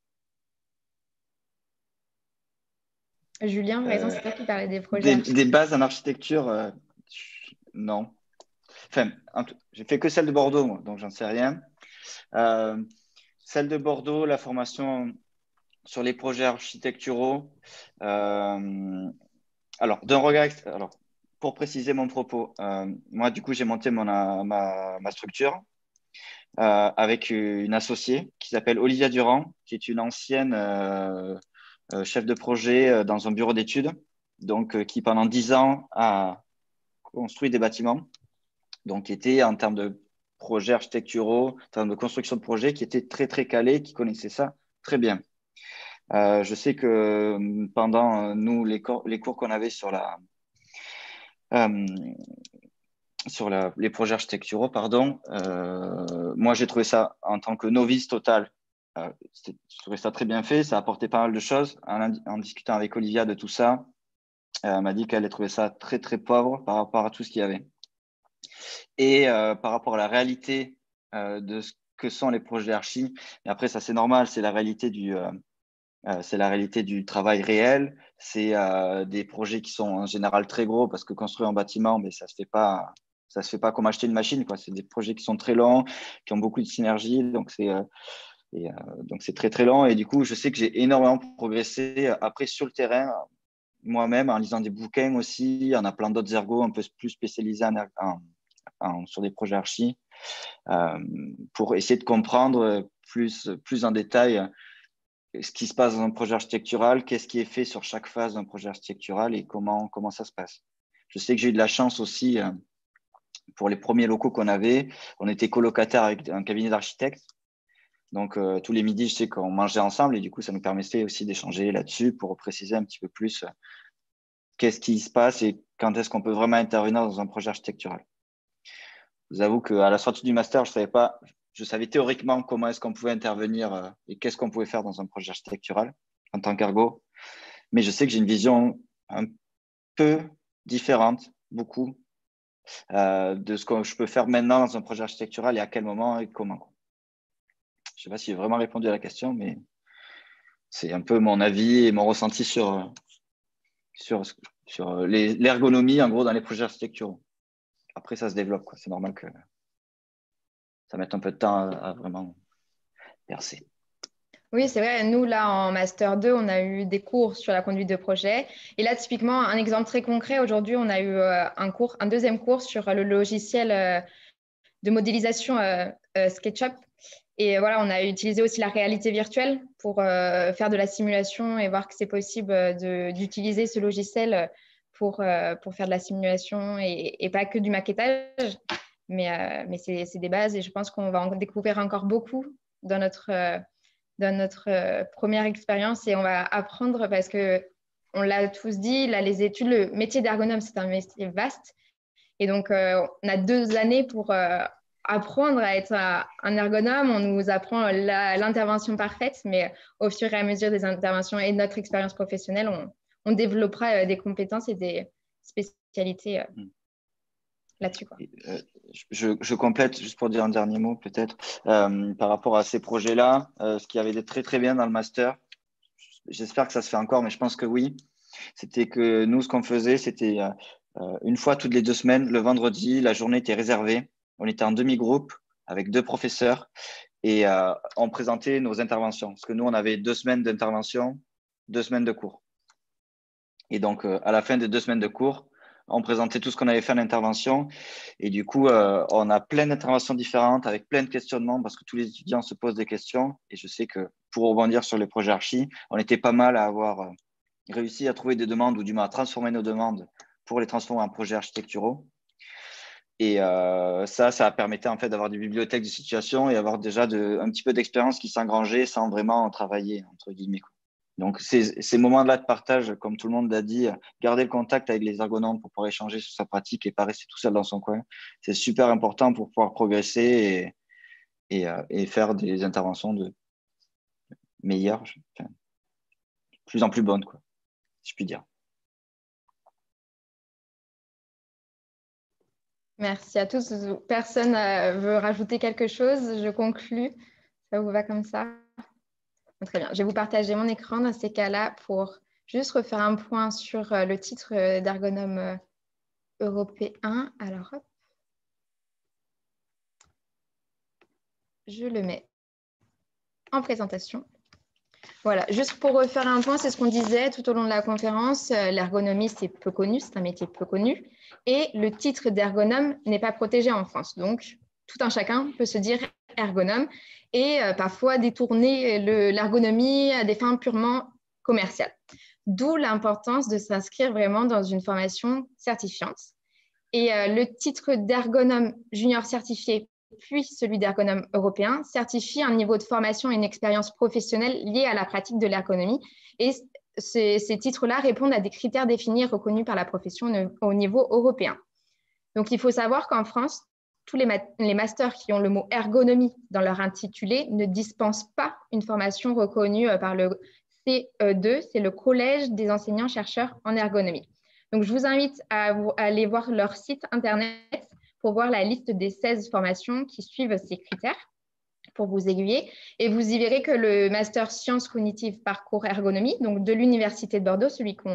Julien, par exemple, c'est toi qui parlais des projets. Des, des bases en architecture, euh, non. Enfin, j'ai fait que celle de Bordeaux, moi, donc j'en sais rien. Euh, celle de Bordeaux, la formation sur les projets architecturaux. Euh, alors, d'un regard, alors, pour préciser mon propos, euh, moi, du coup, j'ai monté mon, ma, ma structure euh, avec une associée qui s'appelle Olivia Durand, qui est une ancienne euh, euh, chef de projet dans un bureau d'études, donc euh, qui pendant dix ans a construit des bâtiments, donc qui était en termes de projets architecturaux, en termes de construction de projets, qui était très très calé, qui connaissait ça très bien. Euh, je sais que pendant nous les, cours, les cours qu'on avait sur la euh, sur la, les projets architecturaux, pardon, euh, moi j'ai trouvé ça en tant que novice total, euh, je trouvais ça très bien fait, ça apportait pas mal de choses. En, en discutant avec Olivia de tout ça, euh, elle m'a dit qu'elle trouvait ça très très pauvre par rapport à tout ce qu'il y avait. Et euh, par rapport à la réalité euh, de ce que sont les projets archi, et après ça c'est normal, c'est la réalité du euh, euh, c'est la réalité du travail réel, c'est euh, des projets qui sont en général très gros parce que construire un bâtiment, mais ça se fait pas, ça se fait pas comme acheter une machine, quoi. C'est des projets qui sont très longs, qui ont beaucoup de synergie, donc c'est euh, et, euh, donc c'est très très lent. Et du coup, je sais que j'ai énormément progressé après sur le terrain, moi-même en lisant des bouquins aussi. Il y en a plein d'autres ergos un peu plus spécialisés en, en, en, sur des projets archi euh, pour essayer de comprendre plus plus en détail ce qui se passe dans un projet architectural, qu'est-ce qui est fait sur chaque phase d'un projet architectural et comment, comment ça se passe. Je sais que j'ai eu de la chance aussi euh, pour les premiers locaux qu'on avait. On était colocataires avec un cabinet d'architectes. Donc, euh, tous les midis, je sais qu'on mangeait ensemble et du coup, ça nous permettait aussi d'échanger là-dessus pour préciser un petit peu plus euh, qu'est-ce qui se passe et quand est-ce qu'on peut vraiment intervenir dans un projet architectural. Je vous avoue qu'à la sortie du master, je savais pas, je savais théoriquement comment est-ce qu'on pouvait intervenir euh, et qu'est-ce qu'on pouvait faire dans un projet architectural en tant qu'ergo. Mais je sais que j'ai une vision un peu différente, beaucoup, euh, de ce que je peux faire maintenant dans un projet architectural et à quel moment et comment. Je ne sais pas si j'ai vraiment répondu à la question, mais c'est un peu mon avis et mon ressenti sur, sur, sur l'ergonomie, en gros, dans les projets architecturaux. Après, ça se développe, quoi. C'est normal que ça mette un peu de temps à, à vraiment percer. Oui, c'est vrai. Nous, là, en Master deux, on a eu des cours sur la conduite de projet. Et là, typiquement, un exemple très concret, aujourd'hui, on a eu euh, un cours, un deuxième cours sur le logiciel euh, de modélisation euh, euh, SketchUp. Et voilà, on a utilisé aussi la réalité virtuelle pour euh, faire de la simulation et voir que c'est possible d'utiliser ce logiciel pour, euh, pour faire de la simulation et, et pas que du maquettage. Mais, euh, mais c'est des bases et je pense qu'on va en découvrir encore beaucoup dans notre, euh, dans notre euh, première expérience et on va apprendre parce que on l'a tous dit, là, les études, le métier d'ergonome, c'est un métier vaste. Et donc, euh, on a deux années pour euh, apprendre à être un ergonome. On nous apprend l'intervention parfaite, mais au fur et à mesure des interventions et de notre expérience professionnelle, on, on développera euh, des compétences et des spécialités euh, là-dessus. Euh, je, je complète, juste pour dire un dernier mot peut-être, euh, par rapport à ces projets-là, euh, ce qui avait été très très bien dans le master, j'espère que ça se fait encore, mais je pense que oui. C'était que nous, ce qu'on faisait, c'était euh, une fois toutes les deux semaines, le vendredi, la journée était réservée. On était en demi-groupe avec deux professeurs et euh, on présentait nos interventions. Parce que nous, on avait deux semaines d'intervention, deux semaines de cours. Et donc, euh, à la fin des deux semaines de cours, on présentait tout ce qu'on avait fait en intervention. Et du coup, euh, on a plein d'interventions différentes avec plein de questionnements parce que tous les étudiants se posent des questions. Et je sais que pour rebondir sur les projets archi, on était pas mal à avoir euh, réussi à trouver des demandes ou du moins à transformer nos demandes pour les transformer en projets architecturaux. Et euh, ça, ça permettait en fait d'avoir des bibliothèques de situation et avoir déjà de, un petit peu d'expérience qui s'engrangeait sans vraiment travailler, entre guillemets. Donc, ces, ces moments-là de partage, comme tout le monde l'a dit, garder le contact avec les ergonomes pour pouvoir échanger sur sa pratique et pas rester tout seul dans son coin, c'est super important pour pouvoir progresser et, et, euh, et faire des interventions de meilleures, enfin, de plus en plus bonnes, quoi, si je puis dire. Merci à tous. Personne ne veut rajouter quelque chose. Je conclus. Ça vous va comme ça? Très bien. Je vais vous partager mon écran dans ces cas-là pour juste refaire un point sur le titre d'ergonome européen. Alors, hop. Je le mets en présentation. Voilà, juste pour refaire un point, c'est ce qu'on disait tout au long de la conférence. L'ergonomie, c'est peu connu, c'est un métier peu connu. Et le titre d'ergonome n'est pas protégé en France. Donc, tout un chacun peut se dire ergonome et euh, parfois détourner l'ergonomie à des fins purement commerciales. D'où l'importance de s'inscrire vraiment dans une formation certifiante. Et euh, le titre d'ergonome junior certifié, puis celui d'ergonome européen, certifie un niveau de formation et une expérience professionnelle liée à la pratique de l'ergonomie. Et ces, ces titres-là répondent à des critères définis et reconnus par la profession au niveau européen. Donc, il faut savoir qu'en France, tous les, ma les masters qui ont le mot ergonomie dans leur intitulé ne dispensent pas une formation reconnue par le C E deux, c'est le Collège des enseignants-chercheurs en ergonomie. Donc, je vous invite à, vous, à aller voir leur site internet pour voir la liste des seize formations qui suivent ces critères pour vous aiguiller. Et vous y verrez que le master sciences cognitives parcours ergonomie, donc de l'Université de Bordeaux, celui qu'on,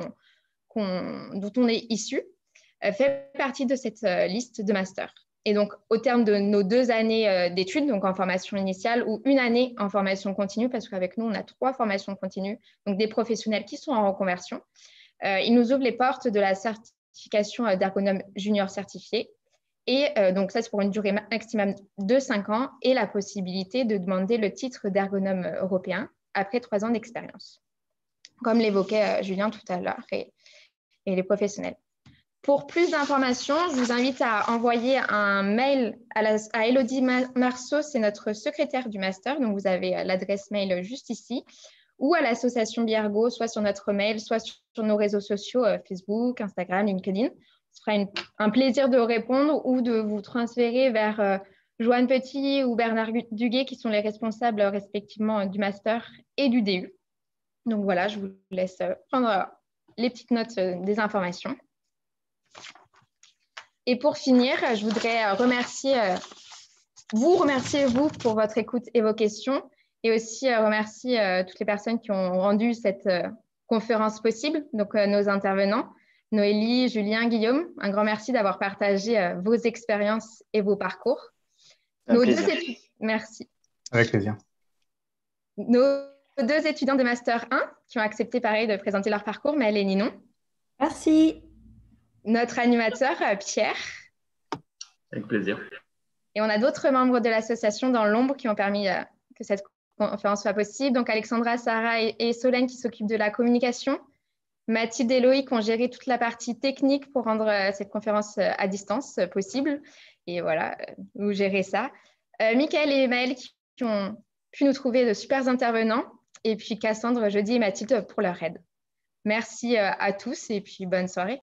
qu'on, dont on est issu, fait partie de cette liste de masters. Et donc, au terme de nos deux années d'études, donc en formation initiale ou une année en formation continue, parce qu'avec nous, on a trois formations continues, donc des professionnels qui sont en reconversion, euh, ils nous ouvrent les portes de la certification d'ergonome junior certifié. Et euh, donc, ça, c'est pour une durée maximum de cinq ans et la possibilité de demander le titre d'ergonome européen après trois ans d'expérience, comme l'évoquait euh, Julien tout à l'heure et, et les professionnels. Pour plus d'informations, je vous invite à envoyer un mail à, la, à Élodie Marceau, c'est notre secrétaire du master, donc vous avez l'adresse mail juste ici, ou à l'association Biergo, soit sur notre mail, soit sur nos réseaux sociaux, euh, Facebook, Instagram, LinkedIn. Ce sera une, un plaisir de répondre ou de vous transférer vers euh, Joanne Petit ou Bernard Duguet, qui sont les responsables euh, respectivement du master et du D U. Donc voilà, je vous laisse euh, prendre euh, les petites notes euh, des informations. Et pour finir, je voudrais remercier, euh, vous remercier vous pour votre écoute et vos questions, et aussi euh, remercier euh, toutes les personnes qui ont rendu cette euh, conférence possible, donc euh, nos intervenants, Noélie, Julien, Guillaume, un grand merci d'avoir partagé euh, vos expériences et vos parcours. Un Nos plaisir. deux études... Merci. Avec plaisir. Nos deux étudiants de Master un qui ont accepté pareil de présenter leur parcours, Maëlle et Ninon. Merci. Notre animateur, Pierre. Avec plaisir. Et on a d'autres membres de l'association dans l'ombre qui ont permis euh, que cette conférence soit possible. Donc Alexandra, Sarah et, et Solène qui s'occupent de la communication. Mathilde et Loïc ont géré toute la partie technique pour rendre euh, cette conférence euh, à distance euh, possible. Et voilà, euh, vous gérez ça. Euh, Mickaël et Maëlle qui, qui ont pu nous trouver de super intervenants. Et puis Cassandre, Jeudi et Mathilde pour leur aide. Merci euh, à tous et puis bonne soirée.